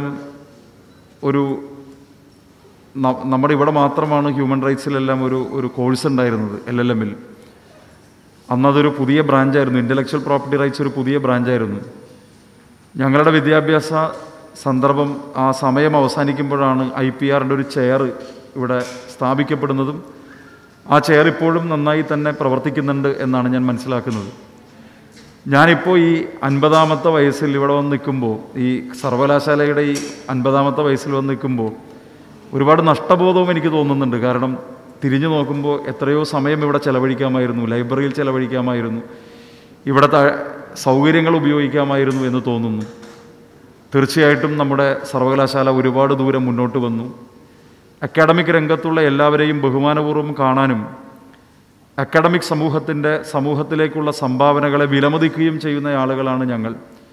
നമ്മുടെ ഇവിടെ മാത്രമാണ് ഹ്യൂമൻ റൈറ്റ്സിലെല്ലാം ഒരു കോഴ്സ് ഉണ്ടായിരുന്നത് LLM-ൽ. അന്നതൊരു പുതിയ ബ്രാഞ്ചായിരുന്നു. ഇൻ്റലക്ച്വൽ പ്രോപ്പർട്ടി റൈറ്റ്സ് ഒരു പുതിയ ബ്രാഞ്ചായിരുന്നു. ഞങ്ങളുടെ വിദ്യാഭ്യാസ സന്ദർഭം ആ സമയം അവസാനിക്കുമ്പോഴാണ് IPRൻ്റെ ഒരു ചെയർ ഇവിടെ സ്ഥാപിക്കപ്പെടുന്നതും ആ ചെയർ ഇപ്പോഴും നന്നായി തന്നെ പ്രവർത്തിക്കുന്നുണ്ട് എന്നാണ് ഞാൻ മനസ്സിലാക്കുന്നത്. ഞാനിപ്പോൾ ഈ 50ാമത്തെ വയസ്സിൽ ഇവിടെ വന്ന് നിൽക്കുമ്പോൾ, ഈ സർവകലാശാലയുടെ ഈ 50ാമത്തെ വയസ്സിൽ വന്ന് നിൽക്കുമ്പോൾ ഒരുപാട് നഷ്ടബോധവും എനിക്ക് തോന്നുന്നുണ്ട്. കാരണം തിരിഞ്ഞു നോക്കുമ്പോൾ എത്രയോ സമയം ഇവിടെ ചെലവഴിക്കാമായിരുന്നു, ലൈബ്രറിയിൽ ചെലവഴിക്കാമായിരുന്നു, ഇവിടുത്തെ സൗകര്യങ്ങൾ ഉപയോഗിക്കാമായിരുന്നു എന്ന് തോന്നുന്നു. തീർച്ചയായിട്ടും നമ്മുടെ സർവകലാശാല ഒരുപാട് ദൂരം മുന്നോട്ട് വന്നു. അക്കാഡമിക് രംഗത്തുള്ള എല്ലാവരെയും ബഹുമാനപൂർവ്വം കാണാനും അക്കാഡമിക് സമൂഹത്തിലേക്കുള്ള സംഭാവനകളെ വിലമതിക്കുകയും ചെയ്യുന്ന ആളുകളാണ് ഞങ്ങൾ.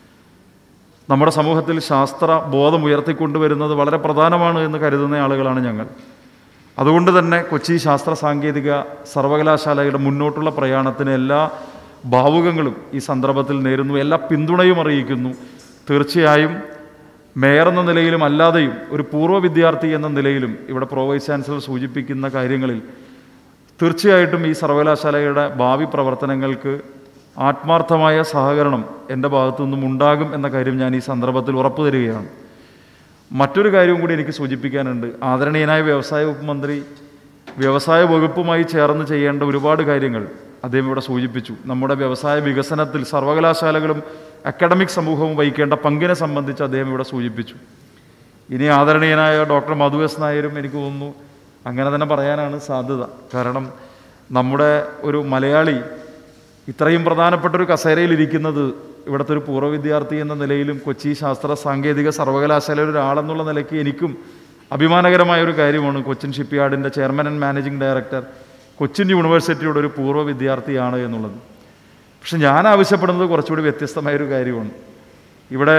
നമ്മുടെ സമൂഹത്തിൽ ശാസ്ത്ര ബോധം ഉയർത്തിക്കൊണ്ടുവരുന്നത് വളരെ പ്രധാനമാണ് എന്ന് കരുതുന്ന ആളുകളാണ് ഞങ്ങൾ. അതുകൊണ്ട് തന്നെ കൊച്ചി ശാസ്ത്ര സാങ്കേതിക സർവകലാശാലയുടെ മുന്നോട്ടുള്ള പ്രയാണത്തിന് എല്ലാ ഭാവുകങ്ങളും ഈ സന്ദർഭത്തിൽ നേരുന്നു, എല്ലാ പിന്തുണയും അറിയിക്കുന്നു. തീർച്ചയായും മേയർ എന്ന നിലയിലും അല്ലാതെയും ഒരു പൂർവ്വ വിദ്യാർത്ഥി എന്ന നിലയിലും ഇവിടെ പ്രോ വൈസ് ചാൻസലർ സൂചിപ്പിക്കുന്ന കാര്യങ്ങളിൽ തീർച്ചയായിട്ടും ഈ സർവകലാശാലയുടെ ഭാവി പ്രവർത്തനങ്ങൾക്ക് ആത്മാർത്ഥമായ സഹകരണം എൻ്റെ ഭാഗത്തു നിന്നും ഉണ്ടാകും എന്ന കാര്യം ഞാൻ ഈ സന്ദർഭത്തിൽ ഉറപ്പു തരികയാണ്. മറ്റൊരു കാര്യവും കൂടി എനിക്ക് സൂചിപ്പിക്കാനുണ്ട്. ആദരണീയനായ വ്യവസായ വകുപ്പ് മന്ത്രി വ്യവസായ വകുപ്പുമായി ചേർന്ന് ചെയ്യേണ്ട ഒരുപാട് കാര്യങ്ങൾ അദ്ദേഹം ഇവിടെ സൂചിപ്പിച്ചു. നമ്മുടെ വ്യവസായ വികസനത്തിൽ സർവകലാശാലകളും അക്കാഡമിക് സമൂഹവും വഹിക്കേണ്ട പങ്കിനെ സംബന്ധിച്ച് അദ്ദേഹം ഇവിടെ സൂചിപ്പിച്ചു. ഇനി ആദരണീയനായ ഡോക്ടർ മധു എസ് നായരും എനിക്ക് തോന്നുന്നു അങ്ങനെ തന്നെ പറയാനാണ് സാധ്യത. കാരണം നമ്മുടെ ഒരു മലയാളി ഇത്രയും പ്രധാനപ്പെട്ടൊരു കസേരയിലിരിക്കുന്നത് ഇവിടുത്തെ ഒരു പൂർവ്വ വിദ്യാർത്ഥി എന്ന നിലയിലും കൊച്ചി ശാസ്ത്ര സാങ്കേതിക സർവകലാശാലയുടെ ഒരാളെന്നുള്ള നിലയ്ക്ക് എനിക്കും അഭിമാനകരമായ ഒരു കാര്യമാണ്. കൊച്ചിൻ ഷിപ്പ്യാർഡിൻ്റെ chairman and managing director Cochin യൂണിവേഴ്സിറ്റിയുടെ ഒരു പൂർവ്വ വിദ്യാർത്ഥിയാണ് എന്നുള്ളത്. പക്ഷെ ഞാൻ ആവശ്യപ്പെടുന്നത് കുറച്ചുകൂടി വ്യത്യസ്തമായൊരു കാര്യമാണ്. ഇവിടെ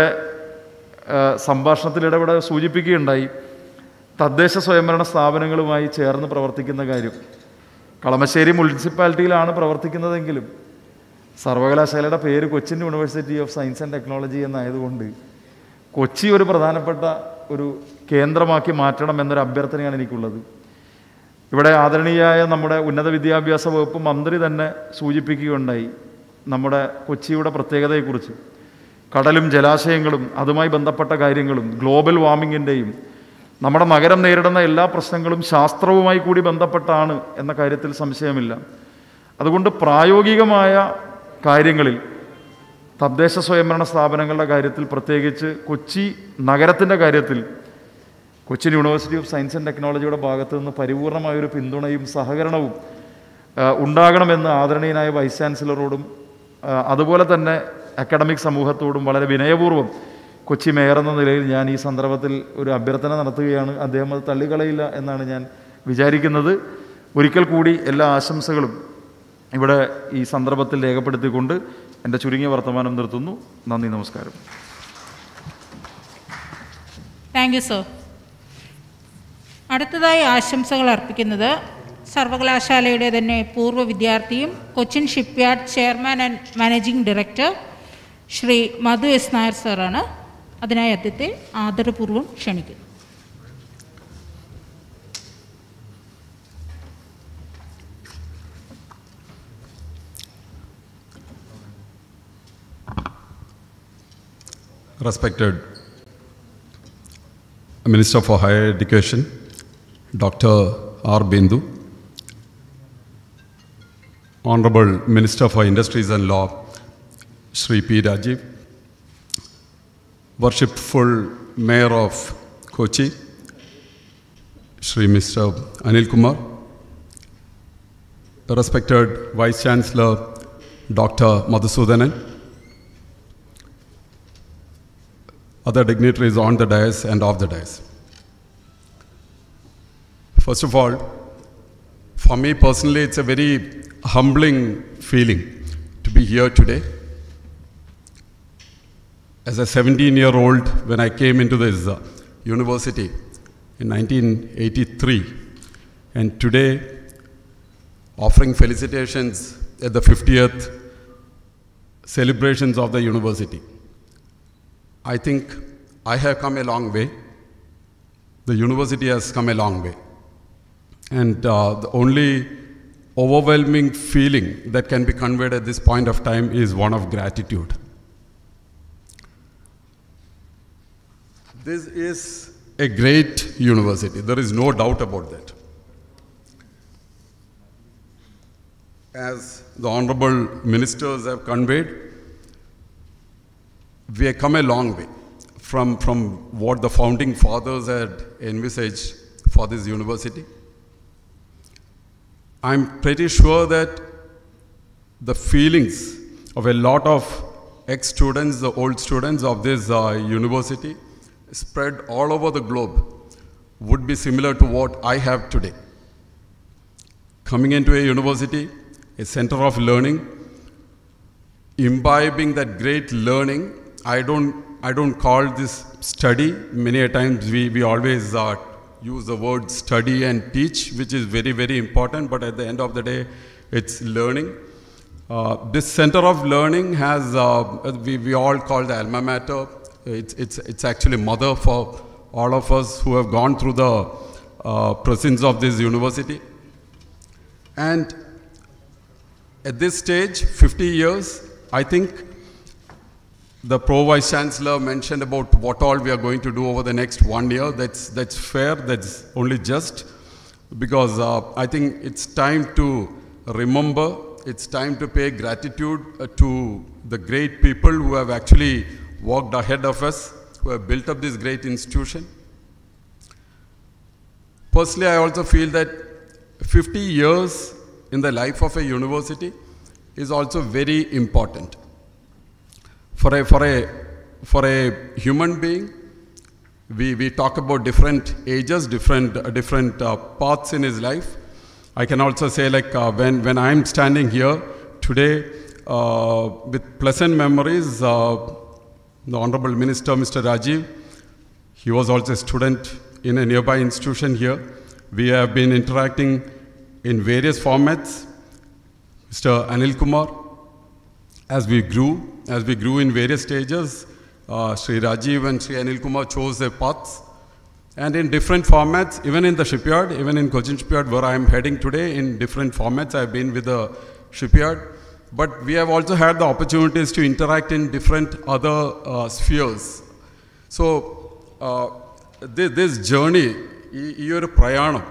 സംഭാഷണത്തിലിടെ ഇവിടെ സൂചിപ്പിക്കുകയുണ്ടായി തദ്ദേശ സ്വയംഭരണ സ്ഥാപനങ്ങളുമായി ചേർന്ന് പ്രവർത്തിക്കുന്ന കാര്യം. കളമശ്ശേരി മുനിസിപ്പാലിറ്റിയിലാണ് പ്രവർത്തിക്കുന്നതെങ്കിലും സർവകലാശാലയുടെ പേര് Cochin university of science and technology എന്നായതുകൊണ്ട് കൊച്ചി ഒരു പ്രധാനപ്പെട്ട ഒരു കേന്ദ്രമാക്കി മാറ്റണം എന്നൊരു അഭ്യർത്ഥനയാണ് എനിക്കുള്ളത്. ഇവിടെ ആദരണീയായ നമ്മുടെ ഉന്നത വിദ്യാഭ്യാസ വകുപ്പ് മന്ത്രി തന്നെ സൂചിപ്പിക്കുകയുണ്ടായി നമ്മുടെ കൊച്ചിയുടെ പ്രത്യേകതയെക്കുറിച്ച്. കടലും ജലാശയങ്ങളും അതുമായി ബന്ധപ്പെട്ട കാര്യങ്ങളും ഗ്ലോബൽ വാർമിങ്ങിൻ്റെയും നമ്മുടെ നഗരം നേരിടുന്ന എല്ലാ പ്രശ്നങ്ങളും ശാസ്ത്രവുമായി കൂടി ബന്ധപ്പെട്ടാണ് എന്ന കാര്യത്തിൽ സംശയമില്ല. അതുകൊണ്ട് പ്രായോഗികമായ കാര്യങ്ങളിൽ തദ്ദേശ സ്വയംഭരണ സ്ഥാപനങ്ങളുടെ കാര്യത്തിൽ, പ്രത്യേകിച്ച് കൊച്ചി നഗരത്തിൻ്റെ കാര്യത്തിൽ Cochin university of science and ടെക്നോളജിയുടെ ഭാഗത്തു നിന്ന് പരിപൂർണമായൊരു പിന്തുണയും സഹകരണവും ഉണ്ടാകണമെന്ന് ആദരണീയനായ വൈസ് ചാൻസലറോടും അതുപോലെ തന്നെ അക്കാഡമിക് സമൂഹത്തോടും വളരെ വിനയപൂർവ്വം കൊച്ചി മേയർ എന്ന നിലയിൽ ഞാൻ ഈ സന്ദർഭത്തിൽ ഒരു അഭ്യർത്ഥന നടത്തുകയാണ്. അദ്ദേഹം അത് തള്ളിക്കളയില്ല എന്നാണ് ഞാൻ വിചാരിക്കുന്നത്. ഒരിക്കൽ കൂടി എല്ലാ ആശംസകളും ഇവിടെ ഈ സന്ദർഭത്തിൽ രേഖപ്പെടുത്തിക്കൊണ്ട് എൻ്റെ ചുരുങ്ങിയ വർത്തമാനം നിർത്തുന്നു. നന്ദി, നമസ്കാരം. Thank you sir. അടുത്തതായി ആശംസകൾ അർപ്പിക്കുന്നത് സർവകലാശാലയുടെ തന്നെ പൂർവ്വ വിദ്യാർത്ഥിയും Cochin shipyard chairman and managing director Shri Madhu S Nair സാറാണ്. അതിനായി അദ്ദേഹത്തെ ആദരപൂർവ്വം ക്ഷണിക്കുന്നു. Respected Minister for Higher Education, Dr. R. Bindu, Honourable Minister for Industries and Law, Shri P. Rajeeve, Worshipful Mayor of Kochi, Shri Mr. Anil Kumar, Respected Vice Chancellor, Dr. Madhusudanan, other dignitaries on the dais and off the dais. First of all, for me personally, it's a very humbling feeling to be here today. As a 17-year-old, when I came into this university in 1983, and today offering felicitations at the 50th celebrations of the university. I think I have come a long way. The university has come a long way. And the only overwhelming feeling that can be conveyed at this point of time is one of gratitude. This is a great university. There is no doubt about that. As the Honourable Ministers have conveyed, we have come a long way from what the founding fathers had envisaged for this university. I'm pretty sure that the feelings of a lot of ex-students, the old students of this university, spread all over the globe, would be similar to what I have today. Coming into a university, a center of learning, imbibing that great learning. I don't call this study. Many a times we always use the word study and teach, which is very, very important, but at the end of the day, it's learning. This center of learning has, we all call the alma mater. It's actually mother for all of us who have gone through the presence of this university. And at this stage, 50 years, I think the Pro-Vice-Chancellor mentioned about what all we are going to do over the next 1 year. That's fair, that's only just, because I think it's time to remember, it's time to pay gratitude to the great people who have actually walked ahead of us, who have built up this great institution. Personally, I also feel that 50 years in the life of a university is also very important. For a human being, we talk about different ages, different paths in his life. I can also say, like, when I'm standing here today with pleasant memories, the Honourable Minister, Mr. Rajeeve, he was also a student in a nearby institution here. We have been interacting in various formats. Mr. Anil Kumar, as we grew in various stages, Sri Rajeeve and Sri Anil Kumar chose their paths. And in different formats, even in the shipyard, even in Cochin shipyard where I am heading today, in different formats I've been with the shipyard. But we have also had the opportunities to interact in different other spheres. So this journey, your prayanam,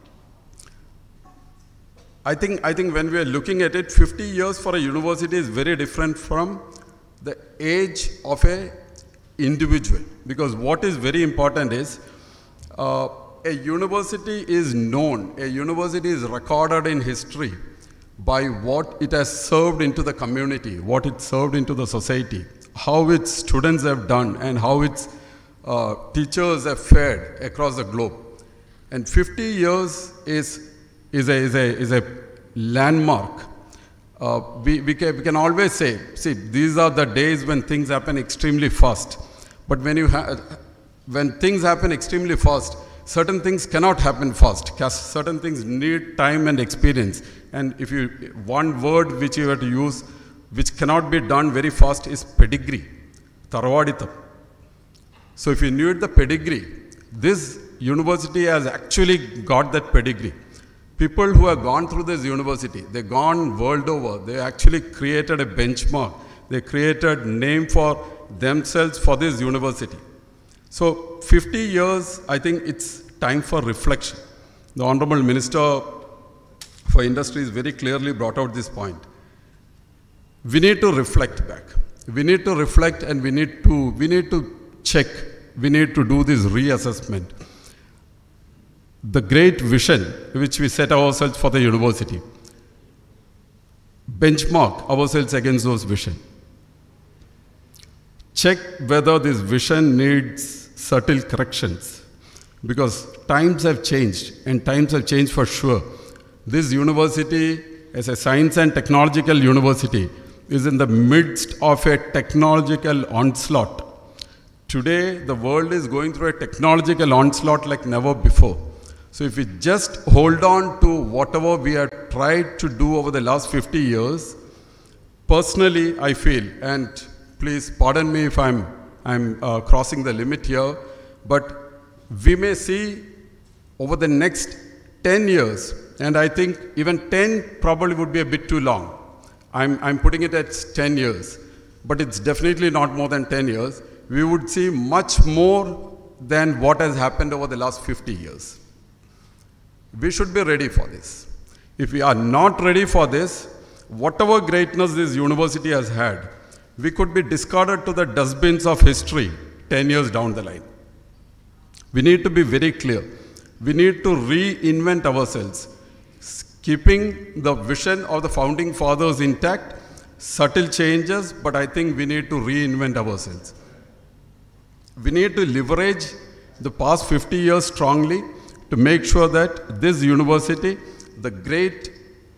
I think when we are looking at it, 50 years for a university is very different from the age of an individual. Because what is very important is, a university is known, a university is recorded in history by what it has served into the community, what it served into the society, how its students have done, and how its teachers have fared across the globe. And 50 years is a landmark. We can always say, see, these are the days when things happen extremely fast. But when things happen extremely fast, certain things cannot happen fast. Certain things need time and experience. And if one word which you have to use, which cannot be done very fast, is pedigree, Taravaditam. So if you need the pedigree, this university has actually got that pedigree. People who have gone through this university, they've gone world over, they actually created a benchmark. They created name for themselves for this university. So 50 years, I think it's time for reflection. The Honourable Minister for Industries very clearly brought out this point. We need to reflect back. We need to reflect, and we need to check. We need to do this reassessment. The great vision which we set ourselves for the university, benchmark ourselves against those visions. Check whether this vision needs subtle corrections, because times have changed, and times have changed for sure. This university, as a science and technological university, is in the midst of a technological onslaught. Today, the world is going through a technological onslaught like never before. So if we just hold on to whatever we have tried to do over the last 50 years, personally I feel, and please pardon me if I'm crossing the limit here, but we may see over the next 10 years, and I think even 10 probably would be a bit too long. I'm putting it at 10 years, but it's definitely not more than 10 years. We would see much more than what has happened over the last 50 years. We should be ready for this. If we are not ready for this, whatever greatness this university has had, we could be discarded to the dustbins of history 10 years down the line. We need to be very clear. We need to reinvent ourselves, keeping the vision of the founding fathers intact, subtle changes, but I think we need to reinvent ourselves. We need to leverage the past 50 years strongly to make sure that this university, the great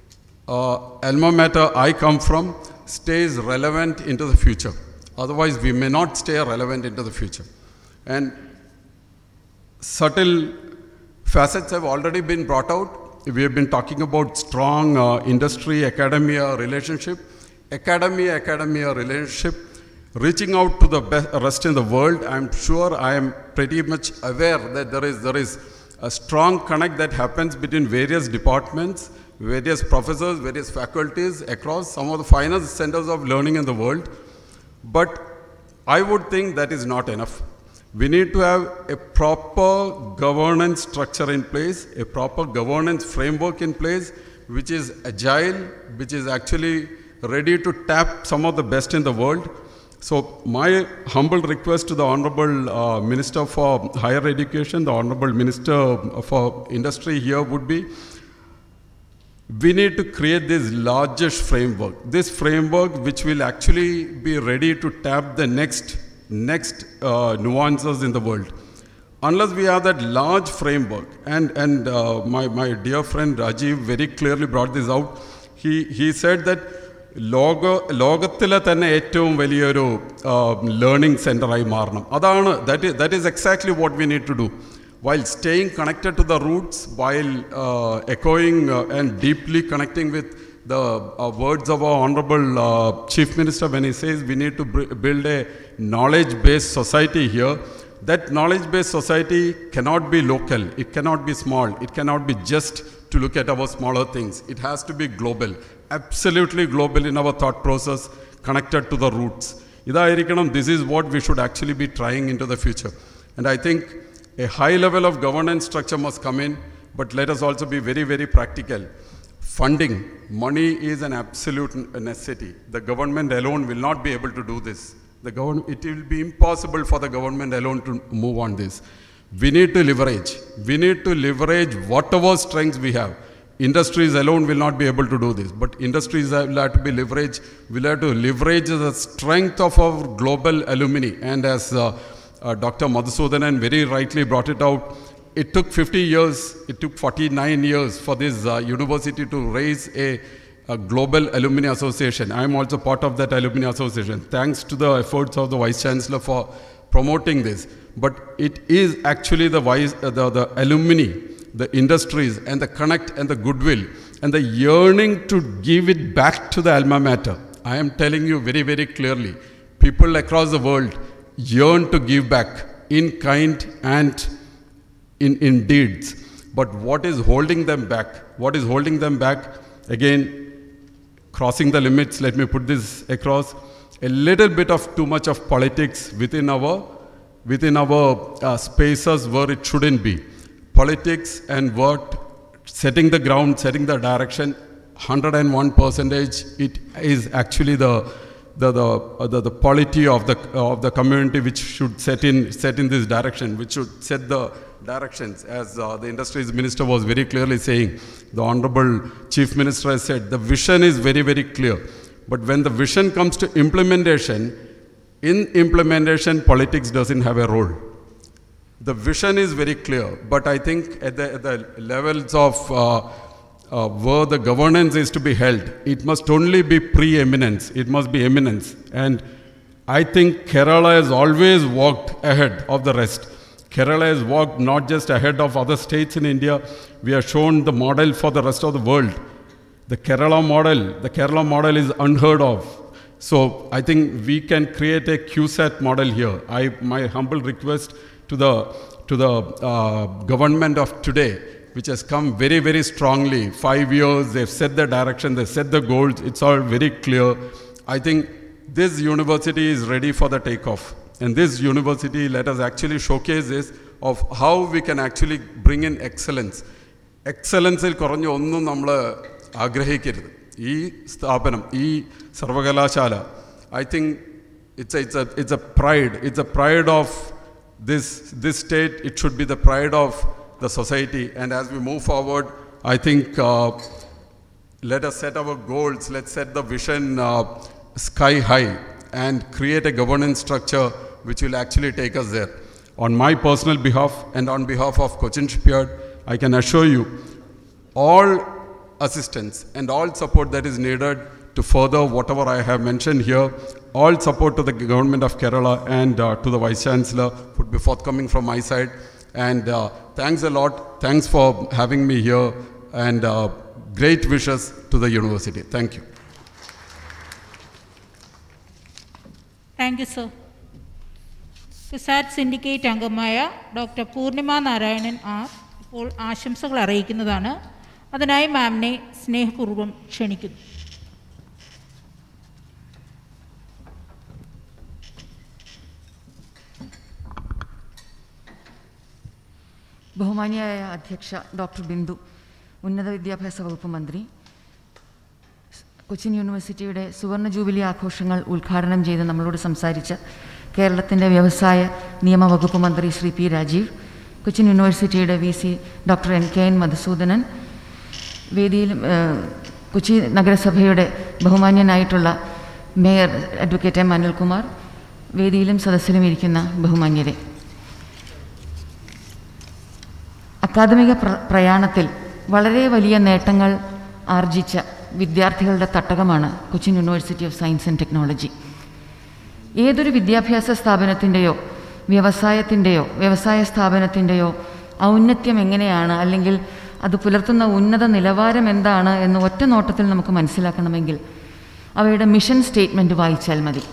alma mater I come from, stays relevant into the future. Otherwise, we may not stay relevant into the future. And subtle facets have already been brought out. We have been talking about strong industry-academia relationship, academia-academia relationship, reaching out to the rest in the world. I'm sure, I am pretty much aware that there is a strong connect that happens between various departments, various professors, various faculties across some of the finest centers of learning in the world. But I would think that is not enough. We need to have a proper governance structure in place, a proper governance framework in place, which is agile, which is actually ready to tap some of the best in the world. So my humble request to the Honourable Minister for Higher Education, the Honourable Minister for Industry here would be, we need to create this largest framework. This framework which will actually be ready to tap the next nuances in the world. Unless we have that large framework, and my dear friend Rajeeve very clearly brought this out, he said that ലോകത്തിലെ തന്നെ ഏറ്റവും വലിയൊരു learning സെൻ്ററായി മാറണം. That is exactly what we need to do. While staying connected to the roots, while echoing and deeply connecting with the words of our Honourable Chief Minister when he says we need to build a knowledge-based society here. That knowledge-based society cannot be local, it cannot be small, it cannot be just to look at our smaller things. It has to be global, absolutely global in our thought process, connected to the roots. This is what we should actually be trying into the future. And I think a high level of governance structure must come in, but let us also be very, very practical. Funding, money is an absolute necessity. The government alone will not be able to do this. It will be impossible for the government alone to move on this. We need to leverage. We need to leverage whatever strengths we have. Industries alone will not be able to do this, but industries will have to be leveraged. We'll have to leverage the strength of our global alumni. And as Dr. Madhusudanan very rightly brought it out, it took 50 years, it took 49 years for this university to raise a global alumni association. I am also part of that alumni association. Thanks to the efforts of the Vice Chancellor for promoting this. But it is actually the alumni, the industries, and the connect and the goodwill, and the yearning to give it back to the alma mater. I am telling you very, very clearly, people across the world yearn to give back in kind and in deeds. But what is holding them back? What is holding them back? Again, crossing the limits, let me put this across, a little bit of too much of politics within our spaces where it shouldn't be. Politics and what, setting the ground, setting the direction, 101%, it is actually the polity of the community which should set in this direction, which should set the directions. As the Industries Minister was very clearly saying, the Honourable Chief Minister has said, the vision is very, very clear. But when the vision comes to implementation, in implementation, politics doesn't have a role. The vision is very clear, but I think at the levels of where the governance is to be held, it must only be preeminence, it must be eminence. And I think Kerala has always walked ahead of the rest. Kerala has walked not just ahead of other states in India, we have shown the model for the rest of the world. The Kerala model is unheard of. So I think we can create a CUSAT model here. My humble request to the government of today, which has come very, very strongly. 5 years, they've set the direction, they've set the goals, it's all very clear. I think this university is ready for the takeoff. And this university let us actually showcase this of how we can actually bring in excellence. എക്സലൻസിൽ കുറഞ്ഞ ഒന്നും നമ്മൾ ആഗ്രഹിക്കരുത്. ഈ സ്ഥാപനം, ഈ സർവകലാശാല, I think it's a pride. It's a pride of this state. It should be the pride of the society. And as we move forward, I think let us set our goals. Let's set the vision sky high and create a governance structure which will actually take us there. On my personal behalf and on behalf of Cochin Shipyard, I can assure you all assistance and all support that is needed to further whatever I have mentioned here. All support to the government of Kerala and to the Vice Chancellor would be forthcoming from my side. And thanks a lot. Thanks for having me here, and great wishes to the university. Thank you. Thank you, sir. CUSAT syndicate അംഗമായ doctor Purnima Narayanan R ഇപ്പോൾ ആശംസകൾ അറിയിക്കുന്നതാണ്. അതിനായി മാമിനെ സ്നേഹപൂർവ്വം ക്ഷണിക്കുന്നു. ബഹുമാനിയായ അധ്യക്ഷ doctor Bindu, ഉന്നത വിദ്യാഭ്യാസ വകുപ്പ് മന്ത്രി, കൊച്ചിൻ യൂണിവേഴ്സിറ്റിയുടെ സുവർണ ജൂബിലി ആഘോഷങ്ങൾ ഉദ്ഘാടനം ചെയ്ത് നമ്മളോട് സംസാരിച്ച കേരളത്തിൻ്റെ വ്യവസായ നിയമ വകുപ്പ് മന്ത്രി ശ്രീ പി രാജീവ്, കൊച്ചിൻ യൂണിവേഴ്സിറ്റിയുടെ VC ഡോക്ടർ NK മധുസൂദനൻ, വേദിയിലും കൊച്ചി നഗരസഭയുടെ ബഹുമാന്യനായിട്ടുള്ള മേയർ അഡ്വക്കേറ്റ് M അനിൽകുമാർ, വേദിയിലും സദസ്സിലും ഇരിക്കുന്ന ബഹുമാന്യരെ, അക്കാദമിക പ്രയാണത്തിൽ വളരെ വലിയ നേട്ടങ്ങൾ ആർജിച്ച വിദ്യാർത്ഥികളുടെ തട്ടകമാണ് Cochin university of science and technology. ഏതൊരു വിദ്യാഭ്യാസ സ്ഥാപനത്തിൻ്റെയോ വ്യവസായ സ്ഥാപനത്തിൻ്റെയോ ഔന്നത്യം എങ്ങനെയാണ്, അല്ലെങ്കിൽ അത് പുലർത്തുന്ന ഉന്നത നിലവാരം എന്താണ് എന്ന് ഒറ്റ നോട്ടത്തിൽ നമുക്ക് മനസ്സിലാക്കണമെങ്കിൽ അവയുടെ മിഷൻ സ്റ്റേറ്റ്മെൻറ്റ് വായിച്ചാൽ മതി.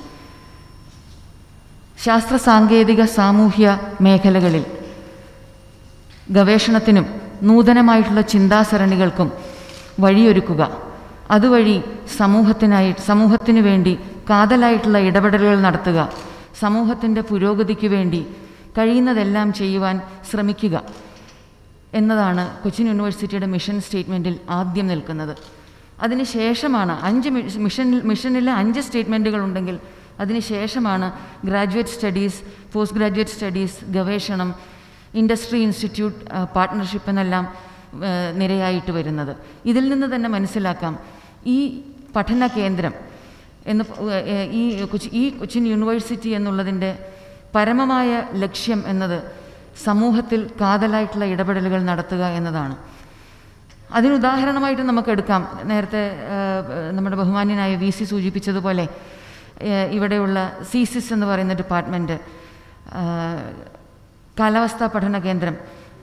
ശാസ്ത്ര സാങ്കേതിക സാമൂഹ്യ മേഖലകളിൽ ഗവേഷണത്തിനും നൂതനമായിട്ടുള്ള ചിന്താസരണികൾക്കും വഴിയൊരുക്കുക, അതുവഴി സമൂഹത്തിന് വേണ്ടി കാതലായിട്ടുള്ള ഇടപെടലുകൾ നടത്തുക, സമൂഹത്തിൻ്റെ പുരോഗതിക്ക് വേണ്ടി കഴിയുന്നതെല്ലാം ചെയ്യുവാൻ ശ്രമിക്കുക എന്നതാണ് കൊച്ചിൻ യൂണിവേഴ്സിറ്റിയുടെ മിഷൻ സ്റ്റേറ്റ്മെൻറ്റിൽ ആദ്യം നിൽക്കുന്നത്. അതിനുശേഷമാണ് 5 മിഷനിൽ 5 സ്റ്റേറ്റ്മെൻറ്റുകൾ ഉണ്ടെങ്കിൽ അതിനുശേഷമാണ് graduate studies, post graduate studies, ഗവേഷണം, ഇൻഡസ്ട്രി ഇൻസ്റ്റിറ്റ്യൂട്ട് പാർട്ട്ണർഷിപ്പ് എന്നെല്ലാം നിരയായിട്ട് വരുന്നത്. ഇതിൽ നിന്ന് തന്നെ മനസ്സിലാക്കാം ഈ പഠന കേന്ദ്രം ഈ കൊച്ചിൻ യൂണിവേഴ്സിറ്റി എന്നുള്ളതിൻ്റെ പരമമായ ലക്ഷ്യം എന്നത് സമൂഹത്തിൽ കാതലായിട്ടുള്ള ഇടപെടലുകൾ നടത്തുക എന്നതാണ്. അതിനുദാഹരണമായിട്ട് നമുക്കെടുക്കാം, നേരത്തെ നമ്മുടെ ബഹുമാന്യനായ VC സൂചിപ്പിച്ചതുപോലെ ഇവിടെയുള്ള CSIS എന്ന് പറയുന്ന ഡിപ്പാർട്ട്മെൻറ്റ്, കാലാവസ്ഥാ പഠന കേന്ദ്രം,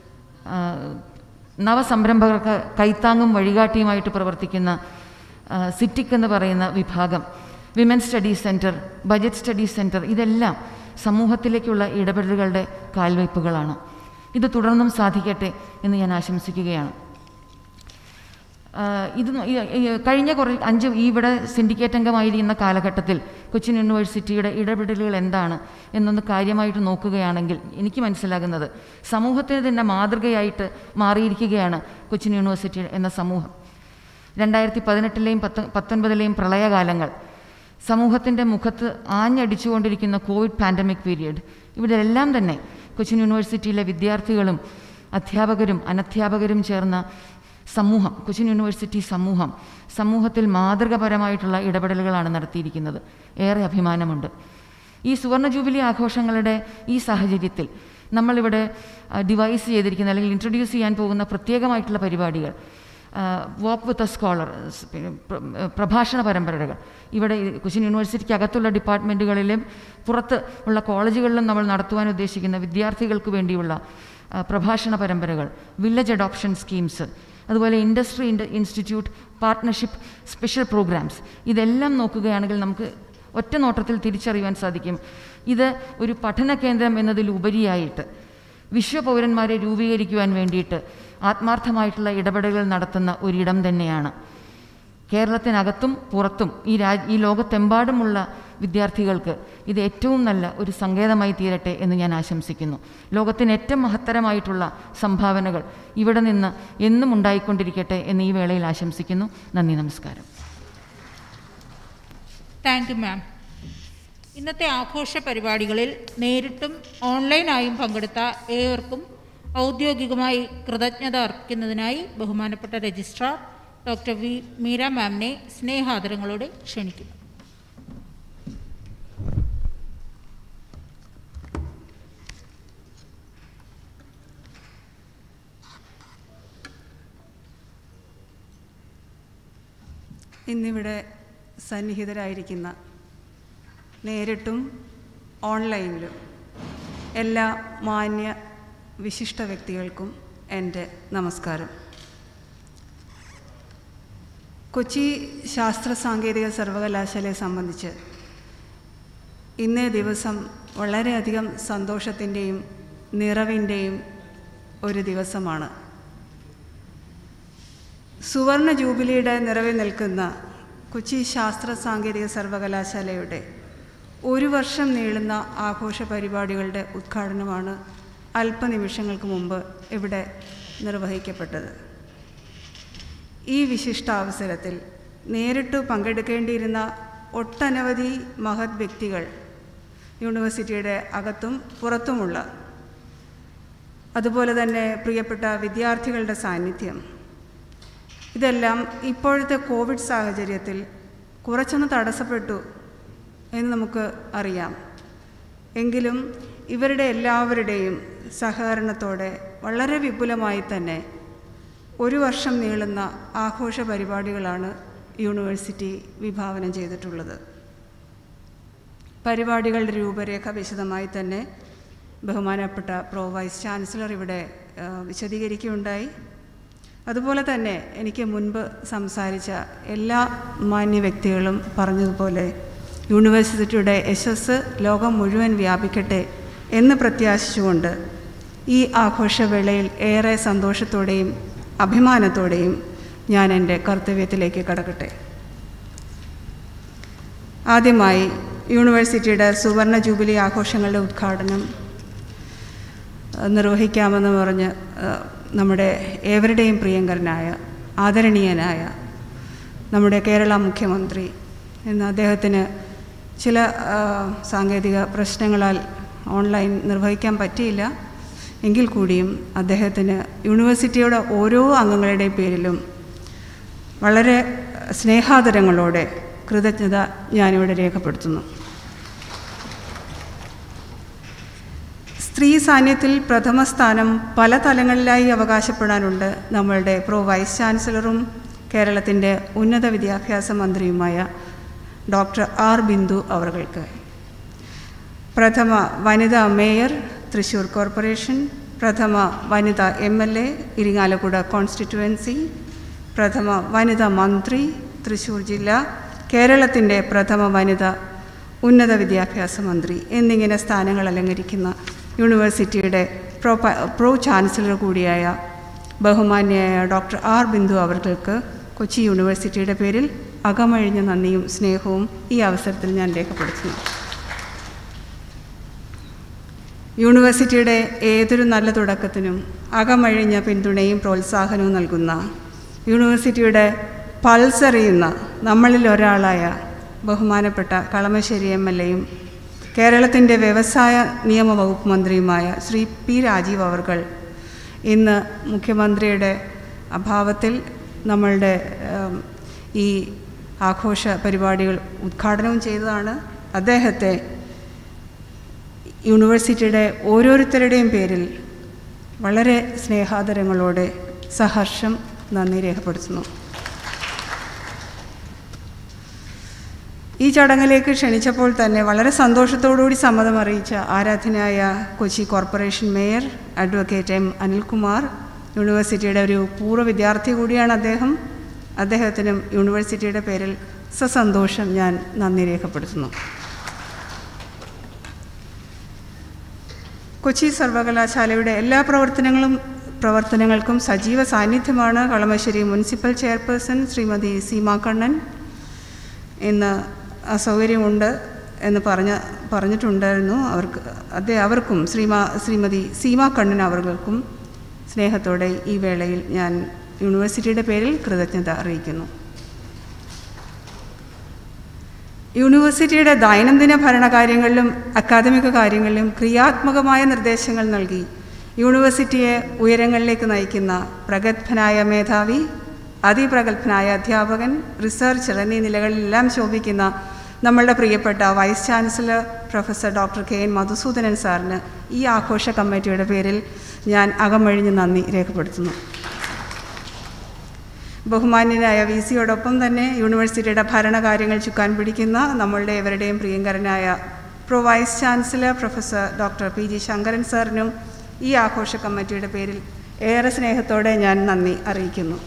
നവസംരംഭകർക്ക് കൈത്താങ്ങും വഴികാട്ടിയുമായിട്ട് പ്രവർത്തിക്കുന്ന സിറ്റിക് എന്ന് പറയുന്ന വിഭാഗം, women studies centre, budget studies centre, ഇതെല്ലാം സമൂഹത്തിലേക്കുള്ള ഇടപെടലുകളുടെ കാൽവയ്പ്പുകളാണ്. ഇത് തുടർന്നും സാധിക്കട്ടെ എന്ന് ഞാൻ ആശംസിക്കുകയാണ്. കഴിഞ്ഞ ഇവിടെ സിൻഡിക്കേറ്റ് അംഗമായിരിക്കുന്ന കാലഘട്ടത്തിൽ കൊച്ചിൻ യൂണിവേഴ്സിറ്റിയുടെ ഇടപെടലുകൾ എന്താണ് എന്നൊന്ന് കാര്യമായിട്ട് നോക്കുകയാണെങ്കിൽ എനിക്ക് മനസ്സിലാകുന്നത് സമൂഹത്തിന് തന്നെ മാതൃകയായിട്ട് മാറിയിരിക്കുകയാണ് കൊച്ചിൻ യൂണിവേഴ്സിറ്റി എന്ന സമൂഹം. 2018-ലെയും 2019-ലെയും പ്രളയകാലങ്ങൾ, സമൂഹത്തിൻ്റെ മുഖത്ത് ആഞ്ഞടിച്ചുകൊണ്ടിരിക്കുന്ന കോവിഡ് പാൻഡമിക് പീരിയഡ്, ഇവിടെല്ലാം തന്നെ കൊച്ചിൻ യൂണിവേഴ്സിറ്റിയിലെ വിദ്യാർത്ഥികളും അധ്യാപകരും അനധ്യാപകരും ചേർന്ന സമൂഹം, കൊച്ചിൻ യൂണിവേഴ്സിറ്റി സമൂഹത്തിൽ മാതൃകപരമായിട്ടുള്ള ഇടപെടലുകളാണ് നടത്തിയിരിക്കുന്നത്. ഏറെ അഭിമാനമുണ്ട്. ഈ സുവർണ ജൂബിലി ആഘോഷങ്ങളുടെ ഈ സാഹചര്യത്തിൽ നമ്മളിവിടെ ഡിവൈസ് ചെയ്തിരിക്കുന്ന അല്ലെങ്കിൽ ഇൻട്രൊഡ്യൂസ് ചെയ്യാൻ പോകുന്ന പ്രത്യേകമായിട്ടുള്ള പരിപാടികൾ, വാക്ക് വിത്ത് എ സ്കോളർ, പ്രഭാഷണ പരമ്പരകൾ, ഇവിടെ കൊച്ചിൻ യൂണിവേഴ്സിറ്റിക്ക് അകത്തുള്ള ഡിപ്പാർട്ട്മെൻറ്റുകളിലും പുറത്ത് ഉള്ള കോളേജുകളിലും നമ്മൾ നടത്തുവാൻ ഉദ്ദേശിക്കുന്ന വിദ്യാർത്ഥികൾക്ക് വേണ്ടിയുള്ള പ്രഭാഷണ പരമ്പരകൾ, വില്ലേജ് അഡോപ്ഷൻ സ്കീംസ്, അതുപോലെ industry institute partnership special programmes, ഇതെല്ലാം നോക്കുകയാണെങ്കിൽ നമുക്ക് ഒറ്റ നോട്ടത്തിൽ തിരിച്ചറിയുവാൻ സാധിക്കും ഇത് ഒരു പഠന കേന്ദ്രം എന്നതിലുപരിയായിട്ട് വിശ്വപൗരന്മാരെ രൂപീകരിക്കുവാൻ വേണ്ടിയിട്ട് ആത്മാർത്ഥമായിട്ടുള്ള ഇടപെടലുകൾ നടത്തുന്ന ഒരിടം തന്നെയാണ്. കേരളത്തിനകത്തും പുറത്തും ഈ ലോകത്തെമ്പാടുമുള്ള വിദ്യാർത്ഥികൾക്ക് ഇത് ഏറ്റവും നല്ല ഒരു സങ്കേതമായി തീരട്ടെ എന്ന് ഞാൻ ആശംസിക്കുന്നു. ലോകത്തിന് ഏറ്റവും മഹത്തരമായിട്ടുള്ള സംഭാവനകൾ ഇവിടെ നിന്ന് എന്നും ഉണ്ടായിക്കൊണ്ടിരിക്കട്ടെ എന്ന് ഈ വേളയിൽ ആശംസിക്കുന്നു. നന്ദി, നമസ്കാരം. Thank you ma'am. ഇന്നത്തെ ആഘോഷ പരിപാടികളിൽ നേരിട്ടും ഓൺലൈനായും പങ്കെടുത്ത ഏവർക്കും ഔദ്യോഗികമായി കൃതജ്ഞത അർപ്പിക്കുന്നതിനായി ബഹുമാനപ്പെട്ട രജിസ്ട്രാർ ഡോക്ടർ വി മീര മാമിനെ സ്നേഹാദരങ്ങളോടെ ക്ഷണിക്കുന്നു. ഇന്നിവിടെ സന്നിഹിതരായിരിക്കുന്ന നേരിട്ടും ഓൺലൈനിലും എല്ലാ മാന്യ വിശിഷ്ട വ്യക്തികൾക്കും എൻ്റെ നമസ്കാരം. കൊച്ചി ശാസ്ത്ര സാങ്കേതിക സർവകലാശാലയെ സംബന്ധിച്ച് ഇന്നേ ദിവസം വളരെയധികം സന്തോഷത്തിൻ്റെയും നിറവിൻ്റെയും ഒരു ദിവസമാണ്. സുവർണ ജൂബിലിയുടെ നിറവിൽ നിൽക്കുന്ന കൊച്ചി ശാസ്ത്ര സാങ്കേതിക സർവകലാശാലയുടെ ഒരു വർഷം നീളുന്ന ആഘോഷ പരിപാടികളുടെ ഉദ്ഘാടനമാണ് അല്പനിമിഷങ്ങൾക്ക് മുമ്പ് ഇവിടെ നിർവഹിക്കപ്പെട്ടത്. ഈ വിശിഷ്ടാവസരത്തിൽ നേരിട്ട് പങ്കെടുക്കേണ്ടിയിരുന്ന ഒട്ടനവധി മഹത് വ്യക്തികൾ യൂണിവേഴ്സിറ്റിയുടെ അകത്തും പുറത്തുമുള്ള, അതുപോലെ തന്നെ പ്രിയപ്പെട്ട വിദ്യാർത്ഥികളുടെ സാന്നിധ്യം, ഇതെല്ലാം ഇപ്പോഴത്തെ കോവിഡ് സാഹചര്യത്തിൽ കുറച്ചൊന്ന് തടസ്സപ്പെട്ടു എന്ന് നമുക്ക് അറിയാം. എങ്കിലും ഇവരുടെ എല്ലാവരുടെയും സഹകരണത്തോടെ വളരെ വിപുലമായി തന്നെ ഒരു വർഷം നീളുന്ന ആഘോഷ പരിപാടികളാണ് യൂണിവേഴ്സിറ്റി വിഭാവനം ചെയ്തിട്ടുള്ളത്. പരിപാടികളുടെ രൂപരേഖ വിശദമായി തന്നെ ബഹുമാനപ്പെട്ട പ്രോ വൈസ് ചാൻസലർ ഇവിടെ വിശദീകരിക്കുകയുണ്ടായി. അതുപോലെ തന്നെ എനിക്ക് മുൻപ് സംസാരിച്ച എല്ലാ മാന്യ വ്യക്തികളും പറഞ്ഞതുപോലെ യൂണിവേഴ്സിറ്റിയുടെ യശസ്സ് ലോകം മുഴുവൻ വ്യാപിക്കട്ടെ എന്ന് പ്രത്യാശിച്ചുകൊണ്ട് ഈ ആഘോഷവേളയിൽ ഏറെ സന്തോഷത്തോടെയും അഭിമാനത്തോടെയും ഞാൻ എൻ്റെ കർത്തവ്യത്തിലേക്ക് കടക്കട്ടെ. ആദ്യമായി യൂണിവേഴ്സിറ്റിയുടെ സുവർണ ജൂബിലി ആഘോഷങ്ങളുടെ ഉദ്ഘാടനം നിർവഹിക്കാമെന്ന് പറഞ്ഞ് നമ്മുടെ ഏവരുടെയും പ്രിയങ്കരനായ ആദരണീയനായ നമ്മുടെ കേരള മുഖ്യമന്ത്രി ഇന്ന് അദ്ദേഹത്തിന് ചില സാങ്കേതിക പ്രശ്നങ്ങളാൽ ഓൺലൈൻ നിർവഹിക്കാൻ പറ്റിയില്ല. എങ്കിൽ കൂടിയും അദ്ദേഹത്തിന് യൂണിവേഴ്സിറ്റിയുടെ ഓരോ അംഗങ്ങളുടെയും പേരിലും വളരെ സ്നേഹാദരങ്ങളോടെ കൃതജ്ഞത ഞാനിവിടെ രേഖപ്പെടുത്തുന്നു. സ്ത്രീ സാന്നിധ്യത്തിൽ പ്രഥമ സ്ഥാനം പല തലങ്ങളിലായി അവകാശപ്പെടാനുണ്ട് നമ്മളുടെ പ്രോ വൈസ് ചാൻസലറും കേരളത്തിൻ്റെ ഉന്നത വിദ്യാഭ്യാസ മന്ത്രിയുമായ ഡോക്ടർ ആർ ബിന്ദു അവർക്ക്. പ്രഥമ വനിതാ മേയർ തൃശ്ശൂർ കോർപ്പറേഷൻ, പ്രഥമ വനിതാ MLA ഇരിങ്ങാലക്കുട കോൺസ്റ്റിറ്റ്യുവൻസി, പ്രഥമ വനിതാ മന്ത്രി തൃശ്ശൂർ ജില്ല, കേരളത്തിൻ്റെ പ്രഥമ വനിതാ ഉന്നത വിദ്യാഭ്യാസ മന്ത്രി എന്നിങ്ങനെ സ്ഥാനങ്ങൾ അലങ്കരിക്കുന്ന യൂണിവേഴ്സിറ്റിയുടെ പ്രോ ചാൻസലർ കൂടിയായ ബഹുമാന്യയായ ഡോക്ടർ ആർ ബിന്ദു അവർക്ക് കൊച്ചി യൂണിവേഴ്സിറ്റിയുടെ പേരിൽ അകമഴിഞ്ഞ നന്ദിയും സ്നേഹവും ഈ അവസരത്തിൽ ഞാൻ രേഖപ്പെടുത്തുന്നു. യൂണിവേഴ്സിറ്റിയുടെ ഏതൊരു നല്ല തുടക്കത്തിനും അകമഴിഞ്ഞ പിന്തുണയും പ്രോത്സാഹനവും നൽകുന്ന, യൂണിവേഴ്സിറ്റിയുടെ പൾസറിയുന്ന നമ്മളിൽ ഒരാളായ ബഹുമാനപ്പെട്ട കളമശ്ശേരി MLAയും കേരളത്തിൻ്റെ വ്യവസായ നിയമ വകുപ്പ് മന്ത്രിയുമായ ശ്രീ P. രാജീവ് അവർ ഇന്ന് മുഖ്യമന്ത്രിയുടെ അഭാവത്തിൽ നമ്മളുടെ ഈ ആഘോഷ പരിപാടികൾ ഉദ്ഘാടനവും ചെയ്തതാണ്. അദ്ദേഹത്തെ യൂണിവേഴ്സിറ്റിയുടെ ഓരോരുത്തരുടെയും പേരിൽ വളരെ സ്നേഹാദരങ്ങളോടെ സഹർഷം നന്ദി രേഖപ്പെടുത്തുന്നു. ഈ ചടങ്ങിലേക്ക് ക്ഷണിച്ചപ്പോൾ തന്നെ വളരെ സന്തോഷത്തോടുകൂടി സമ്മതം അറിയിച്ച ആരാധനായ Kochi corporation mayor advocate M. Anilkumar, യൂണിവേഴ്സിറ്റിയുടെ ഒരു പൂർവ്വ വിദ്യാർത്ഥി കൂടിയാണ് അദ്ദേഹം. അദ്ദേഹത്തിനും യൂണിവേഴ്സിറ്റിയുടെ പേരിൽ സസന്തോഷം ഞാൻ നന്ദി രേഖപ്പെടുത്തുന്നു. കൊച്ചി സർവകലാശാലയുടെ എല്ലാ പ്രവർത്തനങ്ങൾക്കും സജീവ സാന്നിധ്യമാണ് കളമശ്ശേരി മുനിസിപ്പൽ ചെയർപേഴ്സൺ ശ്രീമതി സീമ കണ്ണൻ. ഇന്ന് അസൗകര്യമുണ്ട്, എന്ന് പറഞ്ഞിട്ടുണ്ടായിരുന്നു. അവർക്കും ശ്രീമതി സീമ കണ്ണൻ അവർക്കും സ്നേഹത്തോടെ ഈ വേളയിൽ ഞാൻ യൂണിവേഴ്സിറ്റിയുടെ പേരിൽ കൃതജ്ഞത അറിയിക്കുന്നു. യൂണിവേഴ്സിറ്റിയുടെ ദൈനംദിന ഭരണകാര്യങ്ങളിലും അക്കാദമിക കാര്യങ്ങളിലും ക്രിയാത്മകമായ നിർദ്ദേശങ്ങൾ നൽകി യൂണിവേഴ്സിറ്റിയെ ഉയരങ്ങളിലേക്ക് നയിക്കുന്ന പ്രഗത്ഭനായ മേധാവി, അതിപ്രഗത്ഭനായ അധ്യാപകൻ, റിസർച്ചർ എന്നീ നിലകളിലെല്ലാം ശോഭിക്കുന്ന നമ്മളുടെ പ്രിയപ്പെട്ട vice chancellor professor doctor KN Madhusudanan സാറിന് ഈ ആഘോഷ കമ്മിറ്റിയുടെ പേരിൽ ഞാൻ അകമഴിഞ്ഞ് നന്ദി രേഖപ്പെടുത്തുന്നു. ബഹുമാന്യനായ VCയോടൊപ്പം തന്നെ യൂണിവേഴ്സിറ്റിയുടെ ഭരണകാര്യങ്ങൾ ചുക്കാൻ പിടിക്കുന്ന നമ്മളുടെ എവരുടെയും പ്രിയങ്കരനായ pro vice chancellor professor doctor PG Sankaran സാറിനും ഈ ആഘോഷ കമ്മിറ്റിയുടെ പേരിൽ ഏറെ സ്നേഹത്തോടെ ഞാൻ നന്ദി അറിയിക്കുന്നു.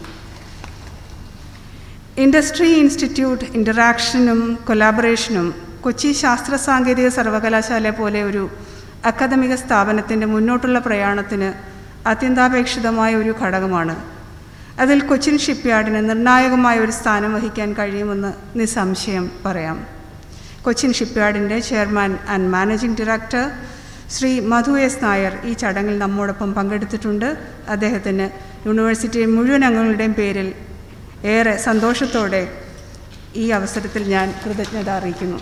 ഇൻഡസ്ട്രി ഇൻസ്റ്റിറ്റ്യൂട്ട് ഇൻ്ററാക്ഷനും കൊലാബറേഷനും കൊച്ചി ശാസ്ത്ര സാങ്കേതിക സർവകലാശാല പോലെ ഒരു അക്കാദമിക സ്ഥാപനത്തിൻ്റെ മുന്നോട്ടുള്ള പ്രയാണത്തിന് അത്യന്താപേക്ഷിതമായ ഒരു ഘടകമാണ്. അതിൽ കൊച്ചിൻ ഷിപ്പ്യാർഡിന് നിർണായകമായ ഒരു സ്ഥാനം വഹിക്കാൻ കഴിയുമെന്ന് നിസ്സംശയം പറയാം. കൊച്ചിൻ ഷിപ്പ്യാർഡിൻ്റെ chairman and managing director Shri Madhu S. Nair ഈ ചടങ്ങിൽ നമ്മോടൊപ്പം പങ്കെടുത്തിട്ടുണ്ട്. അദ്ദേഹത്തിന് യൂണിവേഴ്സിറ്റി മുഴുവൻ അംഗങ്ങളുടെയും പേരിൽ ഏറെ സന്തോഷത്തോടെ ഈ അവസരത്തിൽ ഞാൻ കൃതജ്ഞത അറിയിക്കുന്നു.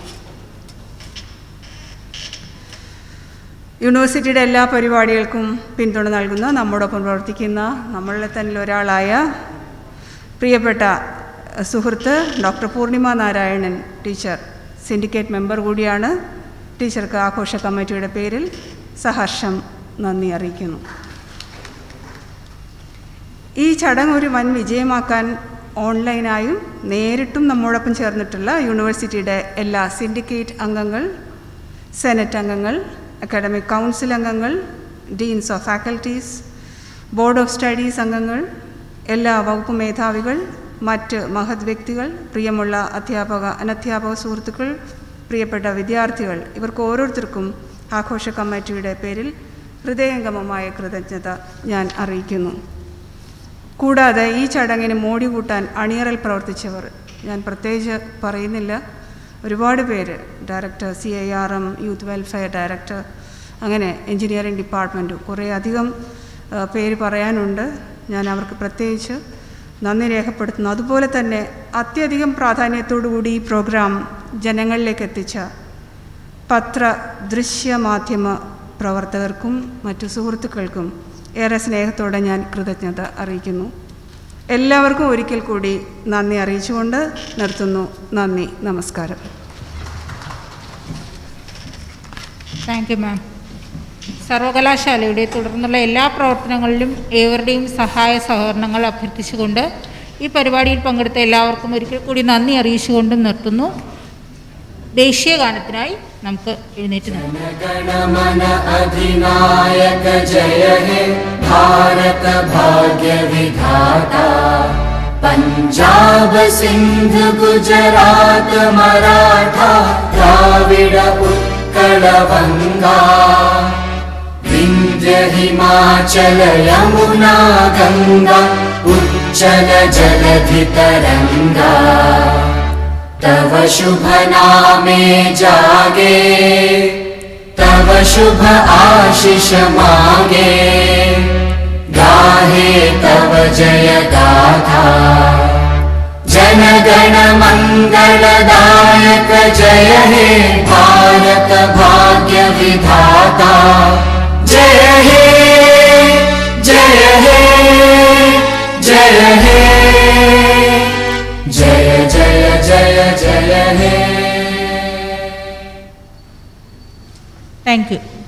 യൂണിവേഴ്സിറ്റിയുടെ എല്ലാ പരിപാടികൾക്കും പിന്തുണ നൽകുന്ന, നമ്മോടൊപ്പം പ്രവർത്തിക്കുന്ന, നമ്മളിൽ തന്നെ ഒരാളായ പ്രിയപ്പെട്ട സുഹൃത്ത് doctor Purnima Narayanan teacher syndicate member കൂടിയാണ്. ടീച്ചർക്ക് ആഘോഷ കമ്മിറ്റിയുടെ പേരിൽ സഹർഷം നന്ദി അറിയിക്കുന്നു. ഈ ചടങ്ങ് ഒരു വൻ വിജയമാക്കാൻ ഓൺലൈനായും നേരിട്ടും നമ്മോടൊപ്പം ചേർന്നിട്ടുള്ള യൂണിവേഴ്സിറ്റിയുടെ എല്ലാ സിൻഡിക്കേറ്റ് അംഗങ്ങൾ, സെനറ്റ് അംഗങ്ങൾ, അക്കാഡമിക് കൗൺസിൽ അംഗങ്ങൾ, deans of faculties, board of studies അംഗങ്ങൾ, എല്ലാ വകുപ്പ് മേധാവികൾ, മറ്റ് മഹത് വ്യക്തികൾ, പ്രിയമുള്ള അധ്യാപക അനധ്യാപക സുഹൃത്തുക്കൾ, പ്രിയപ്പെട്ട വിദ്യാർത്ഥികൾ, ഇവർക്ക് ഓരോരുത്തർക്കും ആഘോഷ കമ്മിറ്റിയുടെ പേരിൽ ഹൃദയംഗമമായ കൃതജ്ഞത ഞാൻ അറിയിക്കുന്നു. കൂടാതെ ഈ ചടങ്ങിന് മോടി കൂട്ടാൻ അണിയറൽ പ്രവർത്തിച്ചവർ ഞാൻ പ്രത്യേകിച്ച് പറയുന്നില്ല, ഒരുപാട് പേര്, director CIRM, youth welfare director, അങ്ങനെ എൻജിനീയറിംഗ് ഡിപ്പാർട്ട്മെൻറ്റ്, കുറേ അധികം പേര് പറയാനുണ്ട്. ഞാൻ അവർക്ക് പ്രത്യേകിച്ച് നന്ദി രേഖപ്പെടുത്തുന്നു. അതുപോലെ തന്നെ അത്യധികം പ്രാധാന്യത്തോടുകൂടി ഈ പ്രോഗ്രാം ജനങ്ങളിലേക്ക് എത്തിച്ച പത്ര ദൃശ്യ മാധ്യമ പ്രവർത്തകർക്കും മറ്റു സുഹൃത്തുക്കൾക്കും ഏറെ സ്നേഹത്തോടെ ഞാൻ കൃതജ്ഞത അറിയിക്കുന്നു. എല്ലാവർക്കും ഒരിക്കൽ കൂടി നന്ദി അറിയിച്ചുകൊണ്ട് നിർത്തുന്നു. നന്ദി, നമസ്കാരം. Thank you ma'am. സർവകലാശാലയുടെ തുടർന്നുള്ള എല്ലാ പ്രവർത്തനങ്ങളിലും ഏവരുടെയും സഹായ സഹകരണങ്ങൾ അഭ്യർത്ഥിച്ചുകൊണ്ട് ഈ പരിപാടിയിൽ പങ്കെടുത്ത എല്ലാവർക്കും ഒരിക്കൽ കൂടി നന്ദി അറിയിച്ചുകൊണ്ട് നിർത്തുന്നു. ദേശീയ ഗാനത്തിനായി നമുക്ക് എഴുന്നേറ്റ് ജനഗണമന അധിനായക ജയ ഹേ ഭാരത ഭാഗ്യ വിധാത പഞ്ചാബ് സിന്ധ് ഗുജറാത്ത് മറാഠ ദ്രാവിഡ ഉത്കള വംഗ വിന്ധ്യ ഹിമാചല യമുനാ ഗംഗ ഉജ്ജല ജലധി തരംഗ तव शुभ नामे जागे तव शुभ आशीष मागे गाहे तव जय गाथा जनगण मंगलदायक जय हे भारत भाग्य विधाता जय हे जय हे जय हे जय जय जय जय हे. Thank you.